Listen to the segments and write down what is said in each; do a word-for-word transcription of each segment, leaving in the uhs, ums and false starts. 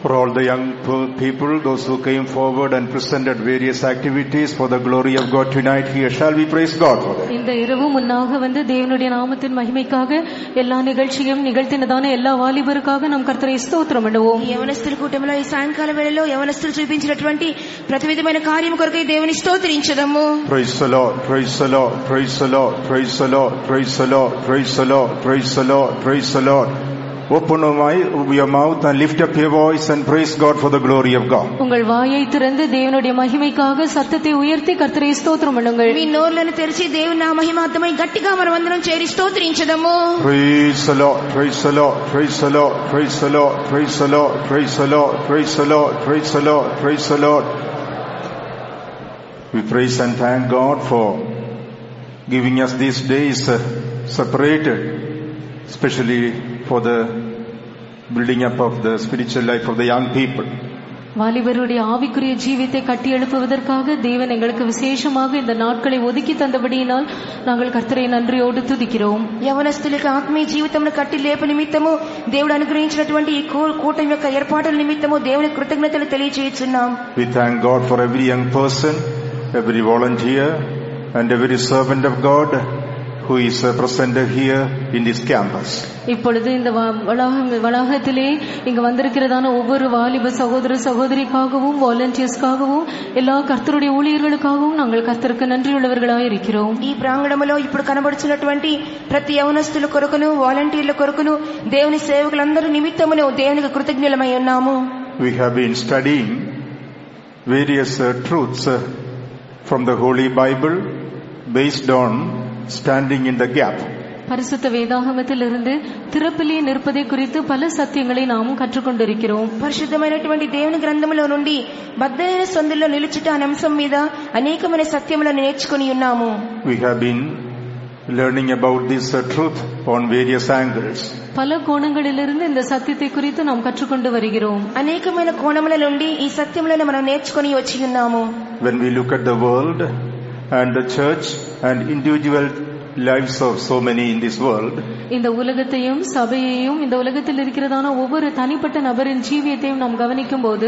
For all the young people, those who came forward and presented various activities for the glory of God tonight here, shall we praise God for them? இந்த இரவு முன்னாக வந்து தேவனுடைய நாமத்தின் மகிமைக்காக எல்லா நிகழ்ச்சியும் நிகழ்த்தினதான எல்லா வாலிபருக்காக நாம் கர்த்தரை ஸ்தோத்திரம் பண்ணுவோம். యవనస్తుల కూటమిలో ఈ సాయంకాల వేళలో యవనస్తులు చూపించినటువంటి ప్రతి విధమైన కార్యము కొరకై దేవుని స్తోత్రించుదాము. Praise the Lord, praise the Lord, praise the Lord, praise the Lord, praise the Lord, praise the Lord, praise the Lord, praise the Lord. Open your mouth and lift up your voice and praise God for the glory of God. உங்கள் வாயை திறந்து தேவனுடைய மகிமைக்காக சத்தத்தை உயர்த்தி கர்த்தரை ஸ்தோத்திரம் பண்ணுங்கள். మీ నోర్లను తెరిచి దేవుని నా మహిమార్థమై గట్టిగా మనమందరం చేరి స్తోత్రించుదాము. Praise the Lord, praise the Lord, praise the Lord, praise the Lord, praise the Lord, praise the Lord, praise the Lord, praise the Lord, praise the Lord. We praise and thank God for giving us these days uh, separated, especially for the building up of the spiritual life of the young people. வாலிபருடைய ஆவிக்குரிய ஜீவித்தை கட்டி எழுப்புவதற்காக தேவன் எங்களுக்கு விசேஷமாக இந்த நாட்களை ஒதுக்கி தந்தபடியினால் நாங்கள் கர்த்தரை நன்றியோடு துதிக்கிறோம். యవనస్తులకు ఆత్మీయ జీవితంను కట్టి లేపు నిమిత్తము దేవుడు అనుగ్రహించినటువంటి ఈ కూటమి యొక్క ఏర్పాటుల నిమిత్తము దేవుని కృతజ్ఞతలు తెలియజేస్తున్నాం. We thank God for every young person, every volunteer and every servant of God who is present here in this campus. இப்பொழுது இந்த வளாகத்திலே இங்கு வந்திருக்கிறதான ஒவ்வொரு வாலிப சகோதர சகோதரிக்காகவும் வாலண்டியர்ஸ்க்காகவும் எல்லா கர்த்தருடைய ஊழியர்களுக்காகவும் நாங்கள் கர்த்தருக்கு நன்றியுள்ளவர்களாய் இருக்கிறோம். ఈ ప్రాంగణంలో ఇప్పుడు కనబడుతున్నటువంటి ప్రతి యవనస్తుల కొరకును వాలంటీర్ల కొరకును దేవుని సేవకులందరి నిమిత్తమును దేవునికి కృతజ్ఞులమై ఉన్నాము. We have been studying various uh, truths uh, from the Holy Bible based on standing in the gap. பரிசுத்த வேதாகமத்திலிருந்து திறப்பிலே நிற்பதை குறித்து பல சத்தியங்களை நாம் கற்றுக்கொண்டிருக்கிறோம். పరిశుద్ధమైనటువంటి దేవుని గ్రంథములో నుండి బద్దలైన సందుల్లో నిలుచుట అనే అంశం మీద అనేకమైన సత్యములను నేర్చుకొని ఉన్నాము. We have been learning about this uh, truth on various angles. பல கோணங்களிலிருந்து இந்த சத்தியத்தை குறித்து நாம் கற்றுக்கொண்டு வருகிறோம். అనేకమైన కోణముల నుండి ఈ సత్యములను మనం నేర్చుకొని వచ్చి ఉన్నాము. When we look at the world and the church and individual lives of so many in this world, இந்த உலகத்தையும் சபையையும் இந்த உலகத்தில் இருக்கிறதான ஒவ்வொரு தனிப்பட்ட நபரின் ஜீவியத்தையும் நாம் கவனிக்கும்போது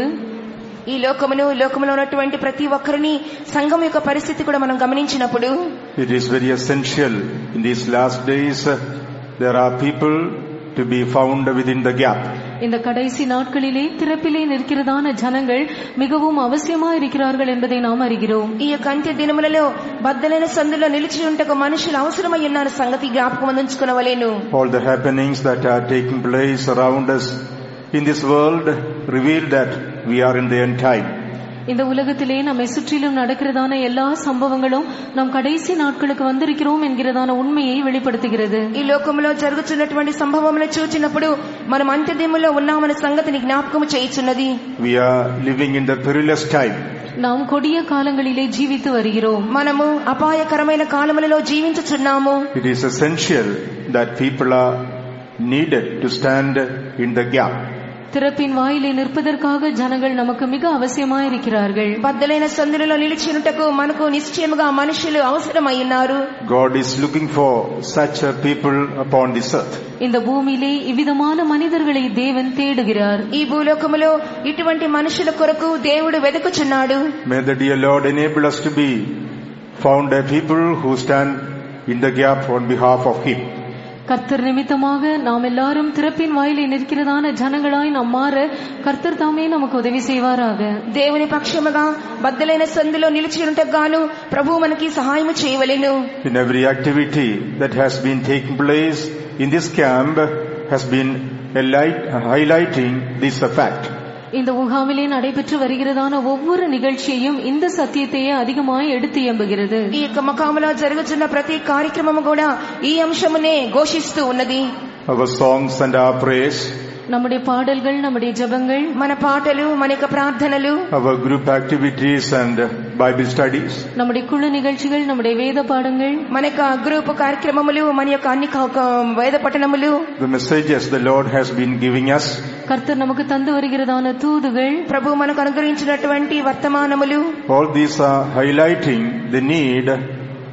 ఈ లోకమును లోకములో ఉన్నటువంటి ప్రతి ఒక్కరిని సంఘం యొక్క పరిస్థితి కూడా మనం గమనించినప్పుడు it is very essential in these last days uh, there are people to be found within the gap. இந்த கடைசி நாட்களிலே திறப்பிலே நிற்கிறதான ஜனங்கள் மிகவும் அவசியமா இருக்கிறார்கள் என்பதை நாம் அறிகிறோம். ఈ యొక్క అంత్య దినములలో బద్దలైన సందులో నిలిచి ఉంటకు మనుషులు అవసరమై ఉన్న సంగతి జ్ఞాపకం ఉంచుకొనవలెను. All the happenings that are taking place around us in this world reveal that we are in the end time. இந்த உலகத்திலே நம்மை சுற்றிலும் நடக்கிறதான எல்லா சம்பவங்களும் நாம் கடைசி நாட்களுக்கு வந்திருக்கிறோம் என்கிறதான உண்மையை வெளிப்படுத்துகிறது. ఈ లోకములో జరుగుతున్నటువంటి సంభవములను చూచినప్పుడు మనం అంత్యదినములో ఉన్నామన్న సంగతిని జ్ఞాపకం చేయుచున్నది. We are living in the perilous time. நாம் கொடிய காலங்களிலே ஜீவித்து வருகிறோம். మనము అపాయకరమైన కాలములలో జీవించుచున్నాము. It is essential that people are needed to stand in the gap. திறப்பின் வாயிலே நிற்பதற்காக ஜனங்கள் நமக்கு மிக அவசியமாய் இருக்கிறார்கள். బద్దలైన సందులలో నిలిచినుటకు మనకు నిశ్చయముగా మనుషులు అవసరమై ఉన్నారు. God is looking for such a people upon this earth. இந்த பூமியிலே இவ்விதமான மனிதர்களை தேவன் தேடுகிறார். ఈ భూలోకములో ఇటువంటి మనుషుల కొరకు దేవుడు వెతుకుచున్నాడు. May the dear Lord enable us to be found a people who stand in the gap on behalf of Him. கர்த்தர் நிமித்தமாக நாம் எல்லாரும் திறப்பின் வாயிலே நிற்கிறதான ஜனங்களாய் நாம் மாற கர்த்தர் தாமே நமக்கு உதவி செய்வாராக. దేవుని పక్షముగా బద్దలైన సందులో నిలిచి ఉంటకు గాను ప్రభువు మనకి సహాయం చేయవలెను. In every activity that has been taking place in this camp has been a light, highlighting this fact. இந்த முகாமிலே நடைபெற்று வருகிறதான ஒவ்வொரு நிகழ்ச்சியையும் இந்த சத்தியத்தையே அதிகமாய் எடுத்து எம்புகிறது. ఈ యొక్క మకాములో జరుగుతున్న ప్రతి కార్యక్రమము కూడా ఈ అంశమునే ఘోషిస్తూ ఉన్నది. Our songs and our praise, நம்முடைய பாடல்கள், நம்முடைய ஜெபங்கள், మన పాటలు, మన యొక్క ప్రార్థనలు, our group activities and Bible studies, நம்முடைய குழு நிகழ்ச்சிகள், நம்முடைய வேத பாடங்கள், మన యొక్క గ్రూప్ కార్యక్రమములు, మన యొక్క అన్ని వేద పఠనములు, the messages the Lord has been giving us, கர்த்தர் நமக்கு தந்து வருகிறதான தூதுகள், ప్రభు మనకు అనుగ్రహించినటువంటి వర్తమానములు, all these are highlighting the need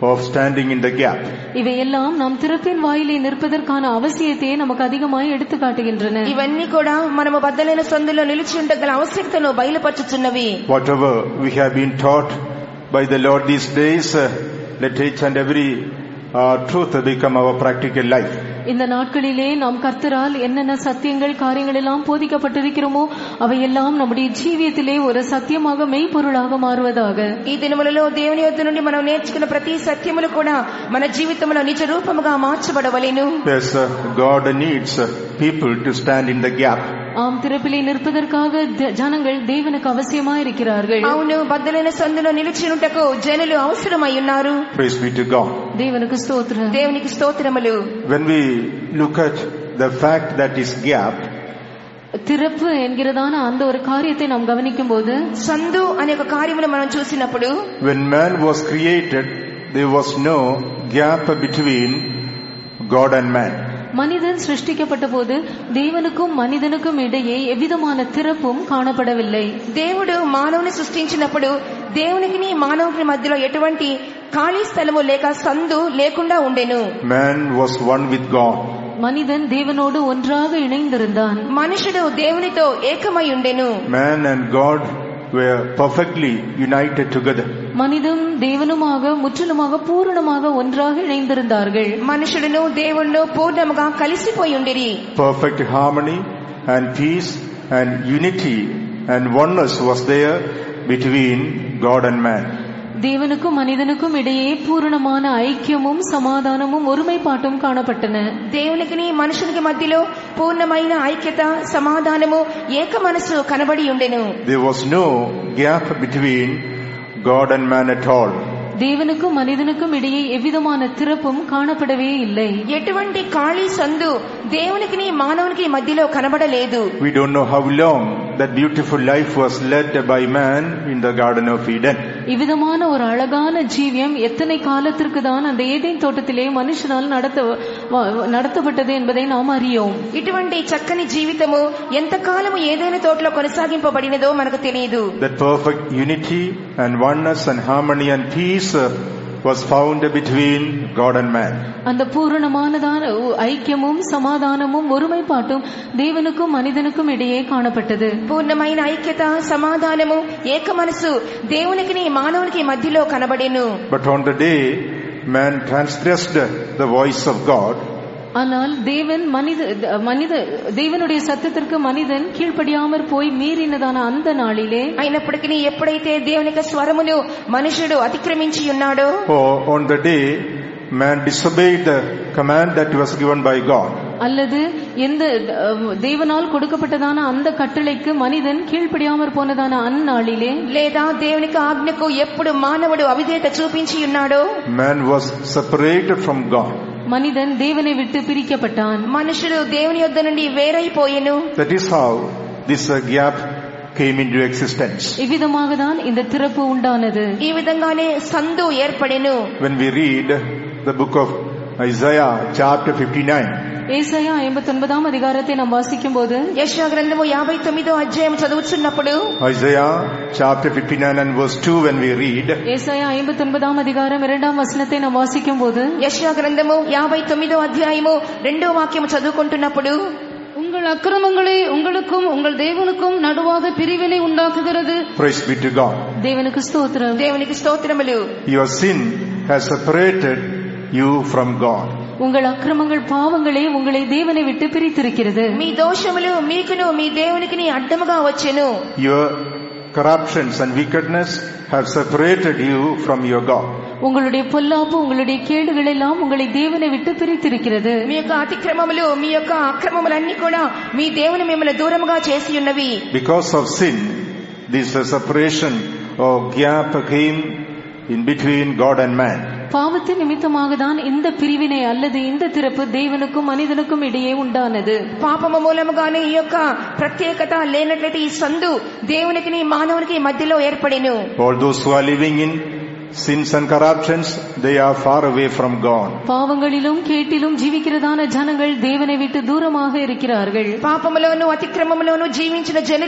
of standing in the gap. இவையெல்லாம் நாம் திறப்பின் வாயிலே நிற்பதற்கான அவசியத்தை நமக்கு அதிகமாய் எடுத்து காட்டுகின்றன. ఇవన్నీ కూడా మనము బద్దలైన సందులో నిలిచి ఉండగల అవశ్యకతను బయలుపరచుచున్నవి. Whatever we have been taught by the Lord these days, uh, let each and every uh, truth become our practical life. இந்த நாட்களிலே நாம் கர்த்தரால் என்னென்ன சத்தியங்கள் காரியங்கள் எல்லாம் போதிக்கப்பட்டிருக்கிறோமோ அவையெல்லாம் நம்முடைய ஜீவியத்திலே ஒரு சத்தியமாக மெய்ப்பொருளாக மாறுவதாக. ఈ దినములలో దేవుని యొద్ద నుండి మనం నేర్చుకున్న ప్రతి సత్యములు కూడా మన జీవితంలో నిజ రూపముగా మార్చబడవలెను. Yes, uh, God needs uh, people to stand in the gap. ஆம், திறப்பிலே நிற்பதற்காக ஜனங்கள் தேவனுக்கு அவசியமா இருக்கிறார்கள். అవును, బద్దలైన సందులో నిలిచినుటకు జనులు అవసరమై ఉన్నారు. Praise be to God. தேவனுக்கு ஸ்தோத்திரம். దేవునికి స్తోత్రములు. When we look at the fact that is gap, திறப்பு என்கிறதான அந்த ஒரு காரியத்தை நாம் கவனிக்கும் போது, సందు అనే ఒక కార్యమును మనం చూసినప్పుడు, when man was created, there was no gap between God and man. மனிதன் சிருஷ்டிக்கப்பட்ட போது தேவனுக்கும் மனிதனுக்கும் இடையே எவ்விதமான திறப்பும் காணப்படவில்லை. దేవుడు మానవుని సృష్టించినప్పుడు దేవునికి మానవుని మధ్యలో ఎటువంటి ఖాళీ స్థలము లేక సందు లేకుండా ఉండెను. Man was one with God. மனிதன் தேவனோடு ஒன்றாக இணைந்திருந்தான். మనుషుడు దేవునితో ఏకమై ఉండెను. Man and God were perfectly united together. மனிதன் தேவனுமாக முற்றிலுமாக பூரணமாக ஒன்றாக இணைந்திருந்தார்கள். మనుషుడును దేవుడును పూర్ణముగా కలిసిపోయి ఉండిరి. Perfect harmony and peace and unity and oneness was there between God and man. தேவனுக்கும் மனிதனுக்கும் இடையே பூரணமான ஐக்கியமும் சமாதானமும் ஒருமைப்பாட்டும் காணப்பட்டன. దేవునికి మనుషునికి మధ్యలో పూర్ణమైన ఐక్యత సమాధానము ఏక మనసు కనబడి ఉండెను. There was no gap between God and man at all. தேவனுக்கும் மனிதனுக்கும் இடையே எவ்விதமான திறப்பும் காணப்படவே இல்லை. ఎటువంటి ఖాళీ సందు దేవునికి మానవునికి మధ్యలో కనబడలేదు. We don't know how long that beautiful life was led by man in the Garden of Eden. இவ்விதமான ஒரு அழகான ஜீவியம் எத்தனை காலத்திற்கு தான் அந்த ஏதேன் தோட்டத்திலே மனுஷனால் நடத்த நடத்தப்பட்டது என்பதை நாம் அறியோம். ఇటువంటి చక్కని జీవితము ఎంత కాలము ఏదైనా తోటలో కొనసాగింపబడినదో మనకు తెలియదు. That perfect unity and oneness and harmony and peace was found between God and man. அந்த பூரணமானதான ஐக்கியமும் சமாதானமும் ஒருமைப்பாட்டும் தேவனுக்கும் மனிதனுக்கும் இடையே காணப்பட்டது. పూర్ణమైన ఐక్యత సమాధానము ఏక మనసు దేవునికి మానవునికి మధ్యలో కనబడెను. But on the day man transgressed the voice of God, ஆனால் தேவன் மனித மனித தேவனுடைய சத்தத்திற்கு மனிதன் கீழ்ப்படியாமற் போய் மீறினதான அந்த நாளிலே, అయినప్పటికీ ఎప్పుడైతే దేవుని యొక్క స్వరమును మనుషుడు అతిక్రమించి ఉన్నాడో, or on the day man disobeyed the command that was given by God, அல்லது எந்த தேவனால் கொடுக்கப்பட்டதான அந்த கட்டளைக்கு மனிதன் கீழ்ப்படியாமற் போனதான அந்நாளிலே, లేదా దేవునికి ఆజ్ఞకు ఎప్పుడు మానవుడు అవిధేయత చూపించి ఉన్నాడో, man was separated from God. மனிதன் தேவனை விட்டு பிரிக்கப்பட்டான். మనుషుడు దేవుని యొద్ద నుండి వేరైపోయెను. That is how this uh, gap came into existence. இவ்விதமாக தான் இந்த திறப்பு உண்டானது. ఈ విధంగానే సందు ఏర్పడెను. When we read the book of Isaiah chapter fifty-nine, ஏசாயா ஐம்பத்தி ஒன்பதாம் அதிகாரத்தை நாம் வாசிக்கும் போது, యెషయా గ్రంథము యాభై తొమ్మిదో అధ్యాయం చదువుతున్నప్పుడు, Isaiah chapter fifty-nine and verse two, when we read, ஏசாயா ஐம்பத்தி ஒன்பதாம் அதிகாரம் இரண்டாம் வசனத்தை நாம் வாசிக்கும் போது, యెషయా గ్రంథము యాభై తొమ్మిదో అధ్యాయము రెండో వాక్యము చదువుకుంటున్నప్పుడు, உங்கள் அக்கிரமங்களே உங்களுக்கும் உங்கள் தேவனுக்கும் நடுவாக பிரிவினை உண்டாக்குகிறது. praise be to God. தேவனுக்கு ஸ்தோத்திரம். దేవునికి స్తోత్రములు. Your sin has separated you from God. உங்கள் அக்கிரமங்கள் பாவங்களே உங்களை தேவனை விட்டு பிரித்திருக்கிறது. మీ దోషములు మీకును మీ దేవునికి అడ్డముగా వచ్చెను. Your corruptions and wickedness have separated you from your God. உங்களுடைய பொல்லாப்பு உங்களுடைய கேடுகள் எல்லாம் உங்களை தேவனை விட்டு பிரித்திருக்கிறது. మీ యొక్క అతిక్రమములు మీ యొక్క అక్రమములన్నీ కూడా మీ దేవుని మిమ్మల్ని దూరముగా చేసి ఉన్నవి. Because of sin, this separation or gap came in between God and man. பாவத்தின் நிமித்தமாக தான் இந்த பிரிவினை அல்லது இந்த திறப்பு தேவனுக்கும் மனிதனுக்கும் இடையே உண்டானது. పాపము మూలముగానే ఈ యొక్క ప్రత్యేకత లేనట్లయితే ఈ సందు దేవునికి మానవునికి మధ్యలో ఏర్పడెను. All those who are living in sins and corruptions, they are far away from God. பாவங்களிலும் கேட்டிலும் ஜீவிக்கிறதான ஜனங்கள் தேவனை விட்டு தூரமாக இருக்கிறார்கள். పాపములోను అతిక్రమములోను జీవించిన జనులు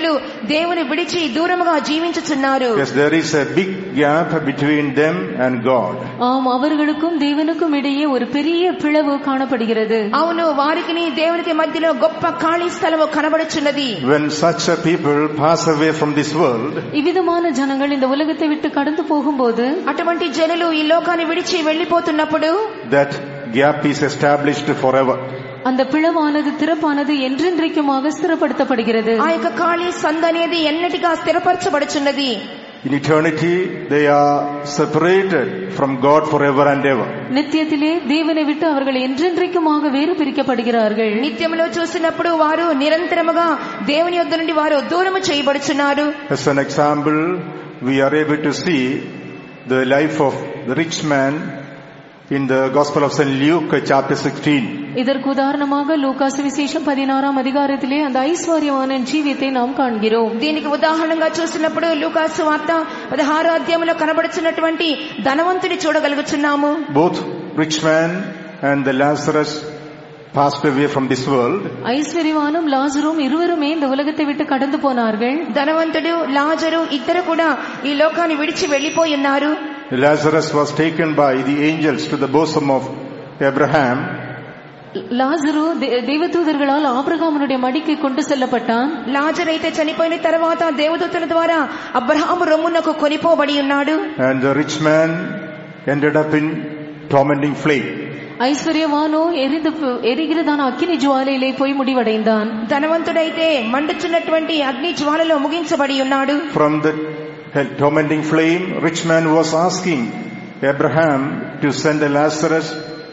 దేవుని విడిచి దూరముగా జీవించుచున్నారు. Yes, there is a big gap between them and God. ஆம், அவர்களுக்கும் தேவனுக்கும் இடையே ஒரு பெரிய பிளவு காணப்படுகிறது. అవును, వారికి దేవునికి మధ్యలో గొప్ప ఖాళీ స్థలము కనబడుచున్నది. When such a people pass away from this world, இவ்விதமான ஜனங்கள் இந்த உலகத்தை விட்டு கடந்து போகும்போது, అటువంటి జనులు ఈ లోకాన్ని విడిచి వెళ్లిపోతున్నప్పుడు, that gap is established forever. அந்த பிளவானது திறப்பானது என்றென்றைக்குமாக ஸ்திரப்படுத்தப்படுகிறது. ఆ యొక్క ఖాళీ సందు అనేది ఎన్నటిగా స్థిరపరచబడుచున్నది. In eternity they are separated from God forever and ever. நித்தியத்திலே தேவனை விட்டு அவர்கள் என்றென்றைக்குமாக வேறு பிரிக்கப்படுகிறார்கள். నిత్యములో చూసినప్పుడు వారు నిరంతరముగా దేవుని యొద్ద నుండి వారు దూరము చేయబడుచున్నారు. As an example, we are able to see the life of the rich man in the Gospel of Saint Luke chapter sixteen. இதற்கு உதாரணமாக லூக்கா சுவிசேஷம் பதினாறாம் அதிகாரத்திலே அந்த ஐஸ்வர்யவான ஜீவியத்தை நாம் காண்கிறோம். దీనికి ఉదాహరణగా చూసినప్పుడు లూకా సువార్త పదహారో అధ్యాయంలో కనబడుచున్నటువంటి ధనవంతుని చూడగలుగుచున్నాము. Both rich man and the Lazarus passed away from this world. ஐஸ்வர்யவானும் லாசரும் இருவருமே இந்த உலகத்தை விட்டு கடந்து போனார்கள். ధనవంతుడు లాజరు ఇద్దరు కూడా ఈ లోకాన్ని విడిచి వెళ్లిపోయి ఉన్నారు. Lazarus was taken by the angels to the bosom of Abraham. లాజరు దేవదూతர்களால் ఆబ్రహామునుடைய మడికి கொண்டு செல்லப்பட்டான். లాజరు అయితే చనిపోయిన తర్వాత దేవదూతల ద్వారా అబ్రహాము రొమ్మునకు కొనిపోబడి ఉన్నాడు. And the rich man ended up in tormenting flame. ஐஸ்வர்யவானோ எரிந்து எரிகிறதான అగ్ని జ్వాలயிலே పోయి முடிவடைந்தான். ధనవంతుడైతే మండుచున్నటువంటి అగ్ని జ్వాలలో ముగించబడి ఉన్నాడు. From the tormenting flame, rich man was asking Abraham to send a Lazarus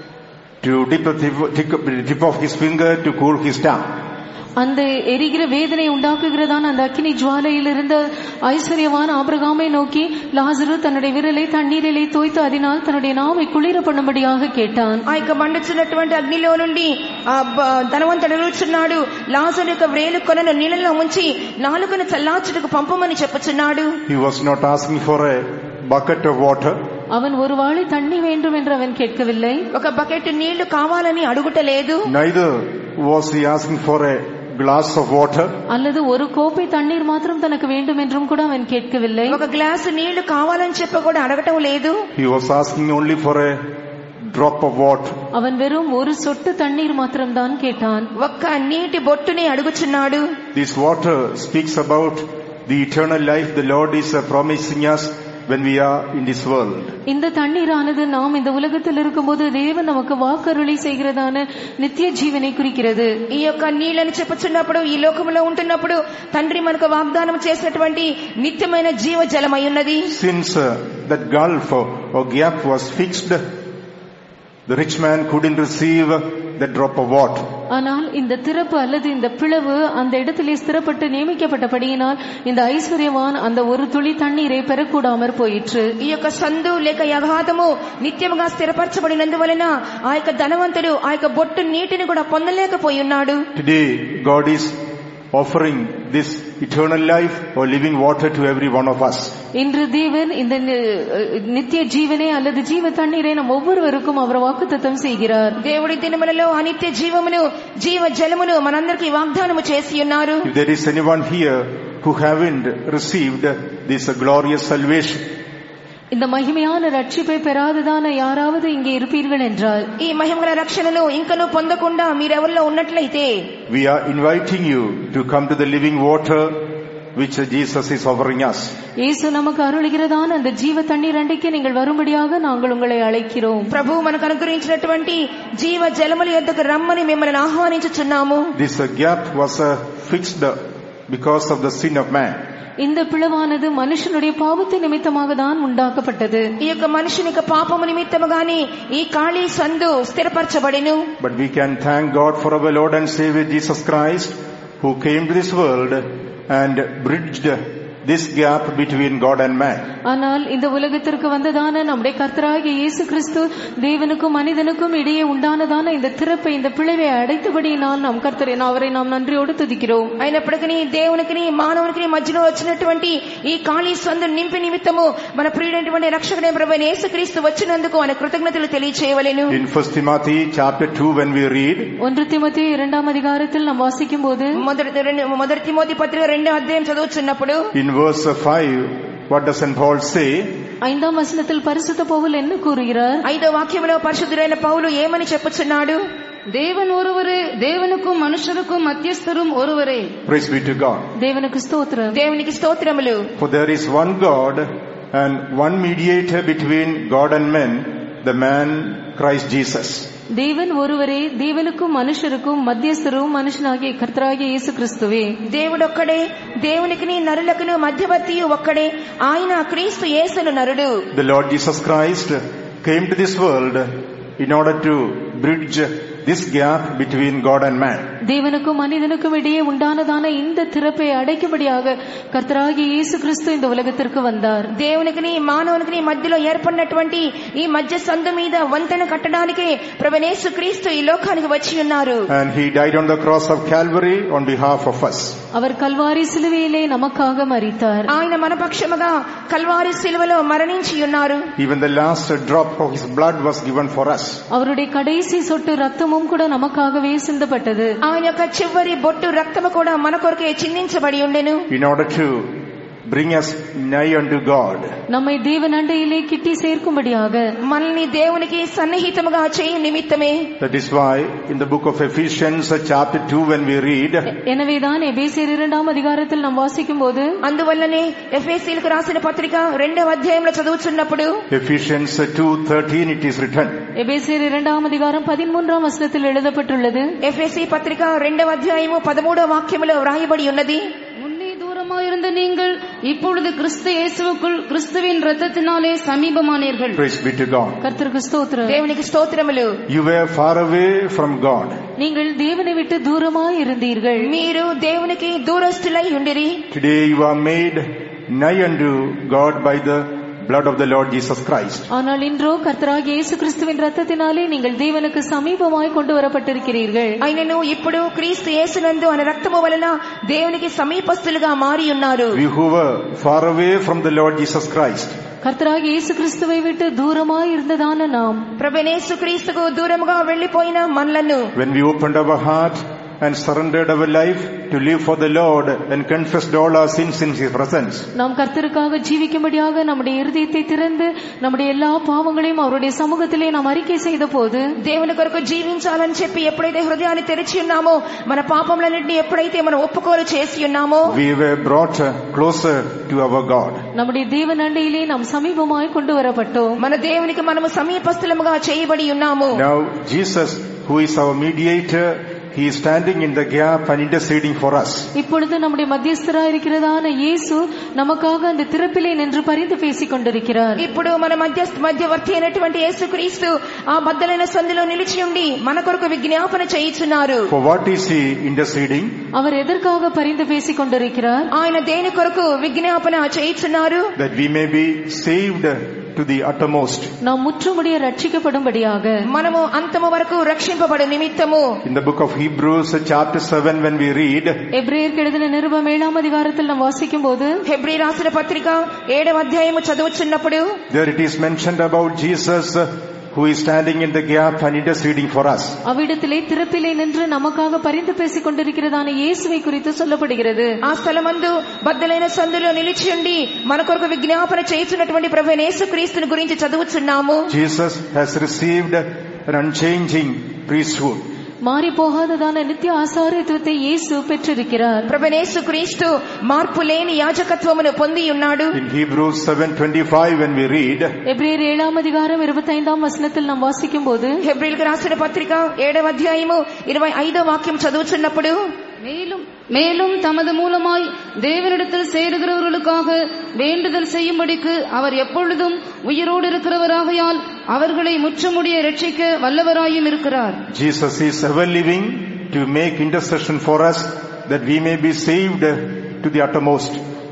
to dip, dip, dip off his finger to cool his tongue. அந்த எரிகிற வேதனை உண்டாக்குகிறதான அந்த அக்கினி ஜுவாலையில் இருந்த ஐஸ்வர்யவான் ஆபிரகாமை நோக்கி லாசரு தன்னுடைய விரலை தண்ணீரிலே தோய்த்து அதனால் தன்னுடைய நாவை குளிர பண்ணும்படியாக கேட்டான். ఆ యొక్క మండుచున్నటువంటి అగ్నిలో నుండి ధనవంతుడు అడుగుచున్నాడు, లాజరు యొక్క వ్రేలు కొనను నీళ్ళలో ముంచి నాలుకను చల్లార్చుటకు పంపమని చెప్పుచున్నాడు. He was not asking for a bucket of water. அவன் ஒரு வாளி தண்ணி வேண்டும் என்று அவன் கேட்கவில்லை. ఒక బకెట్ నీళ్లు కావాలని అడుగుటలేదు. Neither was he asking for a glass of water. அல்லது ஒரு கோப்பை தண்ணீர் மாத்திரம் தனக்கு வேண்டும் என்றும் கூட அவன் கேட்கவில்லை. ఒక గ్లాసు నీళ్లు కావాలని చెప్పి కూడా అడగటం లేదు. He was asking only for a drop of water. அவன் வெறும் ஒரு சொட்டு தண்ணீர் மாத்திரம் தான் கேட்டான். ఒక్క నీటి బొట్టుని అడుగుచున్నాడు. This water speaks about the eternal life the Lord is promising us when we are in this world. இந்த தண்ணீரானது நாம் இந்த உலகத்தில் இருக்கும்போது தேவன் நமக்கு வாக்குறுதி செய்கிறதான நித்திய జీవனை குறிக்கிறது. ఈ యొక్క నీళ్ళని చెప్పుచున్నప్పుడు ఈ లోకములో ఉంటున్నప్పుడు తండ్రి మనకు వాగ్దానం చేసినటువంటి నిత్యమైన జీవ జలమై ఉన్నది. Since uh, that gulf or, or gap was fixed, the rich man couldn't receive the drop of water. ஆனால் இந்த திறப்பு அல்லது இந்த பிளவு அந்த இடத்திலே ஸ்திரப்பட்டு நியமிக்கப்பட்டபடியினால் இந்த ஐஸ்வர்யவான் அந்த ஒரு துளி தண்ணீரை பெறக்கூடாமற் போயிற்று. ఈ యొక్క సందు లేక యగాధము నిత్యముగా స్థిరపరచబడినందువలన ఆ యొక్క ధనవంతుడు ఆ యొక్క బొట్టు నీటిని కూడా పొందలేకపోయి ఉన్నాడు. Today God is offering this eternal life or living water to every one of us. இன்று தேவன் இந்த நித்திய జీవనే அல்லது జీవ தண்ணீரை நம் ஒவ்வொருவருக்கும் அவர் வாக்குத்தத்தம் செய்கிறார். దేవుడి దినములలో ఆ నిత్య జీవమును జీవ జలమును మనందరికీ వాగ్దానము చేసి ఉన్నారు. If there is anyone here who haven't received this glorious salvation, இந்த மகிமையான ரட்சிப்பை பெறாததான யாராவது இங்கே இருப்பீர்கள் என்றால், ఈ మహిమగల రక్షణను ఇంకనూ పొందకుండా మీరెవరిలో ఉన్నట్లయితే, we are inviting you to come to the living water which Jesus is offering us. இயேசு நமக்கு அருளுகிறதான அந்த ஜீவ தண்ணீர் அண்டைக்கு நீங்கள் வரும்படியாக நாங்கள் உங்களை அழைக்கிறோம். ప్రభు మనకు అనుగ్రహించినటువంటి జీవ జలముల యొద్దకు రమ్మని మిమ్మల్ని ఆహ్వానించుచున్నాము. This gap was uh, fixed because of the sin of man. இந்த பிளவானது மனுஷனுடைய பாவத்தை நிமித்தமாக தான் உண்டாக்கப்பட்டது. ఈ యొక్క మనుషుని యొక్క పాపము నిమిత్తముగాని ఈ ఖాళీ సందు స్థిరపరచబడెను. But we can thank God for our Lord and Savior Jesus Christ, who came to this world and bridged this gap between God and man. ஆனால் இந்த உலகத்திற்கு வந்ததான நம்முடைய கர்த்தராகிய இயேசு கிறிஸ்து தேவனுக்கும் மனிதனுக்கும் இடையே உண்டானதான இந்த திறப்பை இந்த பிளவை அடைத்தபடியினால் நாம் கர்த்தரை அவரை நாம் நன்றியோடு துதிக்கிறோம். అయినప్పటికీ దేవునికి మానవునికి మధ్యలో వచ్చినటువంటి ఈ ఖాళీ సందు నింపి నిమిత్తము మన ప్రియుడైనటువంటి రక్షకుడైన ప్రభువైన యేసుక్రీస్తు వచ్చినందుకు ఆయన కృతజ్ఞతలు తెలియచేయవలెను. In First Timothy chapter two when we read, ஒன்று தீமோத்தேயு இரண்டாம் அதிகாரத்தில் நாம் வாசிக்கும்போது మొదటి మొదటి తిమోతి పత్రిక రెండో అధ్యాయం చదువుతున్నప్పుడు in verse five, what does Saint Paul say? ஐந்தாம் வசனத்தில் பரிசுத்த பவுல் என்ன கூறுகிறார்? ఐదో వాక్యంలో పరిశుద్ధుడైన పౌలు ఏమని చెప్పుచున్నాడు? தேவன் ஒருவரே, தேவனுக்கும் மனுஷருக்கும் மத்தியஸ்தரும் ஒருவரே. Praise be to God. தேவனுக்கு ஸ்தோத்திரம். దేవునికి స్తోత్రములు. For there is one God and one mediator between God and men, the man Christ Jesus. தேவன் ஒருவரே, தேவனுக்கும் மனுஷருக்கும் மத்தியஸ்தரும் மனுஷனாகிய கர்த்தராகிய இயேசு கிறிஸ்துவே. దేవుడొక్కడే, దేవునికి నరులకును మధ్యవర్తియు ఒక్కడే, ఆయన క్రీస్తు యేసును నరుడు. The Lord Jesus Christ came to this world in order to bridge this gap between God and man. தேவனுக்கும் மனிதனுக்கும் இடையே உண்டானதான இந்த திறப்பை அடைக்கும்படியாக கர்த்தராகிய இயேசு கிறிஸ்து இந்த உலகத்திற்கு வந்தார். దేవునికి మానవునికి మధ్యలో ఏర్పడినటువంటి ఈ మధ్య సందు మీద వంతెన కట్టడానికి ప్రభువైన యేసుక్రీస్తు ఈ లోకానికి వచ్చి ఉన్నారు. And he died on the cross of Calvary on behalf of us. அவர் கல்வாரி சிலுவையிலே நமக்காக மரித்தார். ఆయన మన పక్షముగా కల్వారి సిలువలో మరణించి ఉన్నారు. Even the last drop of his blood was given for us. அவருடைய கடைசி சொட்டு ரத்தமும் கூட நமக்காகவே சிந்தப்பட்டது. ఆయన యొక్క చివరి బొట్టు రక్తము కూడా మన కొరకే చిందించబడి ఉండెను. In order to bring us nigh unto God. நம்மை தேவன் அண்டையிலே கிட்டி சேர்க்கும்படியாக, మనల్ని దేవునికి సన్నిహితముగా చేయు నిమిత్తమే. That is why in the book of Ephesians chapter two when we read, எனவேதான் எபேசியர் இரண்டாம் அதிகாரத்தில் நாம் வாசிக்கும்போது, అందువల్లనే ఎఫెసీయులకు రాసిన పత్రిక రెండవ అధ్యాయంలో చదువుతున్నప్పుడు Ephesians two thirteen it is written. எபேசியர் இரண்டாம் அதிகாரம் பதிமூன்றாம் வசனத்தில் எழுதப்பட்டுள்ளது. ఎఫెసీ పత్రిక రెండవ అధ్యాయము పదమూడవ వాక్యములో వ్రాయబడి ఉన్నది. முன்னே தூரமாயிருந்த நீங்கள் இப்பொழுது கிறிஸ்து இயேசுவுக்குள் கிறிஸ்துவின் இரத்தத்தினாலே சமீபமானீர்கள். Praise be to God. கர்த்தருக்கு ஸ்தோத்திரம். దేవునికి స్తోత్రములు. You were far away from God. நீங்கள் தேவனை விட்டு தூரமாய் இருந்தீர்கள். మీరు దేవునికి దూరస్తులై ఉండిరి. Today you are made nigh unto God by the blood of the Lord Jesus Christ. ஆனால் இன்றோ கர்த்தராகிய இயேசு கிறிஸ்துவின் இரத்தத்தினாலே நீங்கள் தேவனுக்கு சமீபமாய் கொண்டு வரப்பட்டிருக்கிறீர்கள். అయినను ఇప్పుడు క్రీస్తు యేసునందు ఆయన రక్తము వలన దేవునికి సమీపస్తులుగా మారి ఉన్నారు. We who were far away from the Lord Jesus Christ. கர்த்தராகிய இயேசு கிறிஸ்துவை விட்டு தூரமாய் இருந்ததான நாம், ప్రభువైన యేసుక్రీస్తుకు దూరముగా వెళ్లిపోయిన మనలను, when we opened our heart and surrendered our life to live for the Lord and confessed all our sins in His presence. நாம் கர்த்தருக்காக ஜீவிக்கும்படியாக நம்முடைய இருதயத்தை திறந்து நம்முடைய எல்லா பாவங்களையும் அவருடைய சமூகத்திலே நாம் அறிக்கை செய்த போது, దేవుని కొరకు జీవించాలని చెప్పి ఎప్పుడైతే హృదయాన్ని తెరిచి ఉన్నామో, మన పాపములన్నిటిని ఎప్పుడైతే మనం ఒప్పుకోలు చేసి ఉన్నామో, we were brought closer to our God. நம்முடைய தேவன் அண்டையிலே நாம் சமீபமாய் கொண்டு வரப்பட்டோம். మన దేవునికి మనము సమీపస్తులముగా చేయబడి ఉన్నాము. Now Jesus, who is our mediator, He is standing in the gap and interceding for us. இப்பொழுது நம்முடைய மத்தியஸ்தராய் இருக்கிறதான இயேசு நமக்காக அந்த திறப்பிலே நின்று பரிந்து பேசிக் கொண்டிருக்கிறார். ఇప్పుడు మన మధ్యస్థ మధ్యవర్తి అయినటువంటి యేసుక్రీస్తు ఆ బద్దలైన సందులో నిలిచి ఉండి మన కొరకు విజ్ఞాపన చేయుచున్నారు. For what is He interceding? அவர் எதற்காக பரிந்து பேசிக் கொண்டிருக்கிறார்? ఆయన దేని కొరకు విజ్ఞాపన చేయుచున్నారు? That we may be saved to the uttermost. நாம் முற்றுமுடிய ரட்சிக்கப்படும்படியாக, మనము అంతము వరకు రక్షింపబడు నిమిత్తము. In the book of Hebrews chapter seven when we read, எபிரேயருக்கு எழுதின நிருபம் ஏழாம் அதிகாரத்தில் நாம் வாசிக்கும் போது, హెబ్రీ రాసిన పత్రిక ఏడవ అధ్యాయము చదువుచున్నప్పుడు, there it is mentioned about Jesus who is standing in the gap and interceding for us. அவ்விடத்திலே திறப்பிலே நின்று நமக்காக பரிந்து பேசிக் கொண்டிருக்கிறதான இயேசுவை குறித்து சொல்லப்படுகிறது. ఆ స్థలమందు బద్దలైన సందులో నిలిచి ఉండి మన కొరకు విజ్ఞాపన చేస్తున్నటువంటి ప్రభువైన యేసుక్రీస్తుని గురించి చదువుచున్నాము. Jesus has received an unchanging priesthood. மாறி போகாததான நித்திய ஆசாரியத்துவத்தை இயேசு பெற்றிருக்கிறார். ప్రభువైన యేసుక్రీస్తు మార్పు లేని యాజకత్వమును పొంది ఉన్నాడు. In Hebrews seven twenty-five when we read, எபிரேயர் ஏழாம் அதிகாரம் இருபத்தைந்தாம் வசனத்தில் நாம் வாசிக்கும் போது, హెబ్రీయులకు రాసిన పత్రిక ఏడవ అధ్యాయము ఇరవై ఐదో వాక్యం చదువుచున్నప్పుడు, மேலும் மேலும் தமது மூலமாய் தேவனிடத்தில் சேருகிறவர்களுக்காக வேண்டுதல் செய்யும்படிக்கு அவர் எப்பொழுதும் உயிரோடு இருக்கிறவராகையால் அவர்களை முற்றுமுடிய இரட்சிக்க வல்லவராயும் இருக்கிறார். Jesus is ever living to make intercession for us that we may be saved to the uttermost.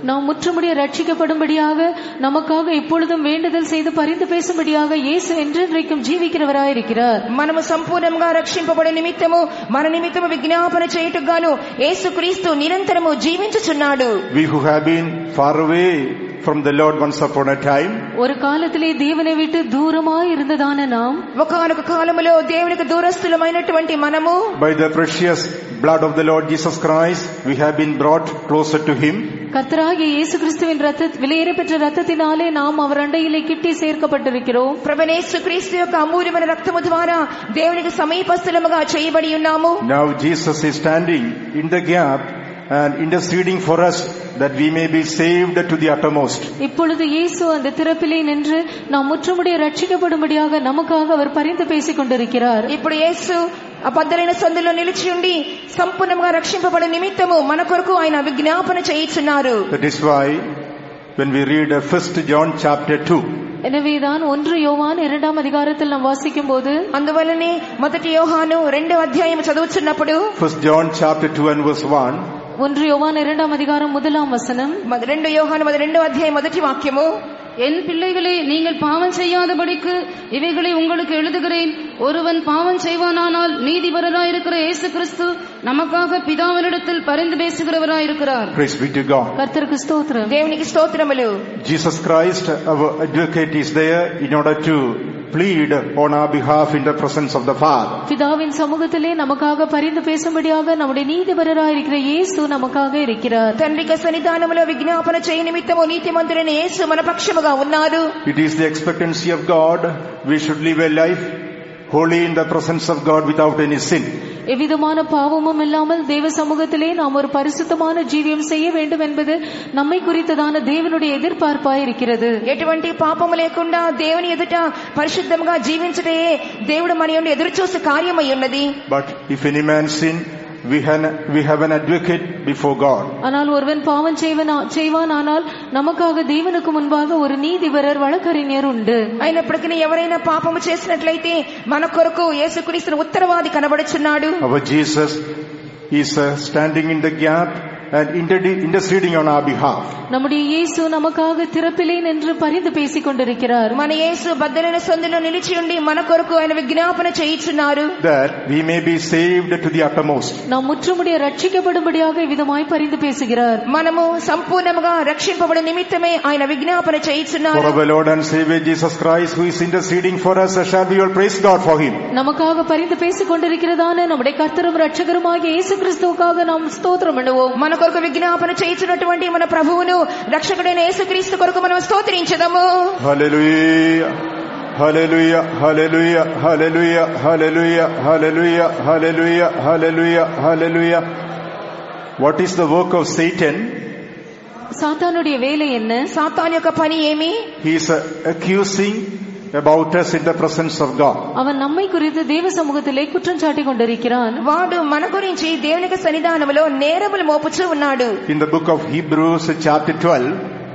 நாம் முற்றுமுடிய ரட்சிக்கப்படும்படியாக நமக்காக இப்பொழுதும் வேண்டுதல் செய்து பரிந்து பேசும்படியாக இயேசு என்றென்றைக்கும் జీవిக்கிறவராயிருக்கிறார். మనము సంపూర్ణంగా రక్షింపబడే నిమిత్తము మన నిమిత్తము విజ్ఞాపన చేయుటగాను యేసుక్రీస్తు నిరంతరము జీవించుచున్నాడు. We who have been far away from the Lord once upon a time, ஒரு காலத்திலே தேவனை விட்டு தூரமாய் இருந்ததான நாம் ఒకానొక కాలములో దేవునికి దూరస్తులమైనటువంటి మనము by the precious blood of the Lord Jesus Christ we have been brought closer to him. கர்த்தராகிய இயேசு கிறிஸ்துவின் இரத்த விலையேற பெற்ற இரத்தத்தினாலே நாம் அவர் அண்டையிலே கிட்டி சேர்க்கப்பட்டிருக்கிறோம். ప్రభువైన యేసుక్రీస్తు యొక్క అమూల్యమైన రక్తము ద్వారా దేవునికి సమీపస్థులముగా చేయబడి ఉన్నాము. Now Jesus is standing in the gap and interceding for us that we may be saved to the uttermost. இப்பொழுது இயேசு அந்த திறப்பிலே நின்று நாம் முற்றுமுடிய ரட்சிக்கப்படும்படியாக நமக்காக அவர் பரிந்து பேசிக் கொண்டிருக்கிறார். ఇప్పుడు యేసు ఆ బద్దలైన సందులో నిలిచి ఉండి సంపూర్ణంగా రక్షింపబడే నిమిత్తము మన కొరకు ఆయన విజ్ఞాపన చేయుచున్నారు. That is why when we read first John chapter two, எனவேதான் ஒன்று யோவான் இரண்டாம் அதிகாரத்தில் நாம் வாசிக்கும் போது అందువల్లనే మొదటి యోహాను రెండవ అధ్యాయం చదువుచున్నప్పుడు first John chapter two and verse one, ஒன்று யோவான் இரண்டாம் அதிகாரம் முதலாம் வசனம், రెండు యోహాను రెండవ అధ్యాయం మొదటి వాక్యము, என் பிள்ளைகளே, நீங்கள் பாவம் செய்யாதபடிக்கு இவைகளை உங்களுக்கு எழுதுகிறேன். ஒருவன் பாவம் செய்வானானால் நீதிபரராயிருக்கிற இயேசு கிறிஸ்து நமக்காக பிதாவினிடத்தில் பரிந்து பேசுகிறவராயிருக்கிறார். praise be to God. கர்த்தருக்கு ஸ்தோத்திரம். దేవునికి స్తోత్రములు. Jesus Christ our advocate is there in order to plead on our behalf in the presence of the Father. பிதாவின் சமூகத்திலே நமக்காக பரிந்து பேசும்படியாக நம்முடைய நீதிபரராய் இருக்கிற இயேசு நமக்காக இருக்கிறார். తండ్రికి సన్నిధానములో విజ్ఞాపన చేయ నిమిత్తము నీతిమంతుడైన యేసు మన పక్షముగా ఉన్నాడు. It is the expectancy of God we should live a life holy in the presence of God without any sin. எவ்விதமான பாவமும் இல்லாமல் தேவ சமூகத்திலே நாம் ஒரு பரிசுத்தமான ஜீவியம் செய்ய வேண்டும் என்பது நம்மை குறித்ததான தேவனுடைய எதிர்பார்ப்பாய் இருக்கிறது. ఎటువంటి పాపము లేకుండా దేవుని ఎదుట పరిశుద్ధంగా జీవించుటే దేవుడు మన యందు ఎదురుచూసే కార్యమై ఉన్నది. But if any man sin, we have we have an advocate before God. ஆனால் ஒருவன் பாவம் செய்வானானால் நமக்காக தேவனுக்கு முன்பாக ஒரு நீதிபரர் வழக்கறிஞர் உண்டு. అయినప్పటికీ ఎవరైనా పాపము చేసినట్లయితే మన కొరకు యేసుక్రీస్తు ఉత్తరవాది కనబడుచున్నాడు. Our Jesus is uh, standing in the gap and interceding on our behalf. நம்முடைய இயேசு நமக்காக திறப்பிலே நின்று பரிந்து பேசிக் கொண்டிருக்கிறார். మన యేసు బద్దలైన సందులో నిలిచి ఉండి మన కొరకు ఆయన విజ్ఞాపన చేయుచున్నారు. That we may be saved to the uttermost. நாம் முற்றுமுடிய ரட்சிக்கப்படும்படியாக விதமாய் பரிந்து பேசுகிறார். మనము సంపూర్ణంగా రక్షింపబడే నిమిత్తమే ఆయన విజ్ఞాపన చేయుచున్నారు. For our Lord and Savior Jesus Christ who is interceding for us, shall we all praise God for him. நமக்காக பரிந்து பேசிக் கொண்டிருக்கிறதான நம்முடைய கர்த்தரும் இரட்சகருமாகிய இயேசு கிறிஸ்துவுக்காக நாம் ஸ்தோத்திரம் பண்ணுவோம். మన కొరకు విజ్ఞాపన చేయుచున్నటువంటి మన ప్రభువును రక్షకుడైన యేసుక్రీస్తు కొరకు మనం స్తోత్రించుదాము. హల్లెలూయా హల్లెలూయా హల్లెలూయా హల్లెలూయా హల్లెలూయా హల్లెలూయా హల్లెలూయా హల్లెలూయా హల్లెలూయా. What is the work of Satan? சாத்தானுடைய வேலை என்ன? సాతాను యొక్క పని ఏమి? He is accusing about us in the presence of God. அவன் நம்மை குறித்து தேவ சமூகத்திலே குற்றம் சாட்டி கொண்டிருக்கிறான். వాడు మన గురించి దేవునికి సన్నిధానములో నేరములు మోపుచూ ఉన్నాడు. In the book of Hebrews chapter twelve,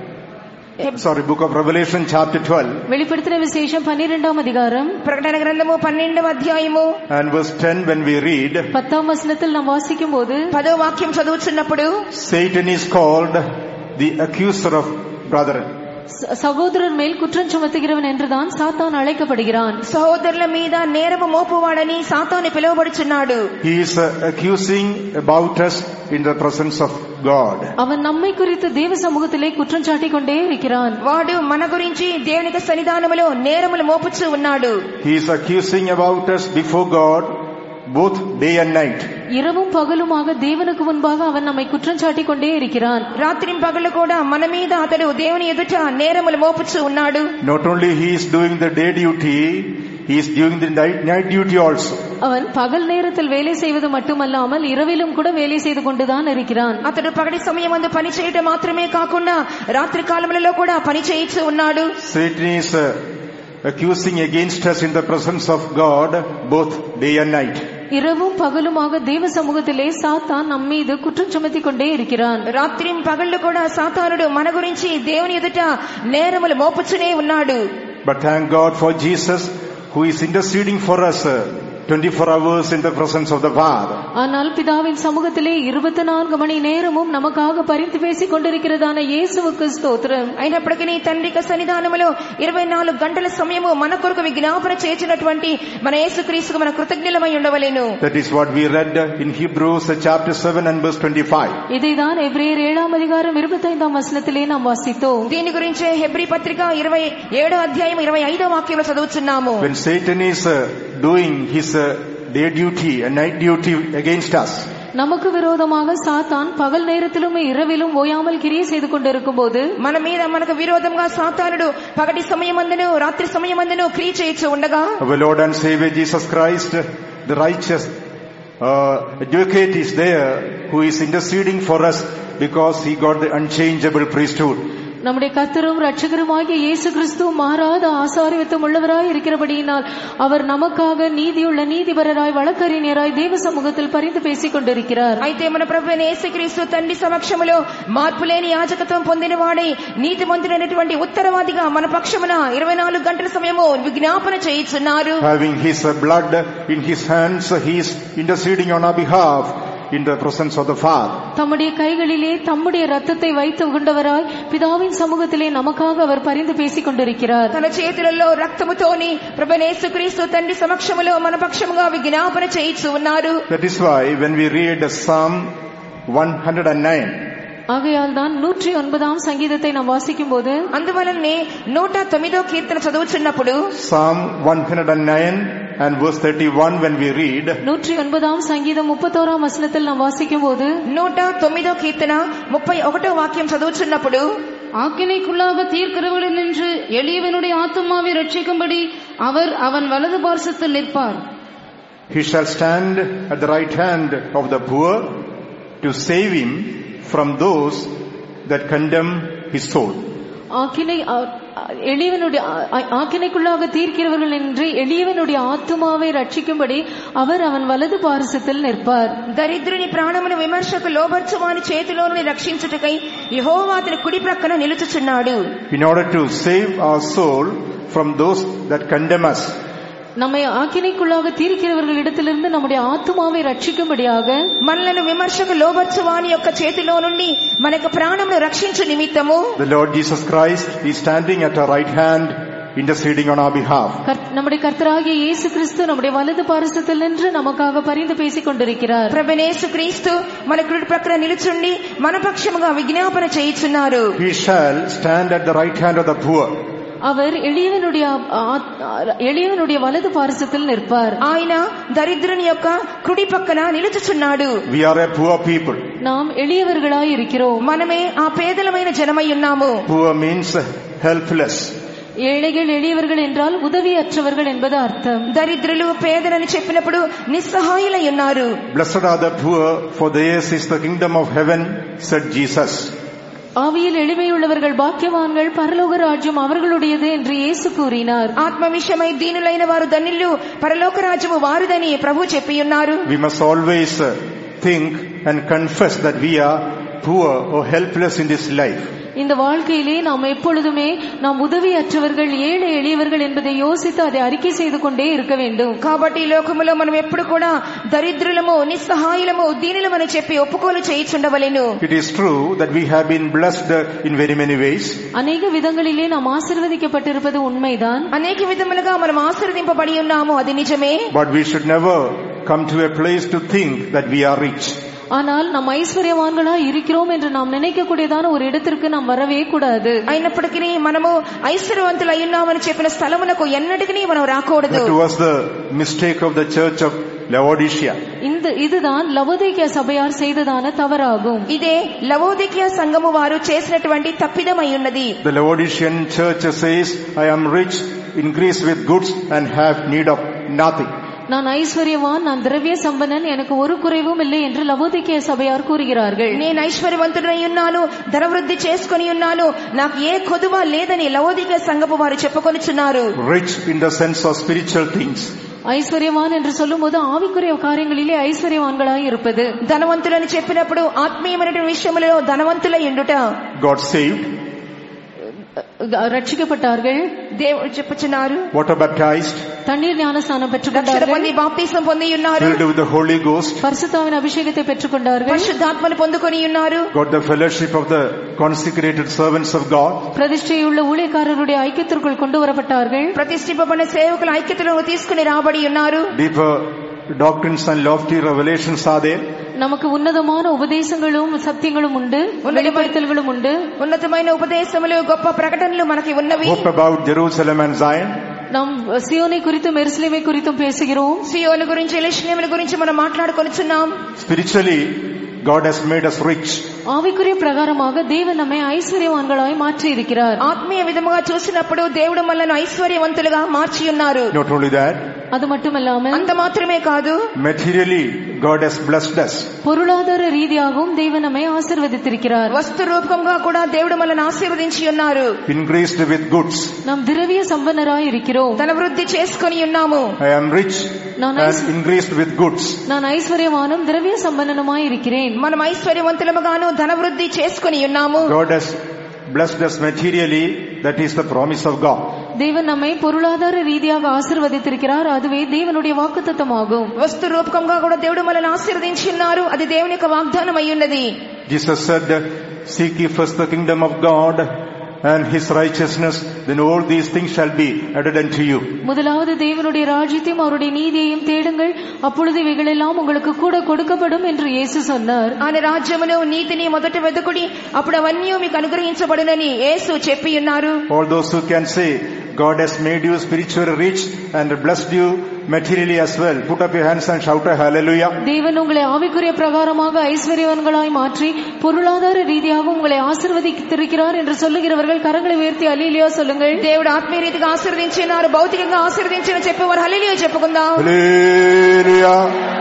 sorry, book of Revelation chapter twelve, வெளிப்படுத்தின விசேஷம் பன்னிரண்டாம் அதிகாரம் ప్రకటన గ్రంథము పన్నెండవ అధ్యాయము and verse ten, when we read, பத்தாம் வசனத்தில் நாம் வாசிக்கும் போது పదో వాక్యం చదువుచున్నప్పుడు, Satan is called the accuser of brethren. சகோதரர் மேல் குற்றம் சுமத்துகிறவன் என்றுதான் சாத்தான் அழைக்கப்படுகிறான். సహోదరుల మీద నేరము మోపువాడని సాతాను పిలువబడుచున్నాడు. He is accusing about us in the presence of God. அவன் நம்மை குறித்து தேவ சமூகத்திலே குற்றம் சாட்டி கொண்டே இருக்கிறான். వాడు మన గురించి దేవునికి సన్నిధానములో నేరములు మోపుచూ ఉన్నాడు. He is accusing about us before God both day and night. இரவும் பகலுமாக தேவனுக்கு முன்பாக அவன் நம்மை குற்றம் சாட்டி கொண்டே இருக்கிறான். రాత్రి పగలు కూడా మన మీద అతడు దేవుని ఎదుట నేరములు మోపుచూ ఉన్నాడు. Not only he is doing the day duty, he is doing the night, night duty also. அவன் பகல் நேரத்தில் வேலை செய்வது மட்டுமல்லாமல் இரவிலும் கூட வேலை செய்து கொண்டுதான் இருக்கிறான். అతడు పగటి సమయమందు పని చేయటం మాత్రమే కాకుండా రాత్రి కాలములలో కూడా పని చేయిచూ ఉన్నాడు. Satan is uh, accusing against us in the presence of God both day and night. இரவும் பகலுமாக தேவ சமூகத்திலே சாத்தான் நம் மீது குற்றம் சுமத்தி கொண்டே இருக்கிறான். రాత్రి పగళ్ళు కూడా సాతానుడు మన గురించి దేవుని ఎదుట నేరములు మోపుచునే ఉన్నాడు. But thank God for Jesus who is interceding for us twenty-four hours in the presence of the Father. ஆனால் பிதாவின் சமூகத்திலே இருபத்தி நான்கு மணி நேரமும் நமக்காக பரிந்து பேசிக் கொண்டிருக்கிறதான இயேசுவுக்கு ஸ்தோத்திரம். అయినప్పటికీ తండ్రి యొక్క సన్నిధానములో ఇరవై నాలుగు గంటల సమయము మన కొరకు విజ్ఞాపన చేసినటువంటి మన యేసుక్రీస్తుకు మన కృతజ్ఞులమై ఉండవలెను. That is what we read in Hebrews chapter seven and verse twenty-five. இதைதான் எபிரேயர் ஏழாம் அதிகாரம் இருபத்தைந்தாம் வசனத்திலே நாம் வாசித்தோம். దీని గురించే హెబ్రీ పత్రిక ఇరవై ఏడో అధ్యాయం ఇరవై ఐదో వాక్యంలో చదువుతున్నాము. When Satan is uh, doing his uh, day duty and night duty against us, நமக்கு விரோதமாக சாத்தான் பகல் நேரத்திலும் இரவிலும் ஓயாமல் கிரியை செய்து கொண்டிருக்கும் போது మన మీద మనకు విరోధంగా సాతానుడు పగటి సమయమందును రాత్రి సమయమందును క్రియ చేయించు ఉండగా our Lord and Savior Jesus Christ, the righteous uh, advocate, is there who is interceding for us because he got the unchangeable priesthood. நம்முடைய கர்த்தரும் ரட்சகருமாகிய இயேசு கிறிஸ்து மாறாத ஆசாரியத்துவம் உள்ளவராய் இருக்கிறபடியினால் அவர் நமக்காக நீதியுள்ள நீதிபரராய் வழக்கறிஞராய் தேவ சமூகத்தில் பரிந்து பேசிக் கொண்டிருக்கிறார். అయితే మన ప్రభువైన యేసుక్రీస్తు తండ్రి సమక్షములో మార్పులేని యాజకత్వం పొందినవాడై నీతిమంతుడైనటువంటి ఉత్తరవాదిగా మన పక్షమున ఇరవై నాలుగు గంటల సమయము విజ్ఞాపన చేయుచున్నారు. Having his blood in his hands, he is interceding on our behalf in the presence of the Father. தம்முடைய கைகளிலே தம்முடைய ரத்தத்தை வைத்து கொண்டவராய் பிதாவின் சமூகத்திலே நமக்காக அவர் பரிந்து பேசிக் கொண்டிருக்கிறார். తన చేతులలో రక్తముతోని ప్రభువైన యేసుక్రీస్తు తండ్రి సమక్షములో మన పక్షముగా విజ్ఞాపన చేయించు ఉన్నారు. That is why when we read Psalm one hundred nine, ஆகையால் தான் நூற்றி ஒன்பதாம் சங்கீதத்தை நாம் வாசிக்கும் போது అందువలనే నూట తొమ్మిదో కీర్తన చదువుచున్నప్పుడు Psalm one hundred nine and verse thirty-one, when we read, நூற்றி ஒன்பதாம் சங்கீதம் முப்பத்தோராம் வசனத்தில் நாம் வாசிக்கும் போது నూట తొమ్మిదో కీర్తన ముప్పై ఒకటో వాక్యం చదువుచున్నప్పుడు ஆக்கினைக்குள்ளாக தீர்க்கிறவர்களில் நின்று எளியவனுடைய ஆத்துமாவை ரட்சிக்கும்படி அவர் அவன் வலது பார்சத்தில் நிற்பார். he shall stand at the right hand of the poor to save him from those that condemn his soul. ஆக்கினை எளியவனுடைய ஆக்கினைக்குள்ளாக தீர்க்கிறவர்கள் என்று எளியவனுடைய ஆத்துமாவை ரட்சிக்கும்படி அவர் அவன் வலது பாரசத்தில் நிற்பார். దరిద్రుని ప్రాణమును విమర్శకు లోబర్చువాని చేతిలో నుండి రక్షించుటకై యెహోవా అతని కుడి ప్రక్కన నిలుచుచున్నాడు. In order to save our soul from those that condemn us, நம்மை ஆக்கினைக்குள்ளாக தீர்க்கிறவர்களிடத்திலிருந்து நம்முடைய ஆத்துமாவை ரட்சிக்கும்படியாக మనలను విమర్శకు లోబర్చువాని యొక్క చేతిలో నుండి మనకు ప్రాణమును రక్షించు నిమిత్తము the Lord Jesus Christ is standing at our right hand interceding on our behalf. நம்முடைய கர்த்தராகிய இயேசு கிறிஸ்து நம்முடைய வலது பாரசத்தில் நின்று நமக்காக பரிந்து பேசிக் கொண்டிருக்கிறார். ప్రభువైన యేసుక్రీస్తు మన కుడి ప్రక్కన నిలుచుండి మన పక్షముగా విజ్ఞాపన చేయుచున్నారు. He shall stand at the right hand of the poor. அவர் எளியவனுடைய எளியவனுடைய వలదు పార్శ్వத்தில் நிற்பார். ఆయన దరిద్రుని యొక్క కుడి పక్కన నిలుచుచున్నాడు. We are a poor people. நாம் ఎளிయவர்களாய் இருக்கிறோம். మనమే ఆ పేదలమైన జనమై ఉన్నాము. Poor means helpless. ఏழைகள் ఎளிయவர்கள் என்றால் உதவியற்றவர்கள் என்பது அர்த்தம். దరిద్రులు పేదలని చెప్పినప్పుడు నిస్సహాయులై ఉన్నారు. Blessed are the poor, for theirs is the kingdom of heaven, said Jesus. ஆவியில் எளிமையுள்ளவர்கள் பாக்கியவான்கள், பரலோக ராஜ்யம் அவர்களுடையது என்று இயேசு கூறினார். ఆత్మ విషయమై దీనులైన వారు ధన్యులు, పరలోక రాజ్యము వారిదని ప్రభు చెప్పి ఉన్నారు. We must always think and confess that we are poor or helpless in this life. இந்த வாழ்க்கையிலே நாம் எப்பொழுதுமே நாம் உதவியற்றவர்கள், ஏழை எளியவர்கள் என்பதை யோசித்து அதை அறிக்கை செய்து கொண்டே இருக்க வேண்டும். కాబట్టి ఈ లోకములో మనం ఎప్పుడు కూడా దరిద్రులము, నిస్సహాయులము, దీనులమని చెప్పి ఒప్పుకోలు చేయుచుండవలెను. It is true that we have been blessed in very many ways. అనేక విధங்களிலே நாம் ఆశీర్వదించబட்டிருப்பது உண்மைதான். అనేక విధములుగా మనం ఆశీర్వదింపబడి ఉన్నాము, అది నిజమే. But we should never come to a place to think that we are rich. ஆனால் நாம் ஐஸ்வர்யவான்களா இருக்கிறோம் என்று நாம் நினைக்கக்கூடியதான ஒரு இடத்திற்கு நாம் வரவே கூடாது. అయినప్పటికీ మనము ఐశ్వర్యవంతులు అయ్యున్నామని చెప్పిన స్థలమునకు ఎన్నటికీ మనం రాకూడదు. That was the mistake of the church of Laodicea. இந்த இதுதான் லவோதிகேயா சபையார் செய்ததான தவறாகும். ఇదే లవోదికియా సంఘము వారు చేసినటువంటి తప్పిదమై ఉన్నది. The Laodicean church says, I am rich, increase with goods and have need of nothing. நான் ஐஸ்வர்யவான், நான் திரவிய சம்பன்னன், எனக்கு ஒரு குறைவும் இல்லை என்று லவோதிகேயா சபையார் கூறுகிறார்கள். నేను ఐశ్వర్యవంతుడై ఉన్నాను, ధనవృద్ధి చేసుకొని ఉన్నాను, నాకు ఏ కొదువ లేదని లవోదికీయ సంఘపు వారు చెప్పుకొనుచున్నారు. Rich in the sense of spiritual things. ஐஸ்வர்யவான் என்று சொல்லும் போது ஆவிக்குரிய காரியங்களிலே ஐஸ்வர்யவான்களாய் இருப்பது. ధనవంతులని చెప్పినప్పుడు ఆత్మీయమైన విషయములలో ధనవంతులై ఉండుట. God saved. రక్షించబడ్డాர்கள். దేవుడు చెప్పుచున్నారు, water baptized, தண்ணீர் ஞானஸ்நானம் రక్షణ பெற்றுக்கொண்டார்கள், పొంది బాప్తిసం పొంది ఉన్నారు, filled with the Holy Ghost, பரிசுத்தாவின் అభిషేకத்தை பெற்றுக்கொண்டார்கள், పరిశుద్ధాత్మను పొందుకొని ఉన్నారు, got the fellowship of the consecrated servants of God, பிரதிஷ்டையுள்ள ஊழியக்காரருடைய ஐக்கியத்திற்குள் கொண்டு வரப்பட்டார்கள், ప్రతిష్ఠింపబడిన సేవకుల ఐక్యతలో తీసుకుని రాబడి ఉన్నారు. deeper doctrines and lofty revelations are there, நமக்கு உன்னதமான உபதேசங்களும் சத்தியங்களும் உண்டு, வெளிப்படுத்தல்களும் உண்டு, ఉన్నతమైన ఉపదేశములు గొప్ప ప్రకటనలు మనకి ఉన్నవి. hope about Jerusalem and Zion, நாம் సియోனை குறித்தும் எருசலேமை குறித்தும் பேசுகிறோம், సియోను గురించి యెరూషలేము గురించి మనం మాట్లాడుకొనిచున్నాం. spiritually God has made us rich, ஆவிக்குரிய பிரகாரமாக தேவன் நம்மை ஐஸ்வர்யவான்களாய் மாற்றி இருக்கிறார். ఆత్మీయ విధముగా చూసినప్పుడు దేవుడు మనల్ని ఐశ్వర్యవంతులుగా మార్చి ఉన్నారు. not only that, அது மட்டுமல்லாமல் అంత మాత్రమే కాదు, materially God has blessed us, பொருளாதார ரீதியாகவும் தேவன் நம்மை ஆசீர்வதித்திருக்கிறார். వస్తు రూపంగా కూడా దేవుడు మనల్ని ఆశీర్వదించి ఉన్నారు. increased with goods, நாம் திரவிய சம்பன்னராய் இருக்கிறோம். ధన వృద్ధి చేసుకొని ఉన్నాము. I am rich நான் and increased with goods, நான் ஐஸ்வர்யவானும் திரவிய சம்பன்னனுமாய் இருக்கிறேன். మనం ఐశ్వర్యవంతులముగాను ధన వృద్ధి చేసుకొని ఉన్నాము. God has blessed us materially, that is the promise of God. தேவன் நம்மை பொருளாதார ரீதியாக ஆசீர்வதித்திருக்கிறார், அதுவே தேவனுடைய வாக்குத்தத்தமாகும். వస్తు రూపకంగా కూడా దేవుడు మనల్ని ఆశీర్వదించి ఉన్నారు, అది దేవుని యొక్క వాగ్దానం అయి ఉన్నది. Jesus said, seek ye first the kingdom of God and his righteousness, then all these things shall be added unto you. முதலாவது தேவனுடைய ராஜ்யத்தையும் அவருடைய நீதியையும் தேடுங்கள், அப்பொழுது இவைகளெல்லாம் உங்களுக்கு கூட கொடுக்கப்படும் என்று இயேசு சொன்னார். ఆయన రాజ్యమును నీతిని మొదట వెతుకుడి, అప్పుడు అవన్నీ మీకు అనుగ్రహించబడునని యేసు చెప్పి ఉన్నారు. All those who can say God has made you spiritually rich and blessed you materially as well, put up your hands and shout a hallelujah. தேவன் உங்களை ஆவிக்குரிய பிரகாரமாக ஐஸ்வர்யவான்களாய் மாற்றி பொருளாதார ரீதியாக உங்களை ஆசீர்வதித்திருக்கிறார் என்று சொல்லுகிறவர்கள் கரங்களை உயர்த்தி அல்லேலூயா சொல்லுங்கள். దేవుడు ఆత్మీయ రీతిగా ఆశీర్వదించినారు, భౌతికంగా ఆశీర్వదించిన చెప్పేవారు హల్లెలూయా చెప్పుకుందాం. Hallelujah.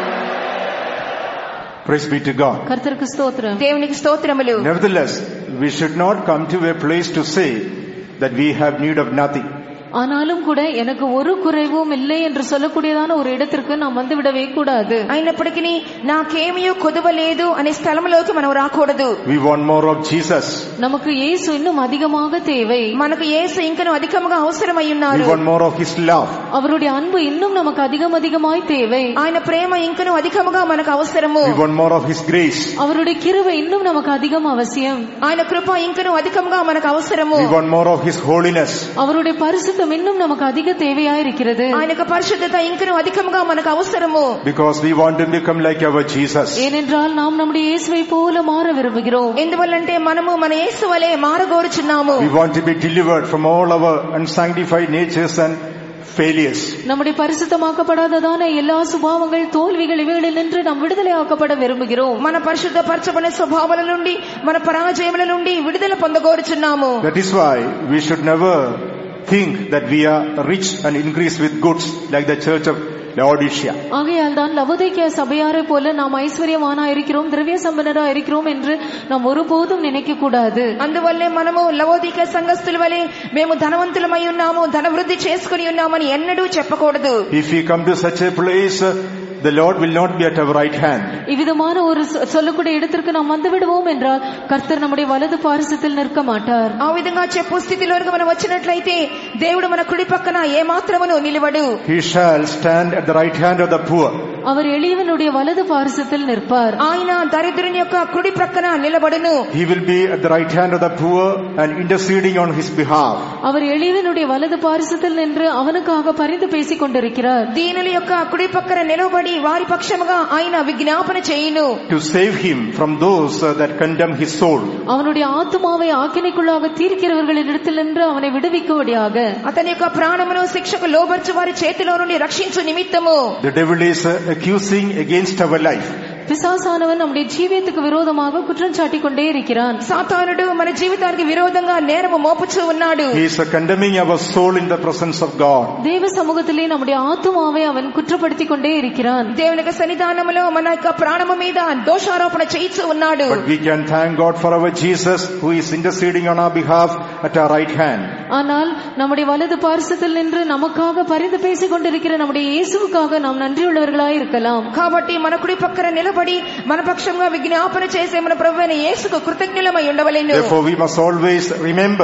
Praise be to God. கர்த்தருக்கு ஸ்தோத்திரம். దేవునికి స్తోత్రములు. Nevertheless, we should not come to a place to say that we have need of nothing. ஆனாலும் கூட எனக்கு ஒரு குறைவும் இல்லை என்று சொல்லக்கூடியதான ஒரு இடத்திற்கு நாம் வந்து விடவே கூடாது. అయినప్పటికీ నాకేమీ కొదువ లేదు అనే స్థలంలోకి మనం రాకూడదు. We want more of Jesus. நமக்கு இயேசு இன்னும் அதிகமாக தேவை. మనకు యేసు ఇంకను అధికముగా అవసరమై We ఉన్నారు. want more of his love. அவருடைய அன்பு இன்னும் நமக்கு அதிகம் அதிகமாய் தேவை. ఆయన ప్రేమ ఇంకను అధికముగా మనకు అవసరము. We want more of his grace. அவருடைய கிருபை இன்னும் நமக்கு அதிகம் அவசியம். ఆయన కృప ఇంకను అధికముగా మనకు అవసరము. We want more of his holiness. அவருடைய பரிசுத்தம் இன்னும் நமக்கு அதிக தேவையாய் இருக்கிறது. ఆయన యొక్క పరిశుద్ధత ఇంకను అధికముగా మనకు అవసరము. Because we want to become like our Jesus. ஏனென்றால் நாம் நம்முடைய இயேசுவை போல மாற விரும்புகிறோம். ఎందువల్లంటే మనము మన యేసు వలె మారగోరుచున్నాము. We want to be delivered from all our unsanctified natures and failures. நம்முடைய பரிசுத்தமாக்கப்படாததான எல்லா சுபாவங்கள் தோல்விகள் இவைகளில் நின்று நாம் விடுதலை ஆக்கப்பட விரும்புகிறோம். మన పరిశుద్ధపరచబడిన స్వభావాల నుండి మన పరాజయముల నుండి విడుదల పొందగోరుచున్నాము. That is why we should never think that we are rich and increased with goods like the church of Laodicea. ஆகையால் தான் லவோதிக்கேயா சபையாரை போல நாம் ஐஸ்வர்யவானா இருக்கிறோம், திரவிய சம்பன்னரா இருக்கிறோம் என்று நாம் ஒருபோதும் நினைக்க கூடாது. అందువల్లే మనము లవోదికే సంఘస్థుల వలె మేము ధనవంతులమై ఉన్నాము, ధన వృద్ధి చేసుకుని ఉన్నామని ఎన్నడూ చెప్పకూడదు. If we come to such a place, the Lord will not be at our right hand. இவ்விதமான ஒரு சொல்லக்கூடிய இடத்திற்கு நாம் வந்து விடுவோம் என்றால் கர்த்தர் நம்முடைய வலது பாரிசத்தில் நிற்க மாட்டார். ఆ విధంగా చెప్పు స్థితిలోకి మనం వచ్చినట్లయితే దేవుడు మన కుడి పక్కన ఏ మాత్రమును నిలవడు. He shall stand at the right hand of the poor. அவர் எளியவனுடைய வலது பாரிசத்தில் நிற்பார். ఆయన దరిద్రుని యొక్క కుడి ప్రక్కన నిలబడును. He will be at the right hand of the poor and interceding on his behalf. அவர் எளியவனுடைய வலது பாரிசத்தில் நின்று அவனுக்காக பரிந்து பேசிக் கொண்டிருக்கிறார். దీనుల యొక్క కుడి పక్కన నిలబడి వారి పక్షముగా ఆయన విజ్ఞాపన చేయును. To save him from those that condemn his soul. அவனுடைய ஆத்துமாவை ஆக்கினைக்குள்ளாக தீர்க்கிறவர்களிடத்தில் நின்று அவனை விடுவிக்கும்படியாக అతని యొక్క ప్రాణమును శిక్షకు లోబర్చు వారి చేతిలో నుండి రక్షించు నిమిత్తము. The devil is accusing against our life. பிசாசானவன் நம்முடைய ஜீவியத்துக்கு விரோதமாக குற்றம் சாட்டிக் கொண்டே இருக்கிறான். సాతానుడు మన జీవితానికి విరోధంగా నేరము మోపుచూ ఉన్నాడు. He is condemning our soul in the presence of God. தேவ சமூகத்திலே நம்முடைய ஆத்துமாவை அவன் குற்றப்படுத்திக் கொண்டே இருக்கிறான். దేవుని యొక్క సన్నిధానములో మన యొక్క ప్రాణము మీద దోషారోపణ చేయిచూ ఉన్నాడు. But we can thank God for our Jesus who is interceding on our behalf at our right hand. ஆனால் நம்முடைய வலது பாரிசத்தில் நின்று நமக்காக பரிந்து பேசிக் கொண்டிருக்கிற நம்முடைய இயேசுவுக்காக நாம் நன்றியுள்ளவர்களாய் இருக்கலாம். కాబట్టి మన కుడి పక్కన నిలబడి మన పక్షంగా విజ్ఞాపన చేసే మన ప్రభువైన యేసుకు కృతజ్ఞులమై ఉండవలెను. Therefore we must always remember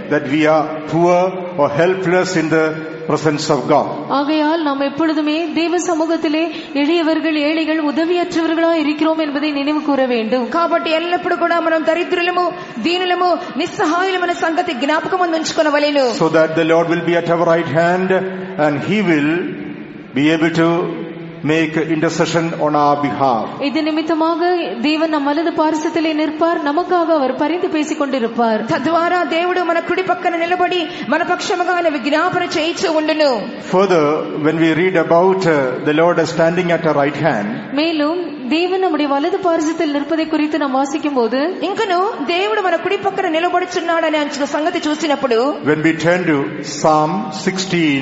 that we are poor or helpless in the presence of God. ஆகையால் நாம் எப்பொழுதுமே தேவ சமூகத்திலே எளியவர்கள் ஏழைகள் உதவியற்றவர்களாய் இருக்கிறோம் என்பதை நினைவு கூற வேண்டும். కాబట్టి ఎల్లప్పుడూ కూడా మనం దరిద్రులము దీనులము నిస్సహాయులమైన సంగతి జ్ఞాపకం ఉంచుకొనవలెను. So that the Lord will be at our right hand and he will be able to make intercession on our behalf. இது நிமித்தமாக தேவன் நம் வலது பார்சத்திலே நிற்பார், நமக்காக அவர் பரிந்து பேசிக் கொண்டிருப்பார். తద్వారా దేవుడు మన కుడి పక్కన నిలబడి మన పక్షముగా విజ్ఞాపన చేయించు ఉండును. Further, when we read about uh, the Lord standing at our right hand, மேலும் தேவன் நம்முடைய வலது பார்சத்தில் நிற்பதை குறித்து நாம் வாசிக்கும் போது ఇంకను దేవుడు మన కుడి పక్కన నిలబడుచున్నాడనే సంగతి చూసినప్పుడు when we turn to Psalm sixteen,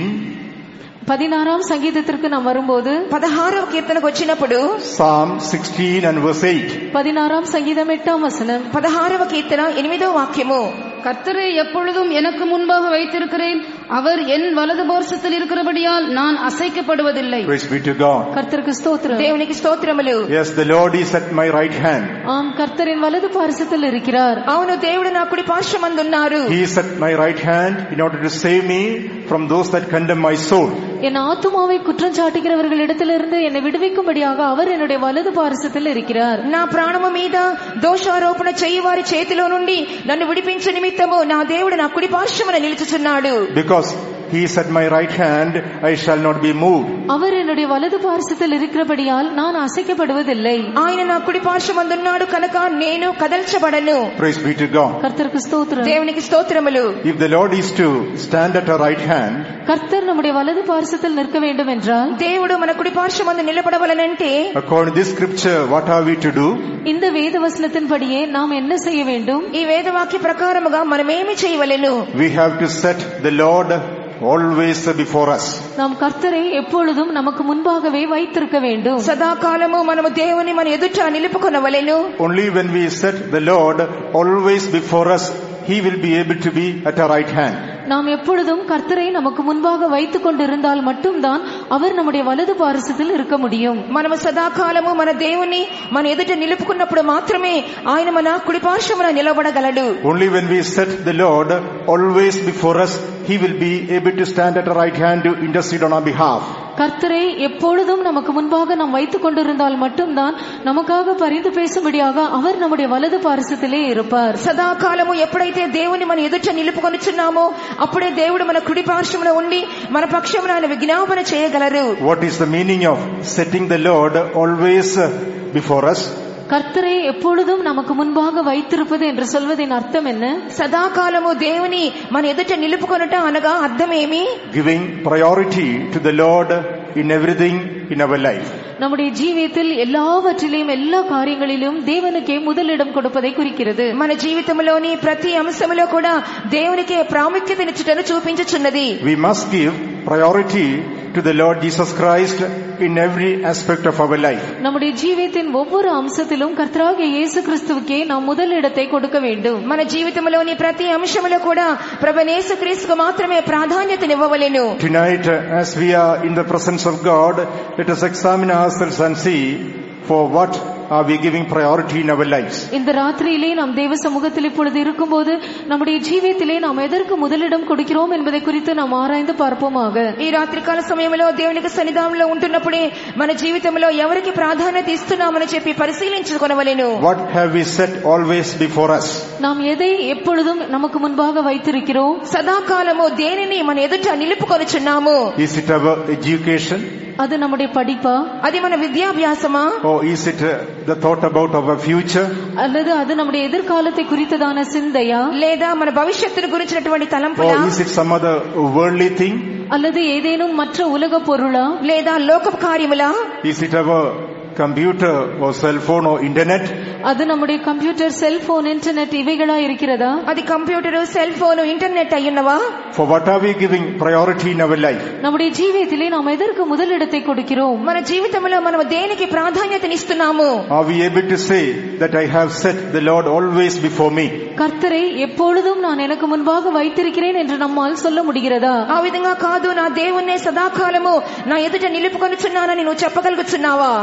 பதினாறாம் சங்கீதத்திற்கு நாம் வரும்போது పదహారవ కీర్తనకు వచ్చినప్పుడు Psalm sixteen and verse eight, பதினாறாம் சங்கீதம் எட்டாம் வசனம், పదహారవ కీర్తన ఎనిమిదవ వాక్యము, கர்த்தரை எப்பொழுதும் எனக்கு முன்பாக வைத்திருக்கிறேன், அவர் என் வலது பார்சத்தில் இருக்கிறபடியால் நான் அசைக்கப்படுவதில்லை. praise be to God. கர்த்தருக்கு ஸ்தோத்திரம். దేవునికి స్తోత్రములు. Yes, the Lord is at my right hand. ஆம், கர்த்தரின் வலது பார்சத்தில் இருக்கிறார். అవును, దేవుడు నా కుడి పార్శ్వమందున్నారు. He is at my right hand in order to save me from those that condemn my soul. என் ஆத்துமாவை குற்றம் சாட்டுகிறவர்களிடத்திலிருந்து என்னை விடுவிக்கும்படியாக அவர் என்னுடைய வலது பார்சத்தில் இருக்கிறார். నా ప్రాణము మీద దోషారోపణ చేయవారి చేతిలో నుండి నన్ను విడిపించే నిమిత్తము నా దేవుడు నా కుడి పార్శ్వమున నిలుచుచున్నాడు. Because he is at my right hand, I shall not be moved. அவர் என்னுடைய வலது பார்சத்தில் இருக்கிறபடியால் நான் அசைக்கப்படுவதில்லை. ఆయన నా కుడి పార్శ్వమందున్నాడు కనుక నేను కదల్చబడను. Praise be to God. கர்த்தருக்கு ஸ்தோத்திரம். దేవునికి స్తోత్రములు. If the Lord is to stand at our right hand, கர்த்தர் நம்முடைய வலது பார்சத்தில் நிற்க வேண்டும் என்றால் దేవుడు మన కుడి పార్శ్వమందు నిలబడవలనంటే according to this scripture, what are we to do? இந்த வேத வசனத்தின்படியே நாம் என்ன செய்ய வேண்டும்? ఈ వేదవాక్య ప్రకారముగా మనమేమి చేయవలెను? We have to set the Lord always before us. நாம் கர்த்தரை எப்பொழுதும் நமக்கு முன்பாகவே வைத்திருக்க வேண்டும். సదాకాలము మనము దేవుని మన ఎదుట నిలుపుకొనవలెను. Only when we set the Lord always before us, he will be able to be at our right hand. நாம் எப்பொழுதும் கர்த்தரை நமக்கு முன்பாக வைத்துக் கொண்டிருந்தால் மட்டும்தான் அவர் நம்முடைய வலது பார்சத்தில் இருக்க முடியும். మనము సదాకాలము మన దేవుని మన ఎదుట నిలుపుకున్నప్పుడు మాత్రమే ఆయన మన కుడి పార్శ్వమున నిలబడగలడు. Only when we set the Lord always before us, he will be able to stand at our right hand to intercede on our behalf. கர்த்தரை எப்பொழுதும் நமக்கு முன்பாக நாம் வைத்துக் கொண்டிருந்தால் மட்டும்தான் நமக்காக பரிந்து பேசும்படியாக அவர் நம்முடைய வலது பார்சத்திலே இருப்பார். సదాకాలము ఎప్పుడైతే దేవుని మన ఎదుట నిలుపుకొనిచున్నామో అప్పుడే దేవుడు మన కుడి పార్శ్వమున ఉండి మన పక్షమున ఆయన విజ్ఞాపన చేయగలరు. What is the meaning of setting the Lord always before us? கர்த்தரை எப்பொழுதும் நமக்கு முன்பாக வைத்திருப்பது என்று சொல்வதின் அர்த்தம் என்ன? సదాకాలము దేవుని మన ఎదుట నిలుపుకొనుట అనగా అర్థమేమి? Giving priority to the Lord in everything in our life. நம்முடைய ஜீவியத்தில் எல்லாவற்றிலும் எல்லா காரியங்களிலும் தேவனுக்கே முதலிடம் கொடுப்பதை குறிக்கிறது. మన జీవితంలోని ప్రతి అంశములో కూడా దేవునికే ప్రాముఖ్యతనిచ్చుటను చూపించుచున్నది. We must give priority to the Lord Jesus Christ in every aspect of our life. நம்முடைய ஜீவியத்தின் ஒவ்வொரு அம்சத்திலும் கர்த்தராகிய இயேசு கிறிஸ்துவுக்கே நாம் முதலிடத்தை கொடுக்க வேண்டும். మన జీవితంలోని ప్రతి అంశములో కూడా ప్రభువైన యేసుక్రీస్తుకు మాత్రమే ప్రాధాన్యతనివ్వవలెను. Tonight, as we are in the presence of God, let us examine ourselves and see for what are we giving priority in our lives. இந்த ராத்திரியிலே நாம் தேவ சமூகத்தில் இப்பொழுது இருக்கும்போது நம்முடைய ஜீவியத்திலே நாம் எதற்கு முதலிடம் கொடுக்கிறோம் என்பதை குறித்து நாம் ஆராய்ந்து பார்ப்போமாக. ఈ రాత్రికాల సమయంలో దేవునికి సన్నిధానంలో ఉంటున్నప్పుడే మన జీవితంలో ఎవరికి ప్రాధాన్యత ఇస్తున్నామని చెప్పి పరిశీలించుకొనవలెను. What have we set always before us? நாம் எதை எப்பொழுதும் நமக்கு முன்பாக வைத்திருக்கிறோம்? సదాకాలము దేనిని మన ఎదుట నిలుపుకొనుచున్నాము? Is it our education? அது நம்முடைய படிப்பா? అది మన విద్యాభ్యాసమా? Or is it uh, the thought about our future? அல்லது அது நம்முடைய எதிர்காலத்தை குறித்ததான சிந்தையா? లేదా మన భవిష్యత్తును గురించినటువంటి తలంపులా? Or is it some other worldly thing? அல்லது ஏதேனும் மற்ற உலக பொருளா? లేదా లోక కార్యములా? Is it our computer or cell phone or internet? அது நம்முடைய கம்ப்யூட்டர், செல்போன், இன்டர்நெட் இவைகளா இருக்கிறதா? అది కంప్యూటర్, సెల్ ఫోన్, ఇంటర్నెట్ అయ్యున్నవా? For what are we giving priority in our life? நம்முடைய ஜீவியத்திலே நாம் எதற்கு முதலிடத்தை கொடுக்கிறோம்? మన జీవితంలో మనం దేనికి ప్రాధాన్యతనిస్తున్నాము? Are we able to say that I have set the Lord always before me? கர்த்தரை எப்பொழுதும் நான் எனக்கு முன்பாக வைத்திருக்கிறேன் என்று நம்மால் சொல்ல முடிகிறதா? ఆ విధంగా కాదు, నా దేవుణ్ణే సదాకాలము నా ఎదుట నిలుపుకొనుచున్నానని నువ్వు చెప్పగలుగుతున్నావా? Only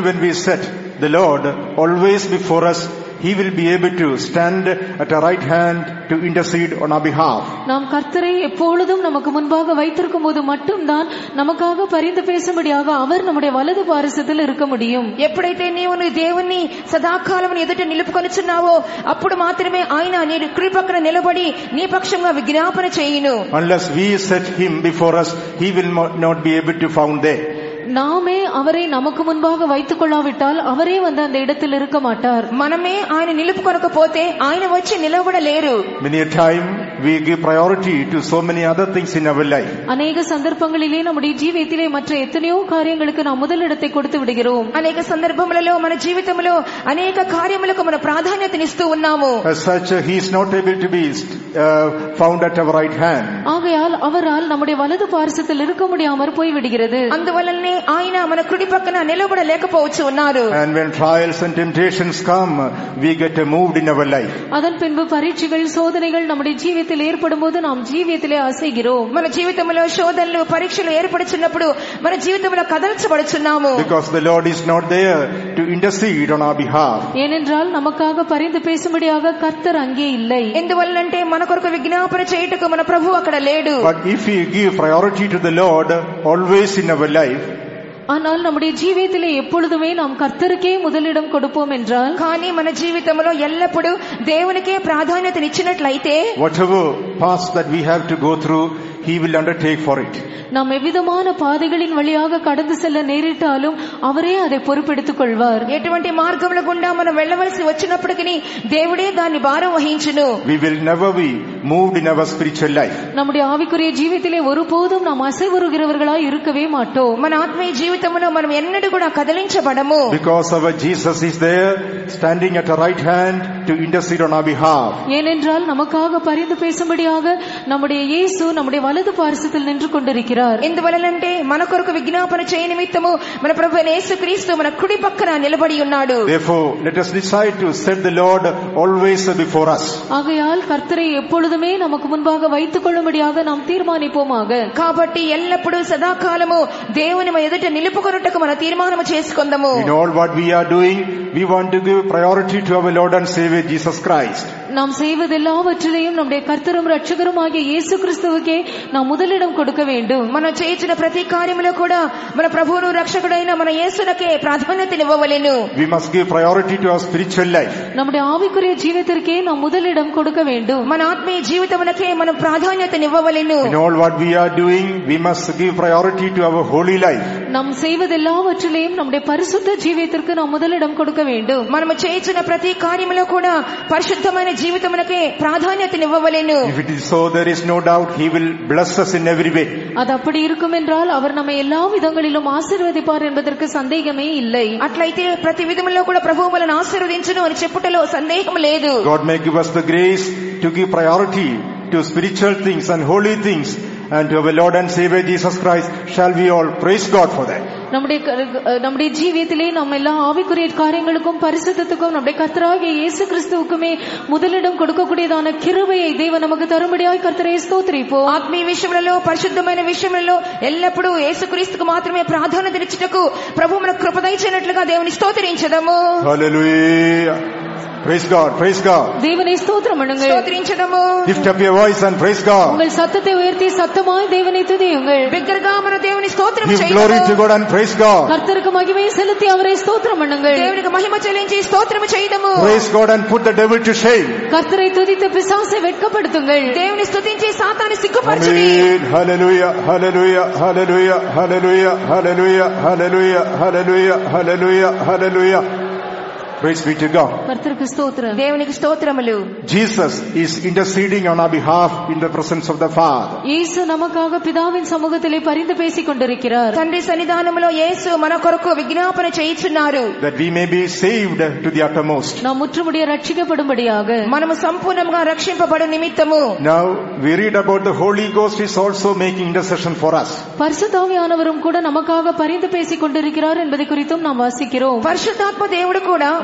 when we set the Lord always before us, He will be able to stand at our right hand to intercede on our behalf. நாம் கர்த்தரை எப்பொழுதும் நமக்கு முன்பாக வைத்திருக்கும் போது மட்டும்தான் நமக்காக பரிந்து பேசும்படியாக அவர் நம்முடைய வலது பாரிசத்தில் இருக்க முடியும். ఎప్పుడైతే నీవు నీ దేవుణ్ణి సదాకాలం ఎదుట నిలుపుకొనుచున్నావో అప్పుడు మాత్రమే ఆయన నీ కుడి పక్కన నిలబడి నీ పక్షంగా విజ్ఞాపన చేయును. Unless we set Him before us, He will not be able to found there. நாமே அவரை நமக்கு முன்பாக வைத்துக் கொள்ளாவிட்டால் அவரே வந்து அந்த இடத்தில் இருக்க மாட்டார். మనమే ఆయన నిలుపుకొనకపోతే ఆయన వచ్చి నిలబడలేరు. Many a time we give priority to so many other things in our life. அநேக சந்தர்ப்பங்களிலே நம்முடைய ஜீவியத்திலே மற்ற எத்தனையோ காரியங்களுக்கு நாம் முதலிடத்தை கொடுத்து விடுகிறோம். అనేక సందర్భములలో మన జీవితంలో అనేక కార్యములకు మన ప్రాధాన్యతనిస్తూ ఉన్నాము. As such, He is not able to be uh, found at our right hand. ஆகையால் அவரால் நம்முடைய வலது பாரிசத்தில் இருக்க முடியாமற் போய் விடுகிறது. అందువల్లనే ఆయన మన కుడి పక్కన నిలబడలేకపోవచ్చు ఉన్నారు. And when trials and temptations come, we get moved in our life. அதன் பின்பு பரீட்சைகள் சோதனைகள் நம்முடைய ஜீவியத்தில் ஏற்படும்போது நாம் ஜீவியத்திலே அசைகிறோம். మన జీవితంలో శోధనలు పరీక్షలు ఏర్పడుచున్నప్పుడు మన జీవితంలో కదల్చబడుచున్నాము. Because the Lord is not there to intercede on our behalf. ஏனென்றால் நமக்காக பரிந்து பேசும்படியாக கர்த்தர் அங்கே இல்லை. ఎందువల్లంటే మన కొరకు విజ్ఞాపన చేయుటకు మన ప్రభువు అక్కడ లేడు. But if we give priority to the Lord always in our life, ஆனால் நம்முடைய ஜீவியத்திலே எப்பொழுதுமே நாம் கர்த்தருக்கே முதலிடம் கொடுப்போம் என்றால், కానీ మన జీవితంలో ఎల్లప్పుడూ దేవునికే ప్రాధాన్యతనిచ్చినట్లయితే, whatever path that we have to go through, He will undertake for it. நாம் எவ்விதமான பாதைகளின் வழியாக கடந்து செல்ல நேரிட்டாலும் அவரே அதை பொறுப்பெடுத்துக் கொள்வார். ఎటువంటి మార్గముల గుండా మనం వెళ్ళవలసి వచ్చినప్పటికీ దేవుడే దాన్ని భారం వహించును. We will never be moved in our spiritual life. நம்முடைய ஆவிக்குரிய ஜீவியத்திலே ஒருபோதும் நாம் அசைவுறுகிறவர்களாய் இருக்கவே மாட்டோம். మన ఆత్మీయ జీవితంలో మనం ఎన్నడూ కూడా కదిలించబడము. Because our Jesus is there standing at our right hand to intercede on our behalf. ஏனென்றால் நமக்காக பரிந்து பேசும்படியாக நம்முடைய இயேசு நம்முடைய வலது பாரிசத்தில் நின்று கொண்டிருக்கிறார். ఎందువలనంటే మన కొరకు విజ్ఞాపన చేయ నిమిత్తము మన ప్రభువైన యేసుక్రీస్తు మన కుడి పక్కన నిలబడి ఉన్నాడు. Therefore, let us decide to set the Lord always before us. ஆகையால் கர்த்தரை எப்பொழுதுமே நமக்கு முன்பாக வைத்துக் கொள்ளும்படியாக நாம் தீர்மானிப்போமாக. కాబట్టి ఎల్లప్పుడూ సదాకాలము దేవుని మన ఎదుట నిలుపుకొనుటకు మన తీర్మానము చేసుకొందాము. In all what we are doing, we want to give priority to our Lord and Savior Jesus Christ. நாம் செய்வதெல்லாவற்றிலேயும் நம்முடைய கர்த்தரும் இரட்சகருமாகிய இயேசு கிறிஸ்துவுக்கே நாம் முதலிடம் கொடுக்க வேண்டும். మనం చేయించిన ప్రతి కార్యములో కూడా మన ప్రభువును రక్షకుడైన మన యేసునకే ప్రాధాన్యతనివ్వవలెను. We must give priority to our spiritual life. நம்முடைய ஆவிக்குரிய ஜீவியத்திற்கே நாம் முதலிடம் கொடுக்க வேண்டும். మన ఆత్మీయ జీవితమునకే మనం ప్రాధాన్యతనివ్వవలెను. In all what we are doing, we must give priority to our holy life. நாம் செய்வதெல்லாவற்றிலேயும் நம்முடைய பரிசுத்த ஜீவியத்திற்கு நாம் முதலிடம் கொடுக்க வேண்டும். మనము చేయించిన ప్రతి కార్యములో కూడా పరిశుద్ధమైన జీవితమునకే ప్రాధాన్యతనివ్వవలెను. If it is so, there is no doubt He will bless us in every way. அது அப்படி இருக்கும் என்றால் அவர் நம்மை எல்லா விதங்களிலும் ஆசீர்வதிப்பார் என்பதற்கு சந்தேகமே இல்லை. అట్లయితే ప్రతి విధములో కూడా ప్రభువు మనల్ని ఆశీర్వదించును అని చెప్పుటలో సందేహం లేదు. God may give us the grace to give priority to spiritual things and holy things, and to our Lord and Savior Jesus Christ shall we all praise God for that. நம்முடைய நம்முடைய ஜீவியத்திலே நம்ம எல்லா ஆவிக்குரிய காரியங்களுக்கும் பரிசுத்தத்துக்கும் நம்முடைய கர்த்தராகிய இயேசு கிறிஸ்துவுக்குமே முதலிடம் கொடுக்கக்கூடியதான கிருபையை தேவன் நமக்கு தரும்படியாய் கர்த்தரை ஸ்தோத்திரிப்போம். ఆత్మీయ విషయములలో పరిశుద్ధమైన విషయములలో ఎల్లప్పుడూ యేసుక్రీస్తుకు మాత్రమే ప్రాధాన్యతనిచ్చుటకు ప్రభువు మనకు కృప దయచేయనట్లుగా దేవుని స్తోత్రించదము. Hallelujah. Praise God, praise God. தேவனை ஸ்தோத்திரம் பண்ணுங்கள். స్తోత్రించదము. Lift up your voice and praise God. உங்கள் சத்தத்தை உயர்த்தி சத்தமாய் தேவனை துதியுங்கள். బిగ్గరగా మన దేవుని స్తోత్రం Give చేయండి. glory to God and praise God. கர்த்தருக்கு மகிமை செலுத்தி அவரை ஸ்தோத்திரம் பண்ணுங்கள். దేవునికి మహిమ చెల్లించి స్తోత్రం చేయదము. Praise God and put the devil to shame. கர்த்தரை துதித்து பிசாசை வெட்கப்படுத்துங்கள். దేవుని స్తుతించి సాతాను సిగ్గుపరచుడి. Amen. Hallelujah, hallelujah, hallelujah, hallelujah, hallelujah, hallelujah, hallelujah, hallelujah, hallelujah. Praise be to God. கர்த்தருக்கு ஸ்தோத்திரம். దేవునికి స్తోత్రములు. Jesus is interceding on our behalf in the presence of the Father. இயேசு நமக்காக பிதாவின் சமூகத்திலே பரிந்து பேசிக் கொண்டிருக்கிறார். తండ్రి సన్నిధానములో యేసు మన కొరకు విజ్ఞాపన చేయుచున్నారు. That we may be saved to the uttermost. நாம் முற்றுமுடிய ரட்சிக்கப்படும்படியாக, మనము సంపూర్ణంగా రక్షింపబడు నిమిత్తము. Now we read about the Holy Ghost is also making intercession for us. பரிசுத்த ஆவியானவரும் கூட நமக்காக பரிந்து பேசிக் கொண்டிருக்கிறார் என்பதை குறித்தும் நாம் வாசிக்கிறோம். పరిశుద్ధాత్మ దేవుడు కూడా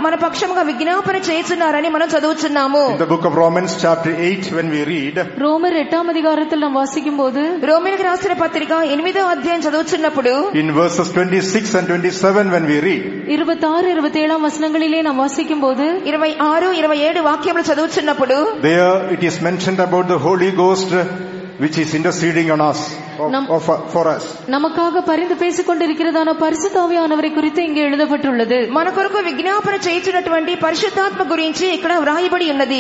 మన పక్షముగా విజ్ఞాపన చేస్తున్నారని మనం చదువుతున్నాము. In the book of Romans chapter eight when we read, ரோமர் எட்டாம் அதிகாரத்தில் நாம் வாசிக்கும் போது, రోమిలకు రాసిన పత్రిక ఎనిమిదో అధ్యాయం చదువుతున్నప్పుడు in verses twenty-six and twenty-seven when we read, இருபத்தாறு இருபத்தேழாம் வசனங்களிலே நாம் வாசிக்கும் போது, ఇరవై ఆరు ఇరవై ఏడు వాక్యములు చదువుతున్నప్పుడు there it is mentioned about the Holy Ghost which is interceding on us of, of, for us. நமக்காக பரிந்து பேசிக் கொண்டிருக்கிறதான பரிசுத்த ஆவியானவரை குறித்து இங்கே எழுதப்பட்டுள்ளது. మన కొరకు విజ్ఞాపన చేయుచున్నటువంటి పరిశుద్ధాత్మ గురించి ఇక్కడ వ్రాయబడి ఉన్నది.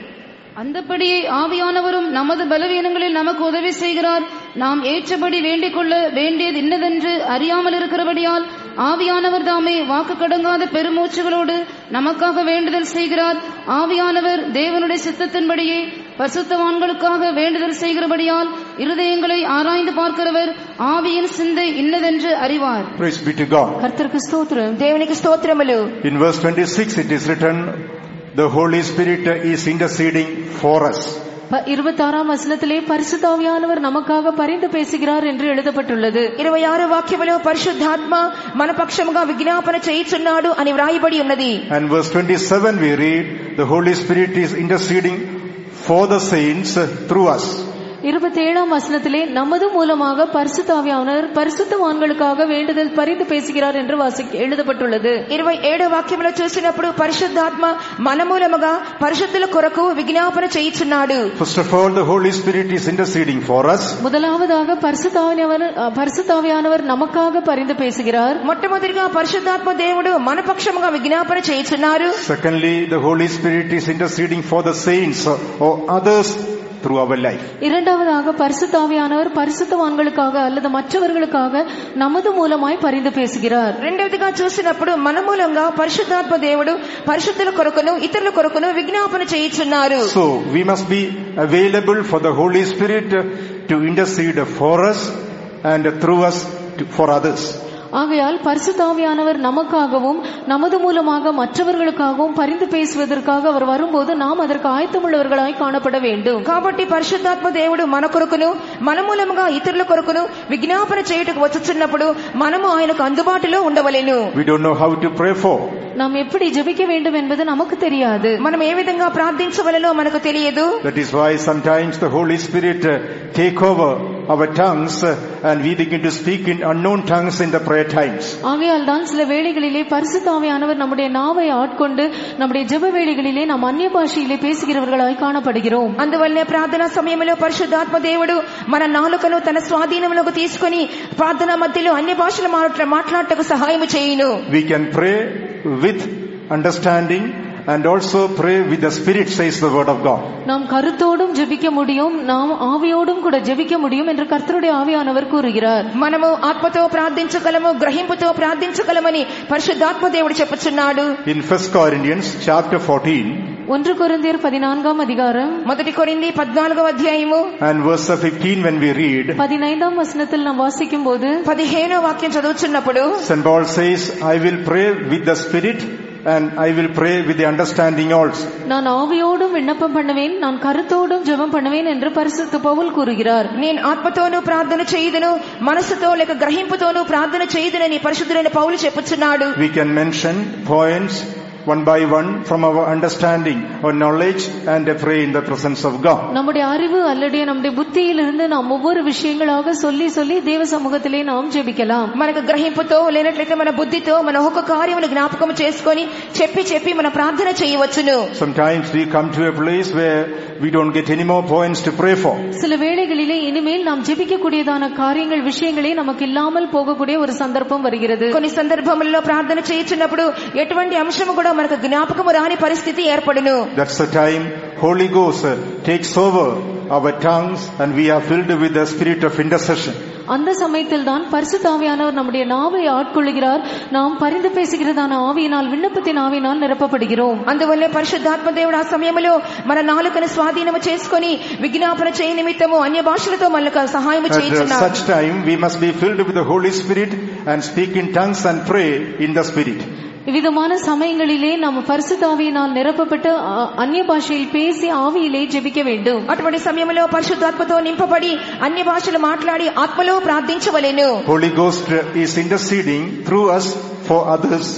அந்தபடியே ஆவியானவரும் நமது பலவீனங்களில் நமக்கு உதவி செய்கிறார். நாம் ஏற்றபடி வேண்டிக் கொள்ள வேண்டியது இன்னதென்று அறியாமல் இருக்கிறபடியால் ஆவியானவர் தாமே வாக்கு கடங்காத பெருமூச்சுகளோடு நமக்காக வேண்டுதல் செய்கிறார். ஆவியானவர் தேவனுடைய சித்தத்தின்படியே பரிசுத்தவான்களுக்காக வேண்டுதல் செய்கிறபடியால் இருதயங்களை ஆராய்ந்து பார்க்கிறவர் ஆவியின் சிந்தை இன்னதென்று அறிவார். Praise be to God. கர்த்தருக்கு ஸ்தோத்திரம். దేవునికి స్తోత్రములు. In verse twenty-six it is written, the Holy Spirit is interceding for us. இருபத்தாறாம் வசனத்திலே பரிசுத்த ஆவியானவர் நமக்காக பரிந்து பேசுகிறார் என்று எழுதப்பட்டுள்ளது. ఇరవై ఆరు వాక్యములో పరిశుద్ధాత్మ మన పక్షముగా విజ్ఞాపన చేయుచున్నాడు అని వ్రాయబడి ఉన్నది. And verse twenty-seven we read, the Holy Spirit is interceding for the saints through us. இருபத்தி ஏழாம் வசனத்திலே நமது மூலமாக பரிசுத்த ஆவியானவர் பரிசுத்தவான்களுக்காக வேண்டுதல் பரிந்து பேசுகிறார் என்று எழுதப்பட்டுள்ளது. ఇరవై ఏడో వాక్యంలో చూసినప్పుడు పరిశుద్ధాత్మ మన మూలముగా పరిశుద్ధుల కొరకు విజ్ఞాపన చేయుచున్నాడు. First of all, the Holy Spirit is interceding for us. முதலாவதாக பரிசுத்த ஆவியானவர் பரிசுத்த ஆவியானவர் நமக்காக பரிந்து பேசுகிறார். మొట్టమొదటిగా పరిశుద్ధాత్మ దేవుడు మన పక్షముగా విజ్ఞాపన చేయుచున్నారు. Secondly, the Holy Spirit is interceding for the saints or others through our life. இரண்டாவதாக பரிசுத்த ஆவியானவர் பரிசுத்தவான்களுக்காக அல்லது மற்றவர்களுக்காக நமது மூலமாய் பரிந்து பேசுகிறார். రెండవదిగా చూసినప్పుడు మన మూలంగా పరిశుద్ధాత్మ దేవుడు పరిశుద్ధుల కొరకును ఇతరుల కొరకును విజ్ఞాపన చేయుచున్నారు. So we must be available for the Holy Spirit to intercede for us and through us to, for others. ஆகையால் பரிசுத்த ஆவியானவர் நமக்காகவும் நமது மூலமாக மற்றவர்களுக்காகவும் பரிந்து பேசுவதற்காக அவர் வரும்போது நாம் அதற்கு ஆயத்தமுள்ளவர்களாய் காணப்பட வேண்டும். కాబట్టి పరిశుద్ధాత్మ దేవుడు మన కొరకును మన మూలముగా ఇతరుల కొరకును విజ్ఞాపన చేయుటకు వచ్చుచున్నప్పుడు మనము ఆయనకు అందుబాటులో ఉండవలెను. We don't know how to pray for. நாம் எப்படி ஜெபிக்க வேண்டும் என்பது நமக்கு தெரியாது. మనం ఏ విధంగా ప్రార్థించవలెనో మనకు తెలియదు. That is why sometimes the Holy Spirit take over our tongues and we begin to speak in unknown tongues in the prayer times. ஆகையால் தான் சில வேளைகளிலே பரிசுத்த ஆவியானவர் நம்முடைய நாவை ஆட்கொண்டு நம்முடைய ஜெப வேளைகளிலே நாம் அந்நிய பாஷையிலே பேசுகிறவர்களாய் காணப்படுகிறோம். అందువల్లే ప్రార్థనా సమయంలో పరిశుద్ధాత్మ దేవుడు మన నాలుకను తన స్వాధీనంలోకి తీసుకొని ప్రార్థనా మధ్యలో అన్య భాషలు మాట్లాడటకు సహాయం చేయును. We can pray with understanding and also pray with the Spirit, says the word of God. நாம் கருத்தோடும் ஜெபிக்க முடியும், நாம் ஆவியோடும் கூட ஜெபிக்க முடியும் என்று கர்த்தருடைய ஆவியானவர் கூறுகிறார். మనము ఆత్మతో ప్రార్థించగలము, గ్రహింపుతో ప్రార్థించగలమని పరిశుద్ధాత్మ దేవుడు చెప్పుచున్నాడు. In First Corinthians chapter fourteen, ஒன்று கொரிந்தியர் பதினான்காம் அதிகாரம் మొదటి కొరింథీ పద్నాలుగవ అధ్యాయము and verse fifteen when we read, பதினைந்தாம் வசனத்தில் நாம் வாசிக்கும் போது పదిహేనో వాక్యం చదువుతున్నప్పుడు Saint Paul says, I will pray with the Spirit and I will pray with the understanding also. நான் ஆவியோடும் விண்ணப்பம் பண்ணுவேன், நான் கருத்தோடும் ஜெபம் பண்ணுவேன் என்று பரிசுத்த பவுல் கூறுகிறார். నేను ఆత్మతోనూ ప్రార్థన చేయుదును, మనసుతో లేక గ్రహింపుతోనూ ప్రార్థన చేయుదునని పరిశుద్ధుడైన పౌలు చెప్పుచున్నాడు. We can mention points one by one from our understanding or knowledge and pray in the presence of God. நம்முடைய அறிவு அல்லது நம்முடைய புத்தியிலிருந்து நாம் ஒவ்வொரு விஷயங்களாக சொல்லி சொல்லி தேவ சமூகத்திலே நாம் ஜெபிக்கலாம். మనకు గ్రహింపుతో లేనట్లయితే మన బుద్ధితో మన ఒక్క కార్యమును జ్ఞాపకం చేసుకొని చెప్పి చెప్పి మన ప్రార్థన చేయవచ్చును. Sometimes we come to a place where we don't get any more points to pray for. சில வேளைகளிலே இனிமேல் நாம் ஜெபிக்க கூடியதான காரியங்கள் விஷயங்களே நமக்கு இல்லாமல் போகக்கூடிய ஒரு சந்தர்ப்பம் வருகிறது. కొన్ని సందర్భములలో ప్రార్థన చేయుచున్నప్పుడు ఎటువంటి అంశము కూడా మనకు జ్ఞాపకము రాని పరిస్థితి ఏర్పడును. That's the time Holy Ghost takes over our tongues and we are filled with the spirit of intercession. அந்த சமயத்தில் தான் பரிசுத்த ஆவியானவர் நம்முடைய நாவை ஆட்கொள்கிறார். நாம் பரிந்து பேசுகிறதான ஆவியினால் விண்ணப்பத்தின் ஆவியினால் நிரப்பப்படுகிறோம். అందువల్లే పరిశుద్ధాత్మ దేవుడు ఆ సమయంలో మన నాలుకను స్వాధీనము చేసుకొని విజ్ఞాపన చేయ నిమిత్తము అన్య భాషలతో మనకు సహాయం చేయుచున్నాడు. At such time we must be filled with the Holy Spirit and speak in tongues and pray in the Spirit. இவ்விதமான சமயங்களிலே நாம் பரிசுத்த ஆவியினால் நிரப்பப்பட்டு அந்நிய பாஷையில் பேசி ஆவியிலே ஜெபிக்க வேண்டும். అటువంటి సమయంలో పరిశుద్ధాత్మతో నింపబడి అన్య భాషలు మాట్లాడి ఆత్మలో ప్రార్థించవలెను. Holy Ghost is interceding through us for others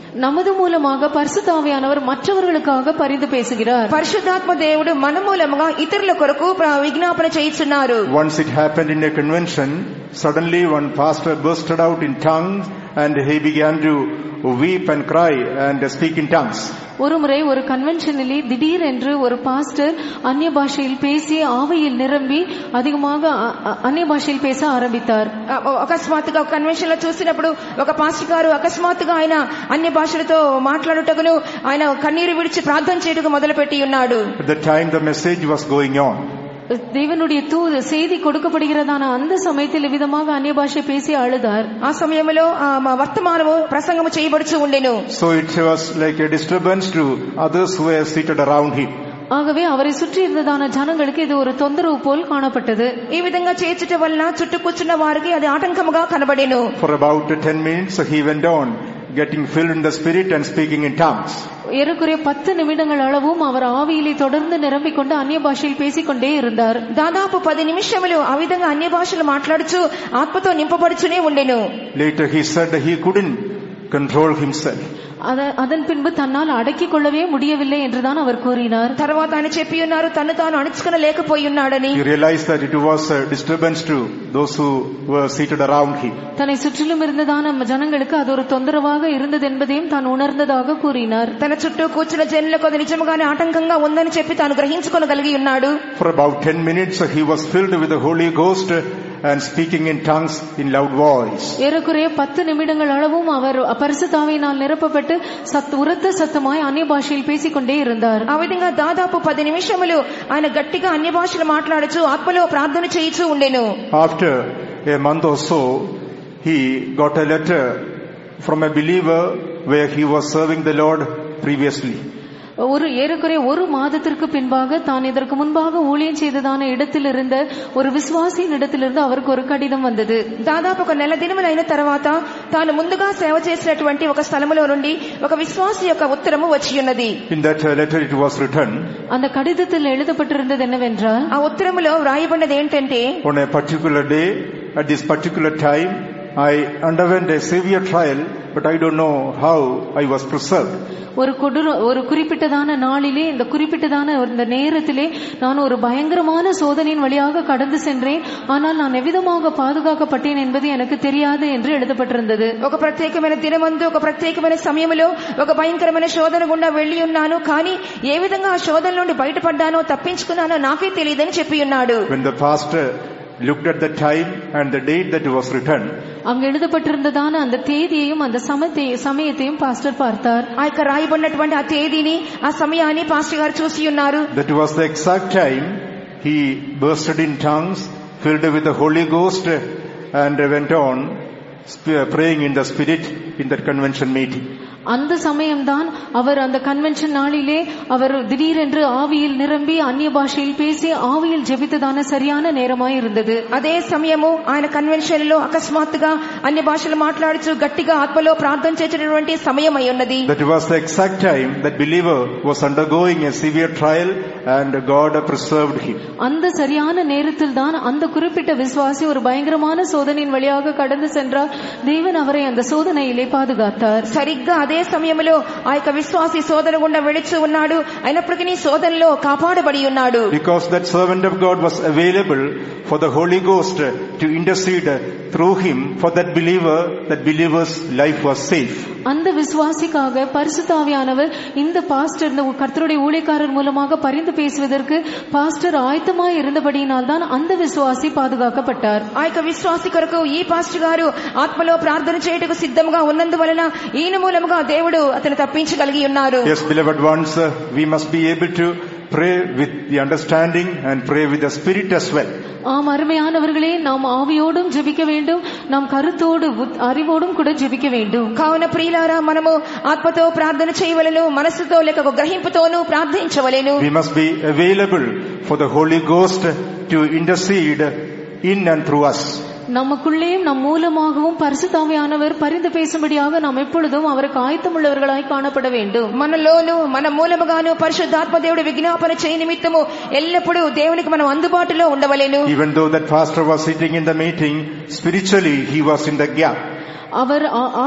நமது மூலமாக பரிசுத்த ஆவியானவர் மற்றவர்களுக்காக பரிந்து பேசுகிறார். పరిశుద్ధాత్మ దేవుడు మన మూలముగా ఇతరుల కొరకు విజ్ఞాపన చేయిస్తున్నారు. Once it happened in a convention, suddenly one pastor bursted out in tongues and he began to weep and cry and speak in tongues. ஒருமுறை ஒரு கன்வென்ஷனிலே திடீர் என்று ஒரு பாஸ்டர் அந்நிய பாஷையில் பேசி ஆவியில் நிரம்பி அதிகமாக అన్య భాషలు పేస ఆరంభితారు. అకస్మాత్తుగా కన్వెన్షన్ లో చూసినప్పుడు ఒక పాస్టర్ గారు అకస్మాత్తుగా ఆయన అన్య భాషలతో మాట్లాడుటకును ఆయన కన్నీరు విడిచి ప్రార్థన చేయటకు మొదలుపెట్టి ఉన్నాడు. At the time the message was going on, தேவனுடைய தூது செய்தி கொடுக்கப்படுகிறதான அந்த சமயத்தில் விதமாக அந்நிய பாஷை பேசி அழுதார். ఆ సమయంలో వర్తమానము ప్రసంగము చేయబడుచు ఉండెను. So it was like a disturbance to others who were seated around him. ஆகவே அவரை சுற்றி இருந்ததான ஜனங்களுக்கு இது ஒரு தொந்தரவு போல் காணப்பட்டது. ఈ విధంగా చేర్చుట వలన చుట్టూ కూర్చున్న వారికి అది ఆటంకముగా కనబడెను. For about ten minutes he went on getting filled in the spirit and speaking in tongues. ஏறக்குறைய பத்து நிமிடங்கள் அளவும் அவர் ஆவியிலே தொடர்ந்து நிரம்பிக் கொண்டு அந்நிய பாஷையில் பேசிக்கொண்டே இருந்தார். దాదాపు పది నిమిషములు ఆ విధంగా అన్య భాషలు మాట్లాడుచు ఆత్మతో నింపబడుచునే ఉండెను. Later he said he couldn't control himself. அதன் பின்பு தன்னால் அடக்கிக் கொள்ளவே முடியவில்லை என்றுதான் அவர் கூறினார். తర్వాత ఆయన చెప్పి ఉన్నారు తను తాను అణుచుకొనలేకపోయి ఉన్నాడని. He realized that it was a disturbance to those who were seated around him. தன்னை சுற்றிலும் இருந்ததான ஜனங்களுக்கு அது ஒரு தொந்தரவாக இருந்தது என்பதையும் தான் உணர்ந்ததாக கூறினார். తన చుట్టూ కూర్చున్న జనులకు అది నిజంగానే ఆటంకంగా ఉందని చెప్పి తాను గ్రహించుకొనగలిగి ఉన్నాడు. For about ten minutes he was filled with the Holy Ghost and speaking in tongues in loud voice. ஏறக்குறைய பத்து நிமிடங்கள் அளவும் அவர் பரிசுத்த ஆவியினால் நிரப்பப்பட்டு சத் உரத்த சத்தமாய் அந்நிய பாஷையில் பேசிக்கொண்டே இருந்தார். ఆ విధంగా దాదాపు పది నిమిషములు ఆయన గట్టిగా అన్య భాషలు మాట్లాడుచు ఆత్మలో ప్రార్థన చేయిచూ ఉండెను. After a month or so he got a letter from a believer where he was serving the Lord previously. ஒரு ஏறக்குறைய ஒரு மாதத்திற்கு பின்பாக தான் இதற்கு முன்பாக ஊழியம் செய்ததான இடத்தில் இருந்த ஒரு விசுவாசியின் இடத்திலிருந்து அவருக்கு ஒரு கடிதம் வந்தது. దాదాపు ఒక నెల దినములైన తర్వాత తాను ముందుగా సేవ చేసినటువంటి ఒక స్థలములో నుండి ఒక విశ్వాసి యొక్క ఉత్తరము వచ్చి ఉన్నది. In that letter it was written, அந்த கடிதத்தில் எழுதப்பட்டிருந்தது என்னவென்றால், ఆ ఉత్తరములో వ్రాయబడినది ఏంటంటే, on a particular day at this particular time I underwent a severe trial, but I don't know how I was preserved. ஒரு ஒரு குறிப்பிட்டதான நாளிலே இந்த குறிப்பிட்டதான இந்த நேரத்திலே நான் ஒரு பயங்கரமான சோதனையின் வழியாக கடந்து சென்றேன். ஆனால் நான் எவ்விதமாக பாதுகாக்கப்பட்டேன் என்பது எனக்கு தெரியாது என்று எழுதப்பட்டிருந்தது. ఒక ప్రత్యేకమైన దినమందు ఒక ప్రత్యేకమైన సమయంలో ఒక భయంకరమైన శోధన గుండా వెళ్లి ఉన్నాను. కానీ ఏ విధంగా ఆ శోధన నుండి బయటపడ్డానో తప్పించుకున్నానో నాకే తెలియదని చెప్పి ఉన్నాడు. When the pastor looked at the time and the date that was written, அங்க எழுதப்பட்டிருந்ததான அந்த தேதியையும் அந்த சமயத்தையும் பாஸ்டர் பார்த்தார். ఆ యొక్క రాయబడినటువంటి ఆ తేదీని ఆ సమయాన్ని పాస్టర్ గారు చూసి ఉన్నారు. That was the exact time he bursted in tongues, filled with the Holy Ghost, and went on praying in the spirit in that convention meeting. அந்த சமயம்தான் அவர் அந்த கன்வென்ஷன் நாளிலே அவர் திடீரென்று ஆவியில் நிரம்பி அந்நிய பாஷையில் பேசி ஆவியில் ஜெபித்ததான சரியான நேரமாய் இருந்தது. అదే సమయము ఆయన కన్వెన్షన్ లో అకస్మాత్తుగా అన్య భాషలు మాట్లాడుచు గట్టిగా ఆత్మలో ప్రార్థన చేసేటటువంటి సమయం అయి ఉన్నది. That was the exact time that believer was undergoing a severe trial and God preserved him. அந்த சரியான நேரத்தில் தான் அந்த குறிப்பிட்ட விசுவாசி ஒரு பயங்கரமான சோதனையின் வழியாக கடந்து சென்றார். தேவன் அவரை அந்த சோதனையிலே பாதுகாத்தார். సరిగ్గా అదే సమయంలో ఆ యొక్క విశ్వాసి శోధన గుండా వెళుచు ఉన్నాడు. అయినప్పటికీ శోధనలో కాపాడబడి ఉన్నాడు. Because that servant of God was available for the Holy Ghost to intercede through him for that believer, that believer's life was safe. அந்த விசுவாசிக்காக பரிசுத்த ஆவியானவர் இந்த பாஸ்டர் இந்த கர்த்தருடைய ஊழியக்காரர் மூலமாக பரிந்து பேசுவதற்கு பாஸ்டர் ஆயத்தமாய் இருந்தபடியினால் தான் அந்த விசுவாசி பாதுகாக்கப்பட்டார். ఆ యొక్క విశ్వాసి కొరకు ఈ పాస్టర్ గారు ఆత్మలో ప్రార్థన చేయటకు సిద్ధంగా ఉన్నందువలన ఈయన మూలముగా దేవుడు అతను తప్పించగలిగి ఉన్నారు. Yes, beloved ones, we must be able to pray with the understanding and pray with the spirit as well. ஆம் அருமையானவர்களே, நாம் ஆவியோடும் ஜெபிக்க வேண்டும், நாம் கருத்தோடு அறிவோடும் கூட ஜெபிக்க வேண்டும். కావున ప్రియులారా, మనము ఆత్మతో ప్రార్థన చేయవలెను, మనసుతో లేక గ్రహింపుతోనూ ప్రార్థించవలెను. We must be available for the Holy Ghost to intercede in and through us. நமக்குள்ளேயும் நம் மூலமாகவும் பரிசுத்த ஆவியானவர் பரிந்து பேசும்படியாக நாம் எப்பொழுதும் அவருக்கு ஆயத்தமுள்ளவர்களாய் காணப்பட வேண்டும். మనలోను మన మూలముగాను పరిశుద్ధాత్మ దేవుడు విజ్ఞాపన చేయ నిమిత్తము ఎల్లప్పుడూ దేవునికి మనం అందుబాటులో ఉండవలెను. Even though that pastor was sitting in the meeting, spiritually he was in the gap. அவர்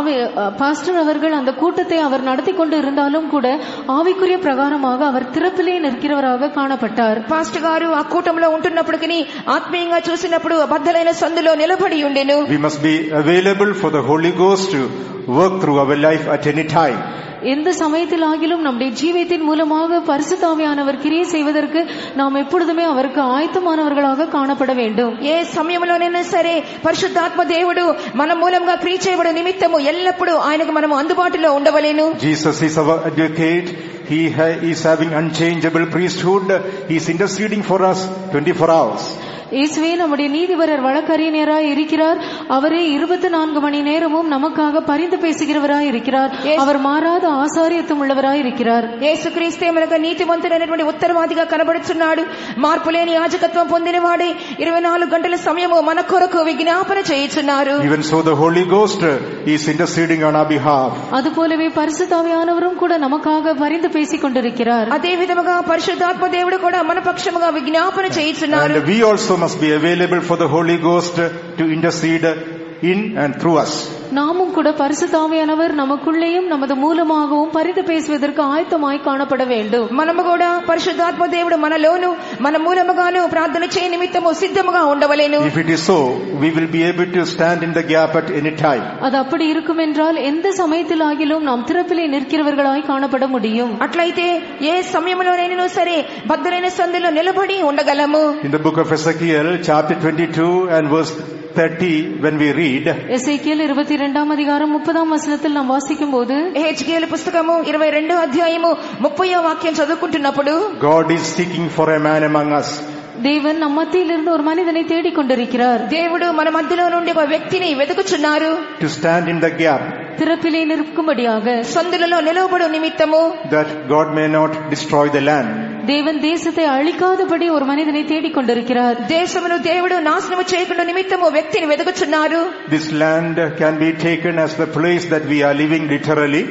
பாஸ்டர் அவர்கள் அந்த கூட்டத்தை அவர் நடத்தி கொண்டு இருந்தாலும் கூட ஆவிக்குரிய பிரகாரமாக அவர் திறப்பிலே நிற்கிறவராக காணப்பட்டார். పాస్టర్ గారు ఆ కూటంలో ఉంటున్నప్పటికీ ఆత్మీయంగా చూసినప్పుడు బద్దలైన సందులో నిలబడి ఉండెను. We must be available for the Holy Ghost to work through our life at any time. எந்த சமயத்தில் ஆகிலும் நம்முடைய ஜீவியத்தின் மூலமாக பரிசுத்த ஆவியானவர் கிரியை செய்வதற்கு நாம் எப்பொழுதுமே அவருக்கு ஆயத்தமானவர்களாக காணப்பட வேண்டும். ఏ సమయంలోనైనా సరే పరిశుద్ధాత్మ దేవుడు మన మూలంగా క్రియ చేయబడు నిమిత్తము ఎల్లప్పుడూ ఆయనకు మనము అందుబాటులో ఉండవలెను. Jesus is our advocate. He is having unchangeable priesthood. He is interceding for us twenty-four hours. இயேசுவே நம்முடைய நீதிபரர் வழக்கறிஞராய் இருக்கிறார். அவரே இருபத்தி நான்கு மணி நேரமும் நமக்காக பரிந்து பேசுகிறவராய் இருக்கிறார். அவர் மாறாத ఆసార్యత్వం உள்ளவராய் இருக்கிறார். యేసుక్రీస్తే మనకు నీతిమంతుడైనటువంటి ఉత్తరవాదిగా కనబడుచున్నాడు. మార్పులేని యాజకత్వం పొందినవాడే ఇరవై నాలుగు గంటల సమయము మన కొరకు విజ్ఞాపన చేయుచున్నారు. Even so the Holy Ghost is interceding on our behalf. அதுபோலவே பரிசுத்த ஆவியானவரும் கூட நமக்காக பரிந்து பேசிக் கொண்டிருக்கிறார். అదే విధముగా పరిశుద్ధాత్మ దేవుడు కూడా మన పక్షముగా విజ్ఞాపన చేయుచున్నారు. And we also must be available for the Holy Ghost to intercede in and through us. நாமும் கூட பரிசுத்த ஆவியானவர் நமக்குள்ளேயும் நமது மூலமாகவும் பரிந்து பேசுவதற்கு ஆயத்தமாய் காணப்பட வேண்டும். మనము కూడా పరిశుద్ధాత్మ దేవుడు మనలోను మన మూలముగాను ప్రార్థన చేయ నిమిత్తము సిద్ధముగా ఉండవలెను. If it is so, we will be able to stand in the gap at any time. அது அப்படி இருக்கும் என்றால் எந்த சமயத்தில் ஆகிலும் நாம் திறப்பிலே நிற்கிறவர்களாய் காணப்பட முடியும். అట్లయితే ఏ సమయంలోనైనా సరే బద్దలైన సందులో నిలబడి ఉండగలము. In the book of Ezekiel chapter twenty-two and verse thirty, when we read, எசேக்கியேல் இருபத்தி இரண்டாம் அதிகாரம் முப்பதாம் வசனத்தில் நாம் வாசிக்கும்போது, ఎహెజ్కేలు పుస్తకము ఇరవై రెండో అధ్యాయము ముప్పైవ వాక్యం చదువుకుంటున్నప్పుడు, God is seeking for a man among us. தேவன் நம் மத்தியிலிருந்து ஒரு மனிதனை தேடிக் கொண்டிருக்கிறார். దేవుడు మన మధ్యలో నుండి ఒక వ్యక్తిని వెతుకుచున్నారు. To stand in the gap, திறப்பிலே நிற்கும்படியாக, సందులలో నిలవబడు నిమిత్తము, that God may not destroy the land. தேவன் தேசத்தை அழிக்காதபடி ஒரு மனிதனை தேடிக் கொண்டிருக்கிறார். దేశమును దేవుడు నాశనము చేయకుండా నిమిత్తము వ్యక్తిని వెతుకుచున్నారు. This land can be taken as the place that we are living literally.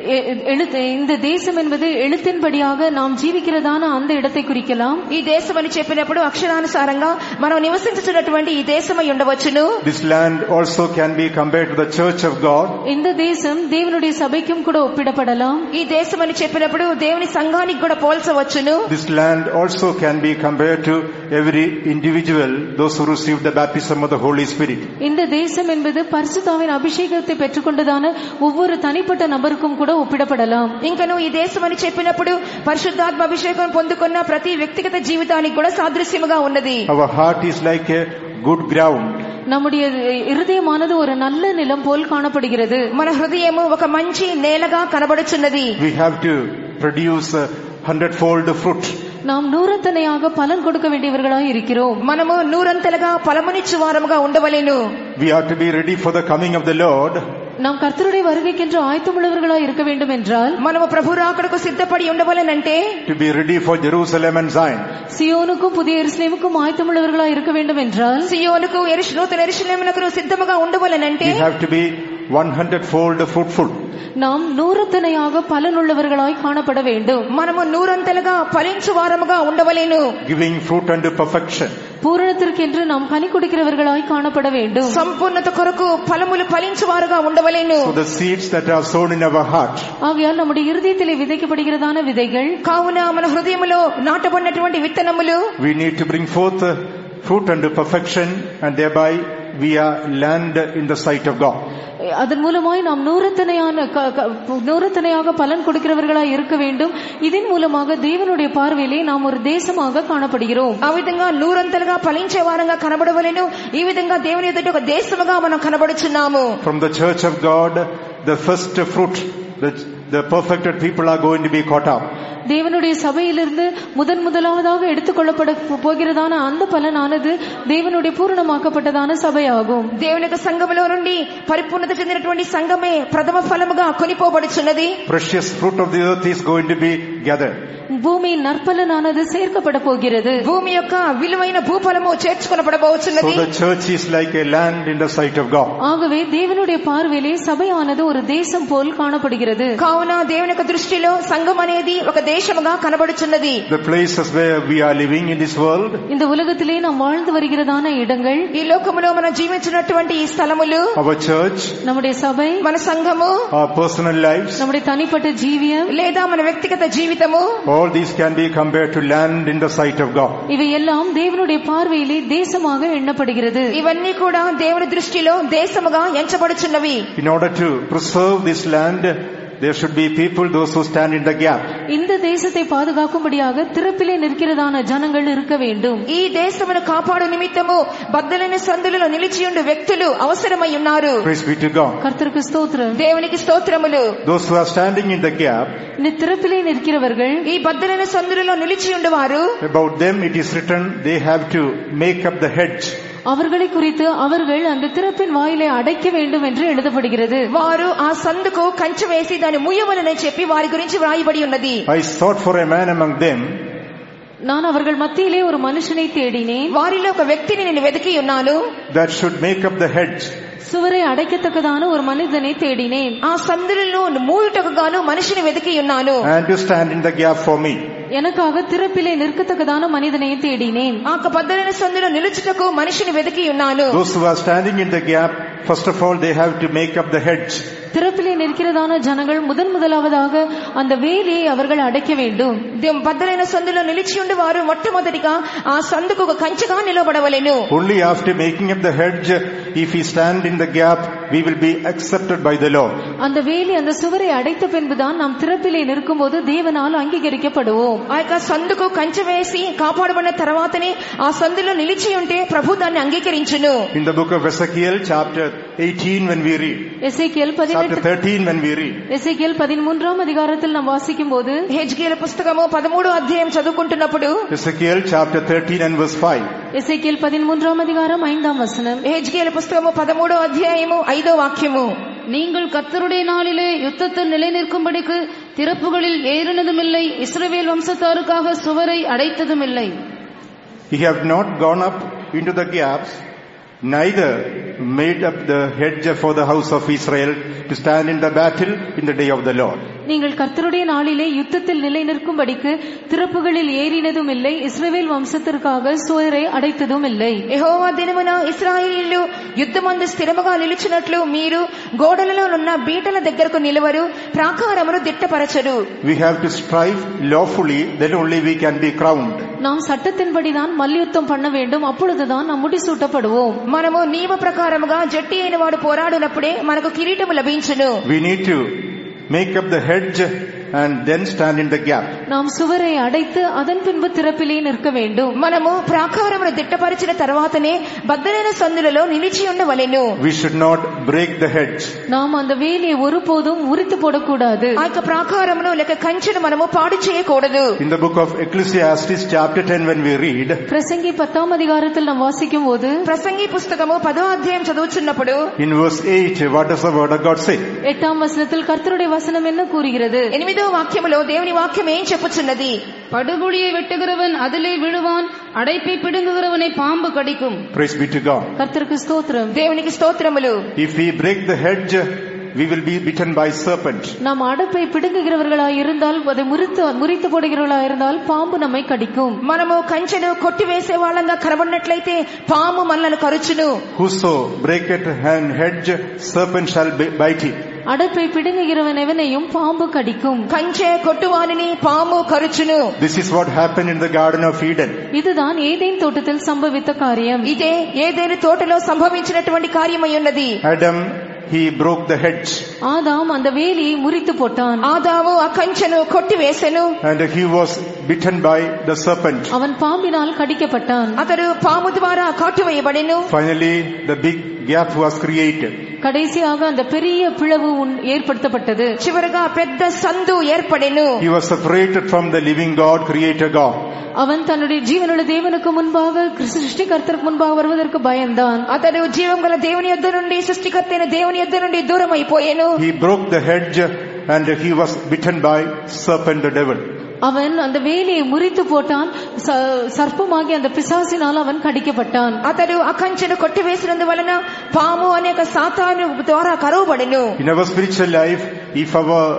இந்த தேசம் என்பது எழுத்தின்படியாக நாம் ஜீவிக்கிறதான அந்த இடத்தை குறிக்கலாம். ఈ దేశం అని చెప్పినప్పుడు అక్షరానుసారంగా మనం నివసించుచున్నటువంటి ఈ దేశమై ఉండవచ్చును. This land also can be compared to the church of God. இந்த தேశம் தேவனுடைய சபைக்கும் கூட ஒப்பிடப்படலாம். ఈ దేశం అని చెప్పినప్పుడు దేవుని సంఘానికి కూడా పోల్చవచ్చును. This land also can be compared to every individual, those who received the baptism of the Holy Spirit. இந்த தேசம் என்பது பரிசுத்தாவின் அபிஷேகத்தை பெற்றுக்கொண்டதான ஒவ்வொரு தனிப்பட்ட நபருக்கும் கூட ஒப்பிடப்படலாம். ఇంకను ఈ దేశం అని చెప్పినప్పుడు పరిశుద్ధాత్మ అభిషేకం పొందుకున్న ప్రతి వ్యక్తిగత జీవితానికి కూడా సాదృశ్యముగా ఉన్నది. Our heart is like a good ground. நம்முடைய இருதயமானது ஒரு நல்ல நிலம் போல் காணப்படுகிறது. మన హృదయము ఒక మంచి నేలగా కనబడుచున్నది. We have to produce a hundredfold fruit. நாம் நூறந்தனையாக பலன் கொடுக்க வேண்டியவர்களாய் இருக்கிறோம். మనము నూరంతలుగా ఫలమునిచ్చు వారముగా ఉండవలెను. We have to be ready for the coming of the Lord. நாம் கர்த்தருடைய வருகைக்கென்று ஆயத்தமுள்ளவர்களாய் இருக்க வேண்டும் என்றால், మనము ప్రభు రాకడకు సిద్ధపడి ఉండవలెనంటే, to be ready for Jerusalem and Zion. సియోనుக்கும் புதிய எருசலேமுக்கும் ஆயத்தமுள்ளவர்களாய் இருக்க வேண்டும் என்றால், సియోనుకు నూతన యెరూషలేమునకు సిద్ధముగా ఉండవలెనంటే, we have to be one hundred fold fruitful. நாம் நூறந்தனையாக பலனுள்ளவர்களாய் காணப்பட வேண்டும். మనము నూరంతలుగా ఫలించు వారముగా ఉండవలెను. Giving fruit unto perfection. பூரணத்திற்கென்று நாம் கனி கொடுக்கிறவர்களாய் காணப்பட வேண்டும். సంపూర్ణత కొరకు ఫలములు ఫలించు వారుగా ఉండవలెను. So the seeds that are sown in our heart, ஆகையால் நம்முடைய இருதயத்திலே விதைக்கப்படுகிறதான விதைகள், కావున మన హృదయములో నాటబడినటువంటి విత్తనములు, we need to bring forth fruit unto perfection, and thereby we are land in the sight of God. அதன் மூலமாய் நாம் நூறத்தனையான நூறத்தனையாக பலன் கொடுக்கிறவர்களாய் இருக்க வேண்டும். இதன் மூலமாக தேவனுடைய பார்வையிலே நாம் ஒரு தேசமாக காணப்படுகிறோம். ఆ విధంగా నూరంతలుగా ఫలించే వారంగా కనబడవలెను. ఈ విధంగా దేవుని ఎదుట ఒక దేశముగా మనం కనబడుచున్నాము. From the church of God, the first fruit, the, the perfected people are going to be caught up. தேவனுடைய சபையிலிருந்து முதன் முதலாவதாக எடுத்துக்கொள்ளப்பட போகிறதான அந்த பலனானது தேவனுடைய பூரணமாக்கப்பட்டதான சபையாகும். దేవుని యొక్క సంఘములో నుండి పరిపూర్ణత చెందినటువంటి సంఘమే ప్రథమ ఫలముగా కొనిపోబడుచున్నది. Precious fruit of the earth is going to be gathered. பூமியின் நற்பலனானது சேர்க்கப்பட போகிறது. భూమి యొక్క విలువైన భూఫలము చేర్చుకొనబడబోచున్నది. So the church is like a land in the sight of God. ஆகவே தேவனுடைய பார்வையிலே சபையானது ஒரு தேசம் போல் காணப்படுகிறது. కావున దేవుని యొక్క దృష్టిలో సంఘం అనేది ఒక దేశముగా కనబడుచున్నది. The places where we are living in this world, இந்த உலகத்திலே நாம் வாழ்ந்து வருகிறதான இடங்கள், ఈ లోకములో మనం జీవించినటువంటి ఈ స్థలములు, our church, நம்முடைய சபை, మన సంఘము, our personal lives, நம்முடைய தனிப்பட்ட ஜீவியம், లేదా మన వ్యక్తిగత జీవితము, all these can be compared to land in the sight of God. இவை எல்லாம் தேவனுடைய பார்வையிலே தேசமாக எண்ணப்படுகிறது. ఇవన్నీ కూడా దేవుని దృష్టిలో దేశముగా ఎంచబడుచున్నవి. In order to preserve this land, there should be people, those who stand in the gap. இந்த தேசத்தை பாதுகாக்கும்படியாக திறப்பிலே நிற்கிறதான ஜனங்கள் இருக்க வேண்டும். ఈ దేశమును కాపాడు నిమిత్తము బద్దలైన సందులలో నిలిచియుండు వ్యక్తులు అవసరమై ఉన్నారు. Praise be to God. கர்த்தருக்கு ஸ்தோத்திரம். దేవునికి స్తోత్రములు. Those who are standing in the gap, இந்த திறப்பிலே நிற்கிறவர்கள், ఈ బద్దలైన సందులలో నిలిచియుండు వారు, about them it is written, they have to make up the hedge. அவர்களை குறித்து அவர்கள் அந்த திறப்பின் வாயிலை அடைக்க வேண்டும் என்று எழுதப்படுகிறது. వారు ఆ సందుకు కంచె వేసి దాన్ని ముయ్యవలెనని చెప్పి వారి గురించి వ్రాయబడి ఉన్నది. I sought for a man among them, நான் அவர்கள் మధ్యயிலே ஒரு మనుషனை தேடினேன், వారిలో ఒక వ్యక్తిని నేను వెతికి ఉన్నాను, that should make up the hedge. சுவரை அடைக்கத்தக்கதான ஒரு மனிதனை தேடினேன், ఆ సందులలో మూయుటకు గాను మనిషిని వెతికి ఉన్నాను, and to stand in the gap for me. எனக்காக திறப்பிலே நிற்கத்தக்கதான மனிதனை தேடினேன். ఆ బద్దలైన సందులో నిలుచుటకు మనిషిని వెతికి ఉన్నాను. Those who are standing in the gap, first of all they have to make up the hedge. திறப்பிலே நிற்கிறதான ஜனங்கள் முதன் முதலாவதாக அந்த வேலியை அவர்கள் அடைக்க வேண்டும். బద్దలైన సందులో నిలిచి ఉండి వారు మొట్టమొదటిగా ఆ సందుకు ఒక కంచెగా నిలబడవలెను. Only after making up the hedge, if we stand in the gap, we will be accepted by the Lord. அந்த வேலி அந்த சுவரை அடைத்த பின்புதான் நாம் திறப்பிலே நிற்கும்போது தேவனால் அங்கீகரிக்கப்படுவோம். ఆ యొక్క సందుకు కంచె వేసి కాపాడబడిన తర్వాతనే ఆ సందులో నిలిచి ఉంటే ప్రభు దాన్ని అంగీకరించును. In the book of Ezekiel chapter eighteen when we read, Ezekiel chapter thirteen when we read, எசேக்கியேல் பதிமூன்றாம் அதிகாரத்தில் நாம் வாசிக்கும்போது, హెజ్కేలు పుస్తకము పదమూడో అధ్యాయం చదువుకుంటున్నప్పుడు, Ezekiel chapter thirteen and verse five, எசேக்கியேல் பதிமூன்றாம் அதிகாரம் ஐந்தாம் வசனம், హెజ్కేలు పుస్తకము పదమూడో అధ్యాయము ఐదో వాక్యము, நீங்கள் கர்த்தருடைய நாளிலே யுத்தத்தில் நிலை நிற்கும்படிக்கு திறப்புகளில் ஏறினதுமில்லை, இஸ்ரவேல் வம்சத்தாருக்காக சுவரை அடைத்ததுமில்லை. Ye have not gone up into the gaps, neither made up the hedge for the house of Israel to stand in the battle in the day of the Lord. நீங்கள் கர்த்தருடைய நாளிலே யுத்தத்தில் நிலை நிற்கும்படிக்கு திறப்புகளில் ஏறினதும் இல்லை, இஸ்ரவேல் வம்சத்திற்காக சுவரை அடைத்ததும் இல்லை. యెహోవా దినమున ఇశ్రాయేలీయులు యుద్ధమందు స్థిరముగా నిలిచినట్లు మీరు గోడలలో ఉన్న బీటల దగ్గరకు నిలవరు, ప్రాకారమును దిట్టపరచరు. We have to strive lawfully, then only we can be crowned. நாம் சட்டத்தின்படிதான் மல்யுத்தம் பண்ண வேண்டும், அப்பொழுதுதான் நாம் முடிசூட்டப்படுவோம். మనము నియమ ప్రకారముగా జట్టి అయిన వాడు పోరాడినప్పుడే మనకు కిరీటము లభించును. We need to make up the hedge and then stand in the gap. நாம் சுவரை அடைத்து அதன் பின்பு திறப்பிலே நிற்க வேண்டும். మనము ప్రాకారమును దిట్టపరిచిన తర్వాతనే బద్దలైన సందులలో నిలిచి ఉండవలెను. We should not break the hedge. நாம் அந்த வேலியை ஒருபோதும் உரித்து போடக்கூடாது. ఆ యొక్క ప్రాకారమును లేక కంచెను మనము పాడు చేయకూడదు. In the book of Ecclesiastes chapter ten when we read, பிரசங்கி பத்தாம் அதிகாரத்தில் நாம் வாசிக்கும் போது, ప్రసంగి పుస్తకము పదో అధ్యాయం చదువుచున్నప్పుడు, in verse eight, what does the word of God say? எட்டாம் வசனத்தில் கர்த்தருடைய வசனம் என்ன கூறுகிறது? ఎనిమిదో వాక్యములో దేవుని వాక్యం ఏం చెప్పుచున్నది? படுகுழியை வெட்டுகிறவன் அதிலே விழுவான், அடைப்பை பிடுங்குகிறவனை பாம்பு கடிக்கும். Praise be to God. கர்த்தருக்கு ஸ்தோத்திரம். దేవునికి స్తోత్రములు. If we break the hedge, we will be bitten by serpent. நாம் அடைப்பை பிடுங்குகிறவர்களாய் இருந்தால், அதை முறித்து முறித்து போடுகிறவர்களாய் இருந்தால் பாம்பு நம்மை கடிக்கும். మనము కంచెను కొట్టివేసే వాళ్ళంగా కనబడినట్లయితే పాము మనల్ని కరుచును. Whoso breaketh an hedge, serpent shall bite him. அடைப்பை பிடுங்குகிறவன் எவனையும் பாம்பு கடிக்கும். కంచె కొట్టువానిని పాము కరుచును. This is what happened in the Garden of Eden. இதுதான் ஏதேன் தோட்டத்தில் சம்பவித்த காரியம். ఇదే ఏదైనా తోటలో సంభవించినటువంటి కార్యమై ఉన్నది. Adam, he broke the hedge. ஆதாம் அந்த வேலியை முறித்து போட்டான். ఆదాము ఆ కంచెను కొట్టివేసెను. And he was bitten by the serpent. அவன் பாம்பினால் கடிக்கப்பட்டான். అతడు పాము ద్వారా కాటువేయబడెను. Finally, the big gap was created. கடைசியாக அந்த பெரிய பிளவு ஏற்படுத்தப்பட்டது. చివరగా పెద్ద సందు ఏర్పడెను. He was separated from the living God, creator God. அவன் தன்னுடைய ஜீவனுள்ள தேவனுக்கு முன்பாக சிருஷ்டிகர்த்தருக்கு முன்பாக வருவதற்கு பயந்தான். అతడు జీవం గల దేవుని యొద్ద నుండి సృష్టికర్త అయిన దేవుని యొద్ద నుండి దూరం అయిపోయెను. He broke the hedge and he was bitten by serpent, the devil. அவன் அந்த வேலியை முறித்து போட்டான். சர்ப்பமாகி அந்த பிசாசினால் அவன் கடிக்கப்பட்டான். అతడు ఆ కంచెను కొట్టివేసినందువలన పాము అనేక సాతాను ద్వారా కరువబడెను. In our spiritual life, if our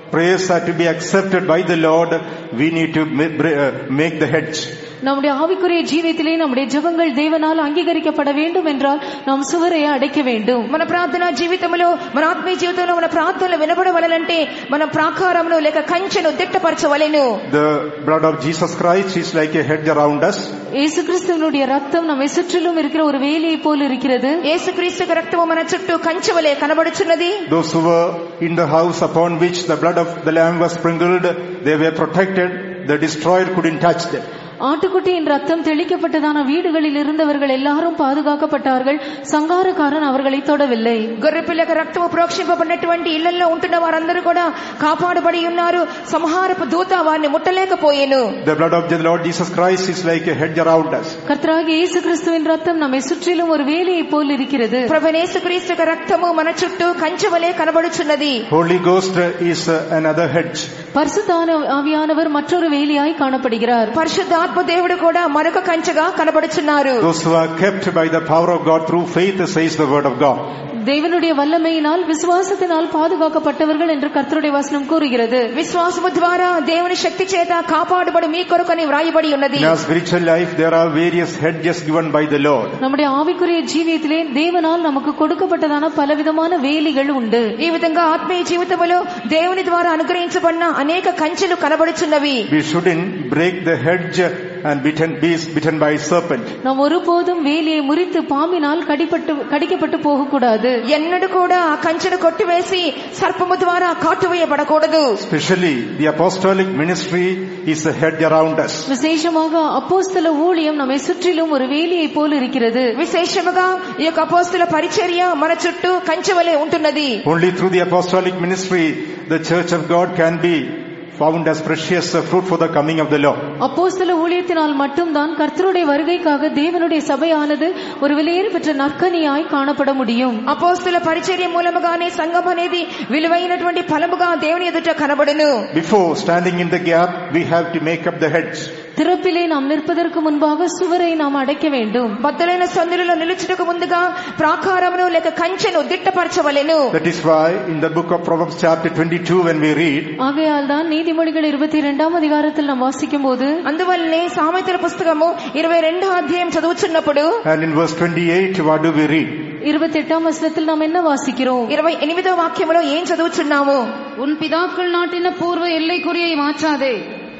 prayers are to be accepted by the Lord, we need to make the hedge. நம்முடைய ஆவிக்குரிய ஜீவியத்திலே நம்முடைய ஜெபங்கள் தேவனால் அங்கீகரிக்கப்பட வேண்டும் என்றால் நாம் சுவரை அடைக்க வேண்டும். మన ప్రార్థన జీవితంలో మన ఆత్మీయ జీవితంలో మన ప్రార్థనలు వినబడవలనంటే మనం ప్రాకారమును లేక కంచెను దిట్టపరచవలెను. The blood of Jesus Christ is like a hedge around us. இயேசு கிறிஸ்துவினுடைய ரத்தம் நம்மை சுற்றிலும் இருக்கிற ஒரு வேலியை போல் இருக்கிறது. యేసు క్రీస్తు రక్తము మన చుట్టూ కంచె వలె కనబడుచున్నది. Those who were in the house upon which the blood of the lamb was sprinkled, they were protected. The destroyer couldn't touch them. ஆட்டுக்குட்டியின் ரத்தம் தெளிக்கப்பட்டதான வீடுகளில் இருந்தவர்கள் எல்லாரும் பாதுகாக்கப்பட்டார்கள். சங்காரக்காரன் அவர்களை தொடவில்லை. గొర్రెపిల్లక రక్తము ప్రోక్షింపబడినటువంటి ఇళ్లలో ఉంటున్న వారందరూ కూడా కాపాడబడి ఉన్నారు. సంహారపు దూత వారిని ముట్టలేకపోయెను. The blood of the Lord Jesus Christ is like a hedge around us. கர்த்தராகிய இயேசு கிறிஸ்துவின் ரத்தம் நம்மை சுற்றிலும் ஒரு வேலியை போல் இருக்கிறது. ప్రభువైన యేసుక్రీస్తు యొక్క రక్తము మన చుట్టూ కంచె వలె కనబడుచున్నది. Holy Ghost is another hedge. பரிசுத்த ஆவியானவர் மற்றொரு வேலியாய் காணப்படுகிறார். పరిశుద్ధాత్మ దేవుడు కూడా మరొక కంచెగా కనబడుచున్నారు. Those who are kept by the power of God through faith, says the word of God. தேவனுடைய வல்லமையினால் விசுவாசத்தினால் பாதுகாக்கப்பட்டவர்கள் என்று கர்த்தருடைய வசனம் கூறுகிறது. విశ్వాసము ద్వారా దేవుని శక్తి చేత కాపాడబడి మీ కొరకని వ్రాయబడి ఉన్నది. In our spiritual life there are various hedges given by the Lord. நம்முடைய ஆவிக்குரிய ஜீவியத்திலே தேவனால் நமக்கு கொடுக்கப்பட்டதான பலவிதமான வேலிகள் உண்டு. ఈ విధంగా ఆత్మీయ జీవితంలో దేవుని ద్వారా అనుగ్రహించబడిన అనేక కంచెలు కనబడుచున్నవి. We shouldn't break the hedge and bitten, be bitten by a serpent. நாம் ஒருபோதும் வேலியை முறித்து பாம்பினால் கடிப்பட்டு கடிக்கப்பட்டு போகக்கூடாது. ఎన్నడూ కూడా ఆ కంచెను కొట్టివేసి సర్పము ద్వారా కాటువేయబడకూడదు. Especially the apostolic ministry is a hedge around us. விசேஷமாக அப்போஸ்தல ஊழியம் நம்மை சுற்றிலும் ஒரு வேலியை போல் இருக்கிறது. విశేషముగా ఈ యొక్క అపోస్తల పరిచర్య మన చుట్టూ కంచె వలె ఉంటున్నది. Only through the apostolic ministry the church of God can be found as precious fruit for the coming of the Lord. அப்போஸ்தல ஊழியத்தினால் மட்டும்தான் கர்த்தருடைய வருகைக்காக தேவனுடைய சபையானது ஒரு விலையேற பெற்ற நற்கனியாய் காணப்பட முடியும். అపోస్తల పరిచర్య మూలముగానే సంఘం అనేది విలువైనటువంటి ఫలముగా దేవుని ఎదుట కనబడును. Before standing in the gap, we have to make up the hedge. திறப்பிலே நாம் நிற்பதற்கு முன்பாக சுவரை நாம் அடைக்க வேண்டும். బద్దలైన సందులలో నిలుచుటకు ముందుగా ప్రాకారమును లేక కంచెను దిట్టపరచవలెను. That is why in the book of Proverbs chapter twenty-two when we read, ஆகையால் தான் நீதிமொழிகள் இருபத்தி இரண்டாம் அதிகாரத்தில் நாம் வாசிக்கும் போது, అందువల్లనే సామెతల పుస్తకము ఇరవై రెండవ అధ్యాయం చదువుచున్నప్పుడు, and in verse twenty-eight what do we read? இருபத்தி எட்டாம் வசனத்தில் நாம் என்ன வாசிக்கிறோம்? ఇరవై ఎనిమిదవ వాక్యములో ఏం చదువుచున్నాము? உன் பிதாக்கள் நாட்டின பூர்வ எல்லைக்குறியை மாற்றாதே.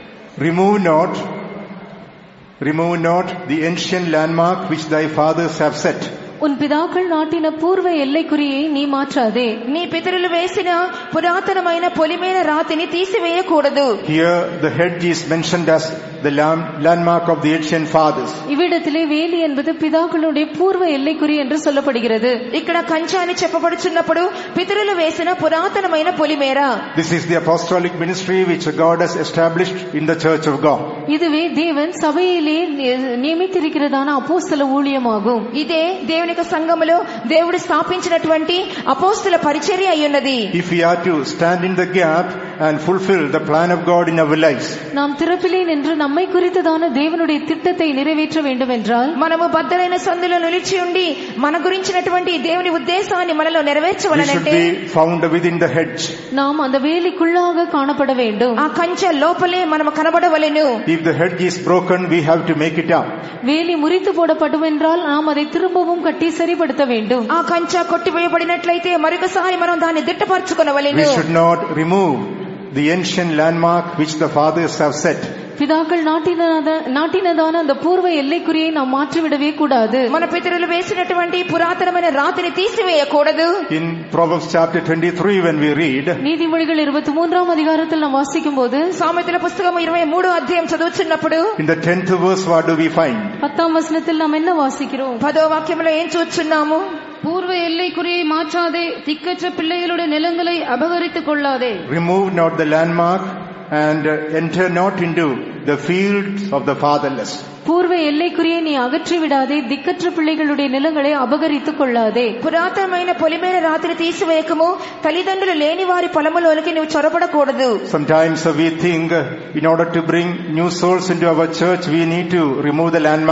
Remove not remove not the ancient landmark which thy fathers have set. உன் பிதாக்கள் நாட்டின பூர்வ எல்லைக்குறியை நீ மாற்றாதே. నీ పితరులు వేసిన పురాతనమైన పొలిమేర రాతిని తీసివేయకూడదు. Here the hedge is mentioned as the landmark of the ancient fathers. இவ்விடத்திலே வேலி என்பது பிதாக்களுடைய பூர்வ எல்லைக்குறி என்று சொல்லப்படுகிறது. ఇక్కడ కంచె అని చెప్పబడుచున్నప్పుడు పితరులు వేసిన పురాతనమైన పొలిమేర. This is the apostolic ministry which God has established in the church of God. இதுவே தேவன் சபையிலே நியமித்திருக்கிறதான அப்போஸ்தல ஊழியமாகும். ఇదే దేవుని యొక్క సంఘములో దేవుడు స్థాపించినటువంటి అపోస్తల పరిచర్య అయ్యున్నది. If we are to stand in the gap and fulfill the plan of God in our lives, நாம் திறப்பிலே நின்று நம்மை குறித்ததான தேவனுடைய திட்டத்தை நிறைவேற்ற வேண்டும் என்றால், మనము బద్దలైన సందులో నిలిచి ఉండి మన గురించినటువంటి దేవుని ఉద్దేశాన్ని మనలో నెరవేర్చవలనంటే we should be found within the hedge. நாம் அந்த வேலிக்குள்ளாக காணப்பட வேண்டும். ఆ కంచె లోపలే మనము కనబడవలెను. If the hedge is broken, we have to make it up. வேலி முறித்து போடப்படும் என்றால் நாம் அதை திரும்பவும் కట్టి సరిపడత வேண்டும். ఆ కంచె కొట్టివేయబడినట్లయితే మరొకసారి మనం దాన్ని దిట్టపరచుకొనవలెను. We should not remove the ancient landmark which the fathers have set. பிதாக்கள் நாட்டினதான அந்த பூர்வ எல்லைக்குறியை நாம் மாற்றிவிடவே கூடாது. మన పితరులు వేసినటువంటి పురాతనమైన రాతిని తీసివేయకూడదు. In Proverbs chapter twenty-three when we read, நீதிமொழிகள் இருபத்தி மூன்றாம் அதிகாரத்தில் நாம் வாசிக்கும் போது, సామెతల పుస్తకం ఇరవై మూడో అధ్యాయం చదువుచున్నప్పుడు, in the tenth verse what do we find? பத்தாம் வசனத்தில் நாம் என்ன வாசிக்கிறோம்? పదో వాక్యంలో ఏం చూస్తున్నాము? பூர்வ எல்லைக்குறியை மாற்றாதே, திக்கற்ற பிள்ளைகளுடைய நிலங்களை அபகரித்துக் கொள்ளாதே. Remove not the landmark and enter not into the fields of the fatherless. పూర్వ ఎల్லைக்குறியை நீ అగற்றி విడాదే, திக்கற்ற பிள்ளைகளுடைய నిలங்களை అபగరిத்துக் కొల్లాదే. పురాతనమైన పొలిమేర రాతిని తీసివేయకము, తల్లిదండ్రులు లేని వారి పొలములోనికి నువ్వు చొరబడకూడదు. Sometimes we think in order to bring new souls into our church we need to remove the landmark.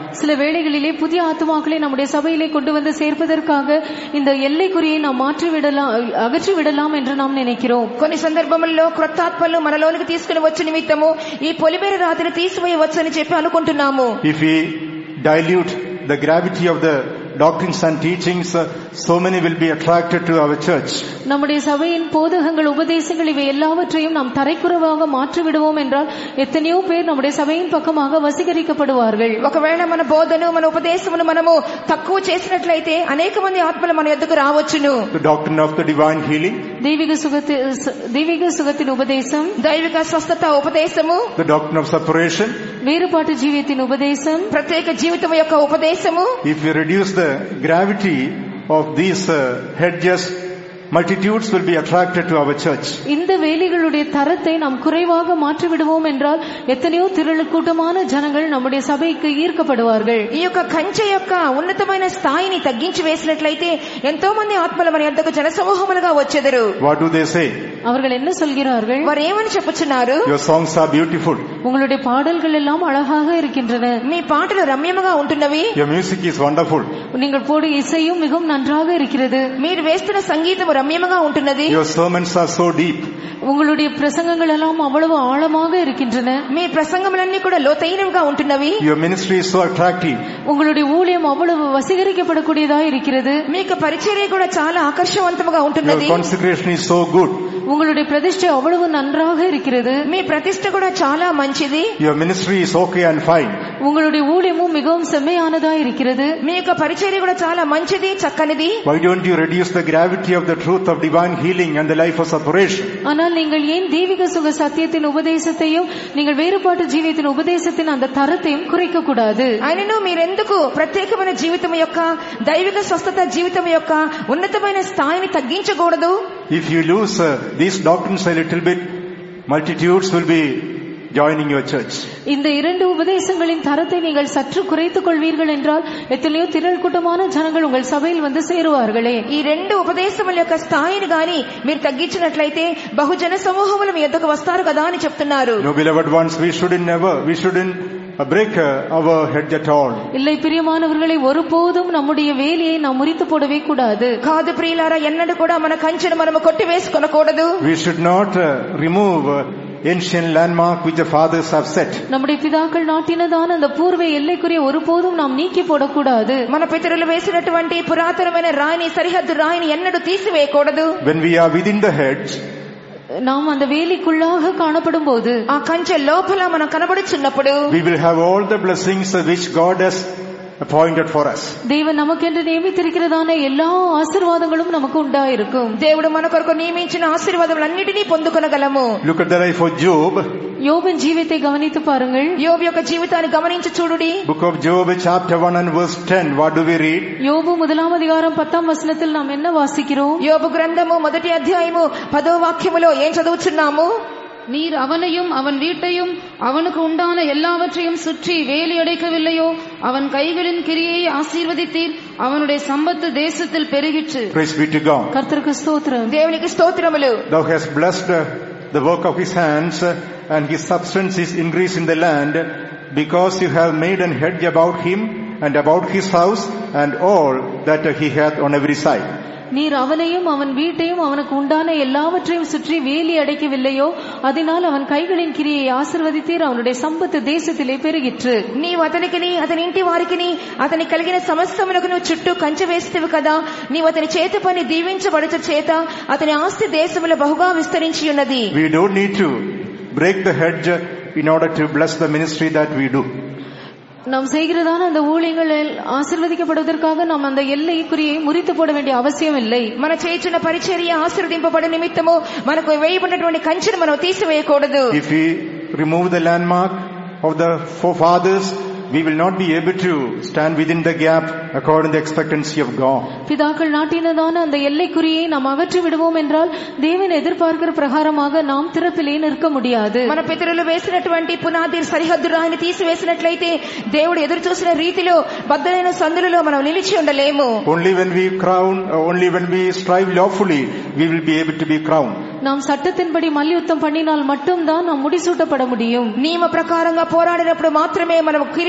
சில வேளைகளிலே புதிய ஆத்துமாக்களை நம்முடைய சபையிலே கொண்டு வந்து சேர்ப்பதற்காக இந்த எல்லைக்குறியை நாம் மாற்றிவிடலாம், அகற்றிவிடலாம் என்று நாம் நினைக்கிறோம். కొన్ని సందర్భముల్లో క్రొత్త ఆత్మలు మనలోనికి తీసుకుని వచ్చే నిమిత్తము ఈ పొలిమేర రాతిని తీసివేయవచ్చని చెప్పి అనుకుంటున్నాము. If we dilute the gravity of the doctrines and teachings, uh, so many will be attracted to our church. நம்முடைய சபையின் போதகங்கள், உபதேசங்கள் இவை எல்லாவற்றையும் நாம் தரைக்குறைவாக மாற்றி விடுவோம் என்றால் எத்தனையோ பேர் நம்முடைய சபையின் பக்கமாக வசீகரிக்கப்படுவார்கள். ఒకవేళ మన బోధను మన ఉపదేశమును మనము తక్కువ చేసినట్లయితే అనేక మంది ఆత్మలు మన యొద్దకు రావచ్చును. The doctrine of the divine healing, தெய்வீக சுகத்தி தெய்வீக சுகத்தின் உபதேசம், దైవిక స్వస్థత ఉపదేశము, the doctrine of separation, வேறுபாட்டு ஜீவியத்தின் உபதேசம், ప్రత్యేక జీవితం యొక్క ఉపదేశము. if we reduce the gravity of these uh, hedges, multitudes will be attracted to our church. இந்த வேலிகளுடைய தரத்தை நாம் குறைவாக மாற்றி விடுவோம் என்றால் எத்தனையோ திரள் கூட்டமான ஜனங்கள் நம்முடைய சபைக்கு ஈர்க்கப்படுவார்கள். ఈ యొక్క కంచె యొక్క ఉన్నతమైన స్థాయిని తగ్గించి వేసినట్లయితే ఎంతో మంది ఆత్మలు మన యొద్దకు జనసమూహములుగా వచ్చెదరు. What do they say? அவர்கள் என்ன சொல்கிறார்கள்? వారు ఏమని చెప్పుచున్నారు? Your songs are beautiful. உங்களுடைய பாடல்கள் எல்லாம் அழகாக இருக்கின்றன. మీ పాటలు రమ్యముగా ఉంటున్నవి. Your music is wonderful. நீங்கள் போடும் இசையும் மிகவும் நன்றாக இருக்கிறது. మీరు వేస్తున్న సంగీతం రమ్యముగా ఉంటున్నది. Your sermons are so deep. உங்களுடைய பிரசங்கங்கள் எல்லாம் அவ்வளவு ஆழமாக இருக்கின்றன. మీ ప్రసంగములన్నీ కూడా లోతైనవిగా ఉంటున్నవి. Your ministry is so attractive. உங்களுடைய ஊழியம் అவ்வளவு వశీకరించబడக்கூடியதாக இருக்கிறது. మీకు పరిచర్య కూడా చాలా ఆకర్షవంతముగా ఉంటున్నది. Your consecration is so good. உங்களுடைய பிரதிஷ்டை அவ்வளவு நன்றாக இருக்கிறது. మీ ప్రతిష్ఠ కూడా చాలా మంచిది. Your ministry is okay and fine. உங்களுடைய ஊழியமும் மிகவும் செம்மையானதா இருக்கிறது. మీ యొక్క పరిచర్య కూడా చాలా మంచిది, చక్కనిది. Why don't you reduce the gravity of the truth of divine healing and the life of separation? ஆனால் நீங்கள் ஏன் தெய்வீக சுக சத்தியத்தின் உபதேசத்தையும் நீங்கள் வேறுபாட்டு ஜீவியத்தின் உபதேசத்தின் அந்த தரத்தையும் குறைக்க கூடாது? అయినను మీరెందుకు ప్రత్యేకమైన జీవితం యొక్క దైవిక స్వస్థత జీవితం యొక్క ఉన్నతమైన స్థాయిని తగ్గించకూడదు? If you lose uh, these doctrines a little bit, multitudes will be joining your church. இந்த இரண்டு உபதேசங்களின் தரத்தை நீங்கள் சற்று குறைத்துக் கொள்வீர்கள் என்றால் எத்தனையோ திரள் கூட்டமான ஜனங்கள் உங்கள் சபையில் வந்து சேருவார்களே. ఈ రెండు ఉపదేశముల యొక్క స్థాయిని గాని మీరు తగ్గించినట్లయితే బహుజన సమూహములు మీ యొద్దకు వస్తారు కదా అని చెప్తున్నారు. No, beloved ones, we shouldn't never, we shouldn't break our hedge at all. இல்லை பிரியமானவர்களை, ஒருபோதும் நம்முடைய வேலையை நாம் முறித்து போடவே கூடாது. కాదు ప్రియులారా, ఎన్నడూ కూడా మన కంచెను మనము కొట్టివేసుకొనకూడదు. We should not uh, remove uh, ancient landmark which the fathers have set. நம்முடைய பிதாக்கள் நாட்டினதான அந்த பூர்வ எல்லைக்குரிய ஒருபோதும் நாம் நீக்கி போடக்கூடாது. మన పితరులు వేసినటువంటి పురాతనమైన రాయిని, సరిహద్దు రాయిని ఎన్నడూ తీసివేయకూడదు. When we are within the hedge, நாம் அந்த வேலிக்குள்ளாக காணப்படும் போது, ఆ కంచె లోపల మనం కనబడుచున్నప్పుడు we will have all the blessings which God has appointed for us. தேவன் நமக்கென்று நியமித்திருக்கிறதான எல்லா ஆசீர்வாதங்களும் நமக்கு உண்டாயிருக்கும். దేవుడు మన కొరకు నియమించిన ఆశీర్వాదములన్నిటినీ పొందుకొనగలము. Look at the life of Job. யோபின் ஜீவித்தை கவனித்து பாருங்கள். యోబు యొక్క జీవితాన్ని గమనించి చూడుడి. Book of Job chapter one and verse ten. What do we read? யோபு முதலாம் அதிகாரம் பத்தாம் வசனத்தில் நாம் என்ன வாசிக்கிறோம்? యోబు గ్రంథము మొదటి అధ్యాయము పదో వాక్యములో ఏం చదువుచున్నాము? நீர் அவனையும் அவன் வீட்டையும் அவனுக்கு உண்டான எல்லாவற்றையும் சுற்றி வேலி அடைக்கவில்லையோ? அவன் கைகளின் கிரியை ஆசீர்வதித்தீர், அவனுடைய சம்பத்து தேசத்தில் பெருகிற்று. Praise be to God. கர்த்தருக்கு ஸ்தோத்திரம். దేవునికి స్తోత్రములు. Thou hast blessed the work of his hands, and his substance is increased in the land, because you have made an hedge about him and about his house and all that he hath on every side. நீர் அவனையும் அவன் வீட்டையும் அவனுக்கு உண்டான எல்லாவற்றையும் சுற்றி வேலி அடைக்கவில்லையோ? அதனால் அவன் கைகளின் கிரியை ஆசீர்வதித்தீர், அவனுடைய சம்பத்து தேசத்திலே பெருகிற்று. నీవు అతనికిని అతని ఇంటి వారికిని అతని కలిగిన సమస్తములకు నువ్వు చుట్టూ కంచె వేస్తేవి కదా. నీవు అతని చేతి పని దీవించబడుట చేత అతని ఆస్తి దేశములో బహుగా విస్తరించి ఉన్నది. We don't need to break the hedge in order to bless the ministry that we do. நாம் செய்கிறதான அந்த ஊழியங்கள் ஆசீர்வதிக்கப்படுவதற்காக நாம் அந்த எல்லைக்குறியை முறித்து போட வேண்டிய அவசியம் இல்லை. మన చేయుచున్న పరిచర్య ఆశీర్వదింపబడే నిమిత్తము మనకు వేయబడినటువంటి కంచెను మనం తీసివేయకూడదు. If we remove the landmark of the forefathers, we will not be able to stand within the gap according to the expectancy of God. பிதாக்கள் நாட்டினதான அந்த எல்லைக்குறியை நாம் அகற்றி விடுவோம் என்றால் தேவன் எதிர்பார்க்கிற பிரகாரமாக நாம் திறப்பிலே நிற்க முடியாது. మన పితరులు వేసినటువంటి పునాది సరిహద్దు రాయిని తీసివేసినట్లయితే దేవుడు ఎదురు చూసిన రీతిలో బద్దలైన సందులలో మనం నిలిచి ఉండలేము. Only when we crown, only when we strive lawfully, we will be able to be crowned. நாம் சட்டத்தின்படி மல்யுத்தம் பண்ணினால் மட்டும்தான் நாம் முடிசூட்டப்பட முடியும். నియమ ప్రకారంగా పోరాడినప్పుడు మాత్రమే మనం కిరీటం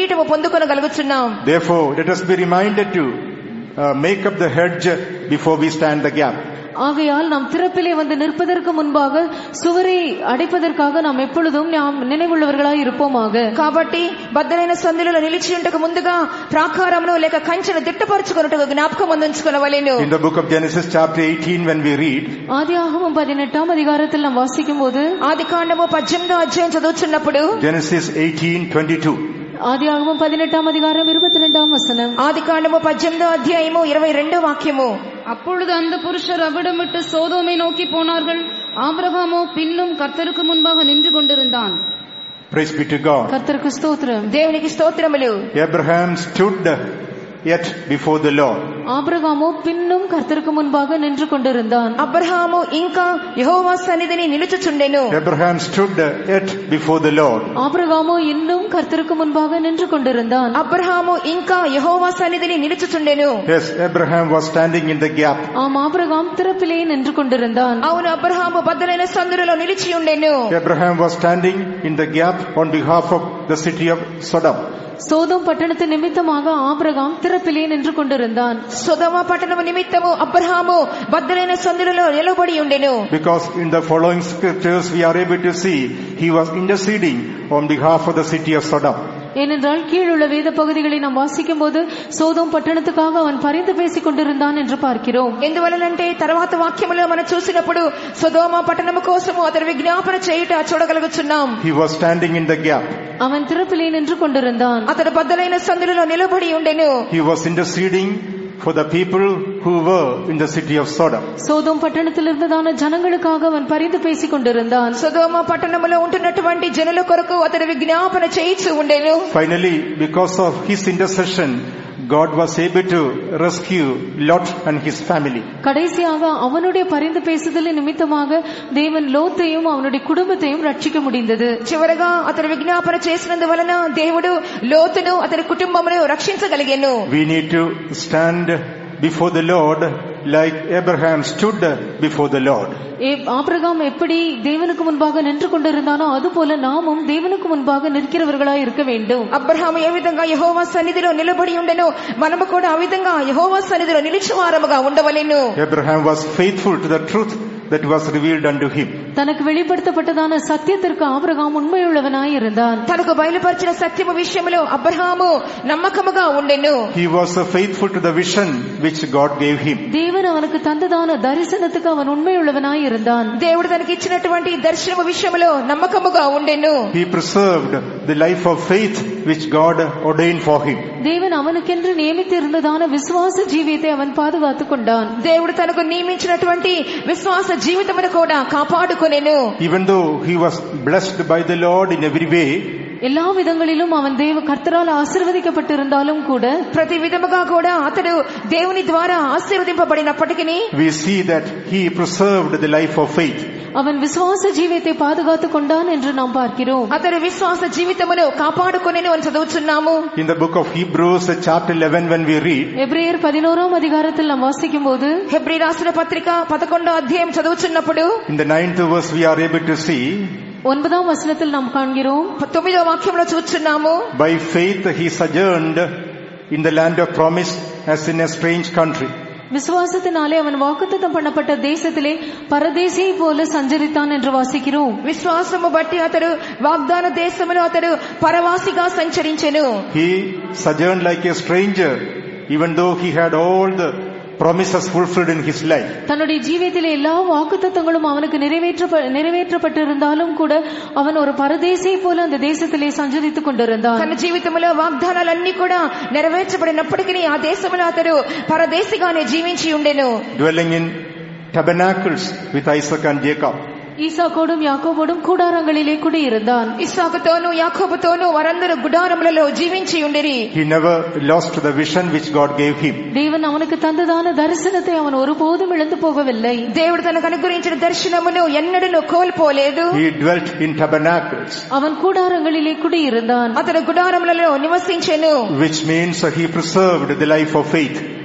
కిరీటము పొందుకొనగలుగుచున్నాం. Therefore, let us be reminded to uh, make up the hedge before we stand the gap. ஆகையால் நாம் திறப்பிலே வந்து நிற்பதற்கு முன்பாக சுவரை அடைப்பதற்காக நாம் எப்பொழுதும் நாம் நினைவுள்ளவர்களாய் இருப்போமாக. కాబట్టి బద్దలైన సందులలో నిలిచి ఉంటకు ముందుగా ప్రాకారమును లేక కంచెను దిట్టపరచుకొనుటకు జ్ఞాపకం ఉంచుకొనవలెను. In the book of Genesis chapter eighteen, when we read, ஆதியாகமம் பதினெட்டாம் அதிகாரத்தில் நாம் வாசிக்கும் போது, ఆదికాండము పద్దెనిమిదో అధ్యాయం చదువుచున్నప్పుడు, Genesis eighteen twenty-two, ஆதியாகமம் பதினெட்டாம் அதிகாரம் இருபத்தி இரண்டாம் வசனம், ఆదికాండము పద్దెనిమిదో అధ్యాయము ఇరవై రెండో వాక్యము, அப்பொழுது அந்த புருஷர் அவ்விடமிட்டு சோதோமை நோக்கி போனார்கள். ஆபிரகாமோ பின்னும் கர்த்தருக்கு முன்பாக நின்று கொண்டிருந்தான். Praise be to God. கர்த்தருக்கு ஸ்தோத்திரம். దేవునికి స్తోత్రములు. Abraham stood yet before the Lord. ஆபிரகாமோ பின்னும் கர்த்தருக்கு முன்பாக நின்று கொண்டிருந்தான். అబ్రహాము ఇంకా యెహోవా సన్నిధిని నిలుచుచుండెను. Abraham stood yet before the Lord. ஆபிரகாமோ இன்னும் கர்த்தருக்கு முன்பாக நின்று கொண்டிருந்தான். అబ్రహాము ఇంకా యెహోవా సన్నిధిని నిలుచుచుండెను. Yes, Abraham was standing in the gap. ஆம், ஆபிரகாம் திறப்பிலே நின்று கொண்டிருந்தான். అవును, అబ్రహాము బద్దలైన సందులలో నిలిచి ఉండెను. Abraham was standing in the gap on behalf of the city of Sodom. Sodom பட்டணத்து நிமித்தமாக ஆபிரகாம் திறப்பிலே நின்று கொண்டிருந்தான். సొదొమ పట్టణము నిమిత్తము అబ్రహాము బద్దలైన సందులలో నిలబడి ఉండెను. Because in the following scriptures we are able to see he was interceding on behalf of the city of Sodom. ஏனென்றால் கீழுள்ள வேத பகுதிகளை நாம் வாசிக்கும் போது சோதோம் பட்டணத்துக்காக அவன் பரிந்து பேசிக் கொண்டிருந்தான் என்று பார்க்கிறோம். ఎందువలనంటే తర్వాత వాక్యములో మనం చూసినప్పుడు సొదొమ పట్టణము కోసము అతడు విజ్ఞాపన చేయుట చూడగలుగుచున్నాం. He was standing in the gap. அவன் திறப்பிலே நின்று கொண்டிருந்தான். అతడు బద్దలైన సందులలో నిలబడి ఉండెను. He was interceding for the people who were in the city of Sodom. Sodom பட்டணத்தில் இருந்ததான ஜனங்களுக்காக அவன் பரிந்து பேசிக் கொண்டிருந்தான். సొదొమ పట్టణములో ఉంటున్నటువంటి జనుల కొరకు అతడు విజ్ఞాపన చేయిచు ఉండెను. Finally, because of his intercession, God was able to rescue Lot and his family. கடைசியாக அவனுடைய பரிந்து பேசுதலின் நிமித்தமாக தேவன் லோத்தையும் அவனுடைய குடும்பத்தையும் ரட்சிக்க முடிந்தது. చివరగా అతడు విజ్ఞాపన చేసినందువలన దేవుడు లోతును అతని కుటుంబమును రక్షించగలిగెను. We need to stand before the Lord like Abraham stood before the Lord. ஆபிரகாம் எப்படி தேவனுக்கு முன்பாக நின்று கொண்டிருந்தானோ அதுபோல நாமும் தேவனுக்கு முன்பாக நிற்கிறவர்களாய் இருக்க வேண்டும். అబ్రహాము ఏ విధంగా యెహోవా సన్నిధిలో నిలబడి ఉండెనో మనము కూడా ఆ విధంగా యెహోవా సన్నిధిలో నిలిచివారముగా ఉండవలెను. Abraham was faithful to the truth that was revealed unto him. தனக்கு வெளிப்படுத்தப்பட்டதான சத்தியத்திற்கு ஆபிரகாம் உண்மையுள்ளவனாய் இருந்தான். తనకు బయలుపరిచిన సత్యము విషయములో అబ్రహాము నమ్మకముగా ఉండెను. He was faithful to the vision which God gave him. தேவன் அவனுக்கு தந்ததான தரிசனத்துக்கு அவன் உண்மையுள்ளவனாய் இருந்தான். దేవుడు తనకి ఇచ్చినటువంటి దర్శనము విషయములో నమ్మకముగా ఉండెను. He preserved the life of faith which God ordained for him. தேவன் அவனுக்கென்று நியமித்து இருந்ததான விசுவாச ஜீவியத்தை அவன் பாதுகாத்துக் கொண்டான். దేవుడు తనకు నియమించినటువంటి విశ్వాస జీవితమును కూడా కాపాడుకొనెను. Even though he was blessed by the Lord in every way, எல்லா விதங்களிலும் அவன் தேவ கர்த்தரால் ஆசீர்வதிக்கப்பட்டிருந்தாலும் கூட ప్రతి విధముగా కూడా అతడు దేవుని ద్వారా ఆశీర్వదింపబడినప్పటికీ we see that he preserved the life of faith. அவன் விசுவாச ஜீவியத்தை பாதுகாத்துக் கொண்டான் என்று நாம் பார்க்கிறோம். అతడు విశ్వాస జీవితమును కాపాడుకొనెను అని చదువుచున్నాము. In the book of Hebrews chapter eleven, when we read, எபிரேயர் பதினோராம் அதிகாரத்தில் நாம் வாசிக்கும் போது, హెబ్రీ రాసిన పత్రిక పదకొండో అధ్యాయం చదువుచున్నప్పుడు in the ninth verse we are able to see, ஒன்பதாம் வசனத்தில் நாம் காண்கிறோம், తొమ్మిదో వాక్యంలో చూస్తున్నాము, by faith he sojourned in the land of promise as in a strange country. விசுவாசத்தினாலே அவன் வாக்குத்தத்தம் பண்ணப்பட்ட தேசத்திலே பரதேசியை போல சஞ்சரித்தான் என்று வாசிக்கிறோம். విశ్వాసము బట్టి అతడు వాగ్దాన దేశములో అతడు పరవాసిగా సంచరించెను. He sojourned like a stranger, even though he had all the promises fulfilled in his life. தன்னுடைய ஜீவியத்திலே எல்லா வாக்குத்தத்தங்களும் அவனுக்கு நிறைவேற்ற நிறைவேற்றப்பட்டிருந்தாலும் கூட அவன் ஒரு பரதேசியை போல அந்த தேசத்திலே சஞ்சரித்துக் கொண்டிருந்தான். తన జీవితంలో వాగ్దానాలన్నీ కూడా నెరవేర్చబడినప్పటికీ ఆ దేశంలో అతడు పరదేశిగానే జీవించి ఉండెను. Dwelling in tabernacles with Isaac and Jacob. ஈசாக்கோடும் யாக்கோபோடும் கூடாரங்களிலே குடியிருந்தான். ఇస్సాకుతోను యాకోబుతోను వారందరూ గుడారములలో జీవించి ఉండిరి. He never lost the vision which God gave him. தேவன் அவனுக்கு தந்ததான தரிசனத்தை அவன் ஒருபோதும் இழந்து போகவில்லை. దేవుడు తనకు అనుగ్రహించిన దర్శనమును ఎన్నడూ కోల్పోలేదు. He dwelt in tabernacles. அவன் கூடாரங்களிலே குடியிருந்தான். అతడు గుడారములలో నివసించెను. Which means he preserved the life of faith.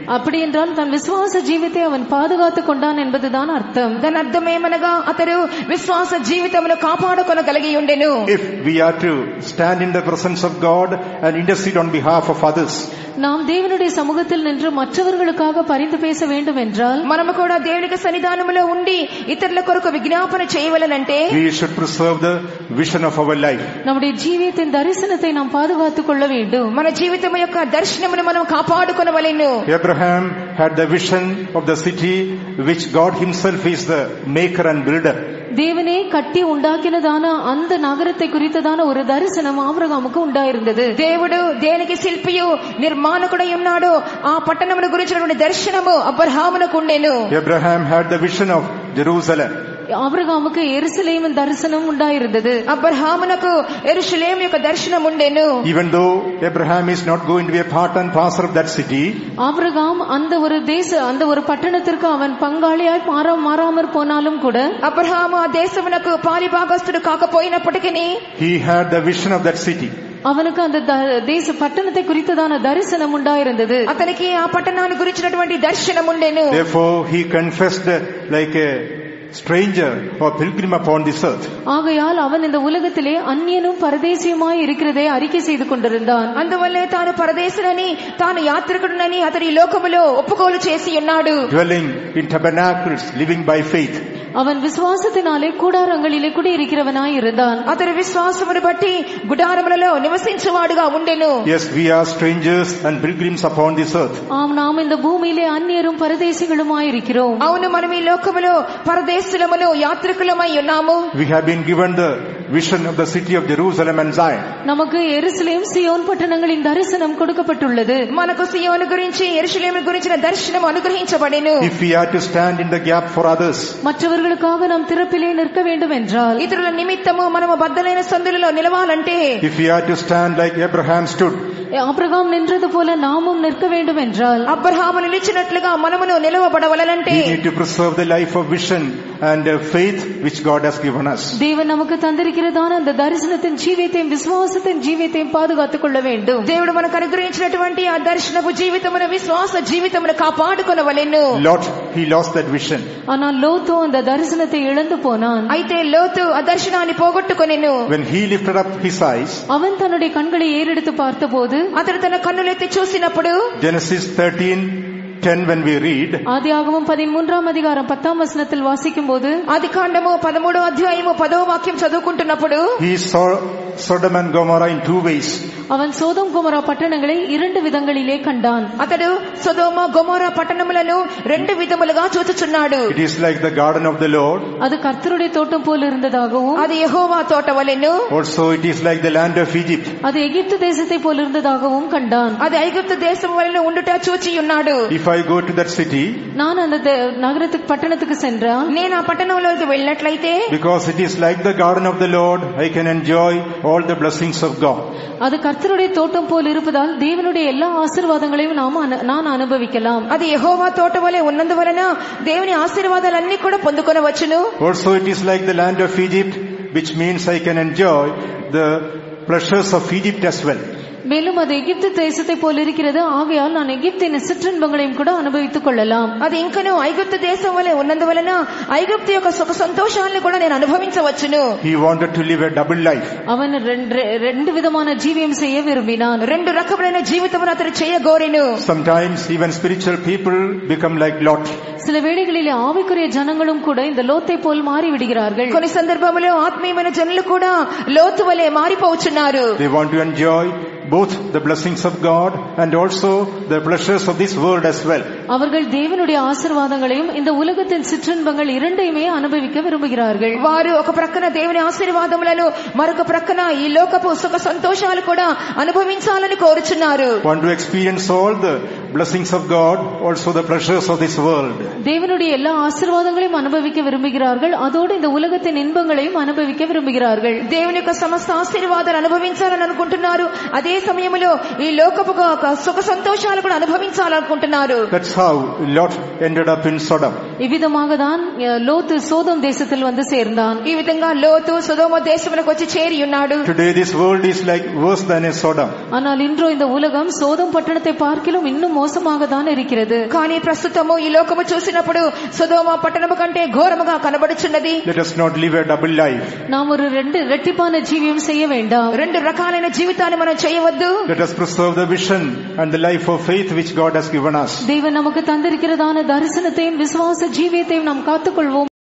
அப்படி என்றால் தன் விசுவாச ஜீவித்தை அவன் பாதுகாத்துக் கொண்டான் என்பதுதான் அர்த்தம். దాని అర్థం ఏమనగా అతడు విశ్వాస జీవితమును కాపాడుకొనగలిగి ఉండెను. If we are to stand in the presence of God and intercede on behalf of others, நாம் தேவனுடைய சமூகத்தில் நின்று மற்றவர்களுக்காக பரிந்து பேச வேண்டும் என்றால் మనము కూడా దేవునికి సన్నిధానములో ఉండి ఇతరుల కొరకు విజ్ఞాపన చేయవలనంటే we should preserve the vision of our life. நம்முடைய ஜீவியத்தின் தரிசனத்தை நாம் பாதுகாத்துக் கொள்ள வேண்டும். మన జీవితం యొక్క దర్శనమును మనం కాపాడుకొనవలెను. Abraham had the vision of the city which God himself is the maker and builder. தேவனே கட்டி உண்டாக்கினதான அந்த நகரத்தை குறித்ததான ஒரு தரிசனம் ஆபிரகாமுக்கு உண்டாயிருந்தது. దేవుడు దేనికి శిల్పియు నిర్మాణకుడై ఉన్నాడో ఆ పట్టణమును గురించినటువంటి దర్శనము అబ్రహామునకు ఉండెను. Abraham had the vision of Jerusalem. ஆபிரகாமுக்கு எருசலேமின் தரிசனம் உண்டாயிருந்தது. అబ్రహామునకు యెరూషలేము యొక్క దర్శనం ఉండెను. Even though Abraham is not going to be a part and parcel of that city, ஆபிரகாம் அந்த ஒரு தேச அந்த ஒரு பட்டணத்திற்கு அவன் பங்காளியாய் மாற மாறாமற் போனாலும் கூட అబ్రహాము ఆ దేశమునకు పాలిభాగస్తుడు కాకపోయినప్పటికీ he had the vision of that city. அவனுக்கு அந்த தேச பட்டணத்தை குறித்ததான தரிசனம் உண்டாயிருந்தது. అతనికి ఆ పట్టణాన్ని గురించినటువంటి దర్శనం ఉండెను. Therefore he confessed like a stranger or pilgrim upon this earth. ஆகையால் அவன் இந்த உலகத்திலே அந்நியனும் பரதேசியுமாய் இருக்கிறதை அறிக்கை செய்து கொண்டிருந்தான். అందువల్లే తాను పరదేశుడని తాను యాత్రికుడనని అతడి లోకములో ఒప్పుకోలు చేసి ఉన్నాడు. Dwelling in tabernacles, living by faith. அவன் விசுவாசத்தினாலே கூடாரங்களிலே குடியிருக்கிறவனாய் இருந்தான். అతడు విశ్వాసమును బట్టి గుడారములలో నివసించువాడుగా ఉండెను. Yes, we are strangers and pilgrims upon this earth. ஆம், நாம் இந்த பூமியிலே அந்நியரும் பரதேசிகளுமாய் இருக்கிறோம். అవును, మనం ఈ లోకములో పరదేశులమును యాత్రికులమై ఉన్నాము. We have been given the vision of the city of Jerusalem and Zion. நமக்கு எருசலேம் சியோன் பட்டணங்களின் தரிசனம் கொடுக்கப்பட்டுள்ளது. మనకు సియోను గురించి యెరూషలేము గురించిన దర్శనం అనుగ్రహించబడెను. If we are to stand in the gap for others, மற்றவர்களுக்காக நாம் திறப்பிலே நிற்க வேண்டும் என்றால், ఇతరుల నిమిత్తము మనము బద్దలైన సందులలో నిలవాలంటే, if we are to stand like Abraham stood, ஆபிரகாம் நின்றது போல நாமும் நிற்க வேண்டும் என்றால், Abraham నిలిచినట్లుగా మనమును నిలవబడవలనంటే, we need to preserve the life of vision and faith which God has given us. தேவன் நமக்கு தந்திருக்கிறதான அந்த தரிசனத்தின் ஜீவியத்தையும் விசுவாசத்தின் ஜீவியத்தையும் பாதுகாத்துக் கொள்ள வேண்டும். దేవుడు మనకు అనుగ్రహించినటువంటి ఆ దర్శనపు జీవితమును విశ్వాస జీవితమును కాపాడుకొనవలెను. Lot, he lost that vision. ஆனால் லோத்து அந்த தரிசனத்தை இழந்து போனான். అయితే లోతు ఆ దర్శనాన్ని పోగొట్టుకొనెను. When he lifted up his eyes, அவன் தன்னுடைய கண்களை ஏறெடுத்து பார்த்தபோது, అతడు తన కన్నులెత్తి చూసినప్పుడు, Genesis thirteen ten, when we read, ஆதியாகமம் பதிமூன்றாம் அதிகாரம் பத்தாம் வசனத்தில் வாசிக்கும் போது, ఆదికాండము పదమూడో అధ్యాయము పదో వాక్యం చదువుకుంటున్నప్పుడు, he saw Sodom and Gomorrah in two ways. அவன் சோதோம் கொமோரா பட்டணங்களை இரண்டு விதங்களிலே கண்டான். అతడు సొదొమ గొమొరా పట్టణములను రెండు విధములుగా చూచుచున్నాడు. It is like the garden of the Lord. அது கர்த்தருடைய தோட்டம் போல இருந்ததாகவும், అది యెహోవా తోటవలెను. Also it is like the land of Egypt. அது எகிப்து தேசத்தை போல இருந்ததாகவும் கண்டான். అది ఐగుప్తు దేశం వలె ఉండుట చూచి ఉన్నాడు. If I go to that city, நான் அந்த நகரத்துக்கு பட்டணத்துக்கு சென்றால், నేను ఆ పట్టణంలోకి వెళ్ళినట్లయితే, because it is like the garden of the Lord, I can enjoy all the blessings of God. அது கர்த்தருடைய தோட்டம் போல் இருப்பதால் தேவனுடைய எல்லா ஆசீர்வாதங்களையும் நாம் நான் அனுபவிக்கலாம். అది యెహోవా తోట వలె ఉన్నందువలన దేవుని ఆశీర్వాదాలన్నీ కూడా పొందుకొనవచ్చును. Also it is like the land of Egypt, which means I can enjoy the pleasures of Egypt as well. மேலும் அது எகிப்து தேசத்தை போல் இருக்கிறது. ஆகையால் நான் எகிப்தின் சிற்றின்பங்களையும் கூட அனுபவித்துக் கொள்ளலாம். అది ఇంకను ఐగుప్తు దేశం వలె ఉన్నందువలన ఐగుప్తు యొక్క సుఖ సంతోషాలను కూడా నేను అనుభవించవచ్చును. He wanted to live a double life. அவன் ரெண்டு விதமான ஜீவியம் செய்ய விரும்பினான். రెండు రకములైన జీవితమును అతడు చేయగోరెను. Sometimes even spiritual people become like Lot. சில வேளைகளிலே ஆவிக்குரிய ஜனங்களும் கூட இந்த லோத்தை போல் மாறி விடுகிறார்கள். కొన్ని సందర్భములో ఆత్మీయమైన జనులు కూడా లోతు వలె మారిపోవచ్చున్నారు. They want to enjoy both the blessings of God and also the pleasures of this world as well. அவர்கள் தேவனுடைய ஆசீர்வாதங்களையும் இந்த உலகத்தின் சிற்றின்பங்கள் இரண்டையுமே அனுபவிக்க விரும்புகிறார்கள். వారు ఒక ప్రక్కన దేవుని ఆశీర్వాదములను మరొక ప్రక్కన ఈ లోకపు సుఖ సంతోషాలు కూడా అనుభవించాలని కోరుచున్నారు. Want to experience all the blessings of God, also the pleasures of this world. தேவனுடைய எல்லா ஆசீர்வாதங்களையும் அனுபவிக்க விரும்புகிறார்கள். அதோடு இந்த உலகத்தின் இன்பங்களையும் அனுபவிக்க விரும்புகிறார்கள். దేవుని యొక్క సమస్త ఆశీర్వాదాలు అనుభవించాలని అనుకుంటున్నారు. అదే అదే సమయంలో ఈ లోకపు సుఖ సంతోషాలు కూడా అనుభవించాలనుకుంటున్నారు. That's how Lot ended up in Sodom. இவ்விதமாக தான் லோத்து சோதோம் தேசத்தில் வந்து சேர்ந்தான். ఈ విధంగా లోతు సొదొమ దేశమునకు వచ్చి చేరి ఉన్నాడు. Today this world is like worse than a Sodom. ஆனால் இன்றோ இந்த உலகம் சோதோம் பட்டணத்தை பார்க்கிலும் இன்னும் மோசமாக தான் இருக்கிறது. కానీ ప్రస్తుతము ఈ లోకము చూసినప్పుడు సొదొమ పట్టణము కంటే ఘోరముగా కనబడుచున్నది. Let us not live a double life. நாம் ஒரு ரெண்டு இரட்டிப்பான ஜீவியம் செய்ய வேண்டாம். రెండు రకాలైన జీవితాన్ని మనం చేయవద్దు. Let us preserve the vision and the life of faith which God has given us. தேவன் நமக்கு தந்திருக்கிறதான தரிசனத்தையும் விசுவாச ஜீவியத்தையும் நாம் காத்துக்கொள்வோம்.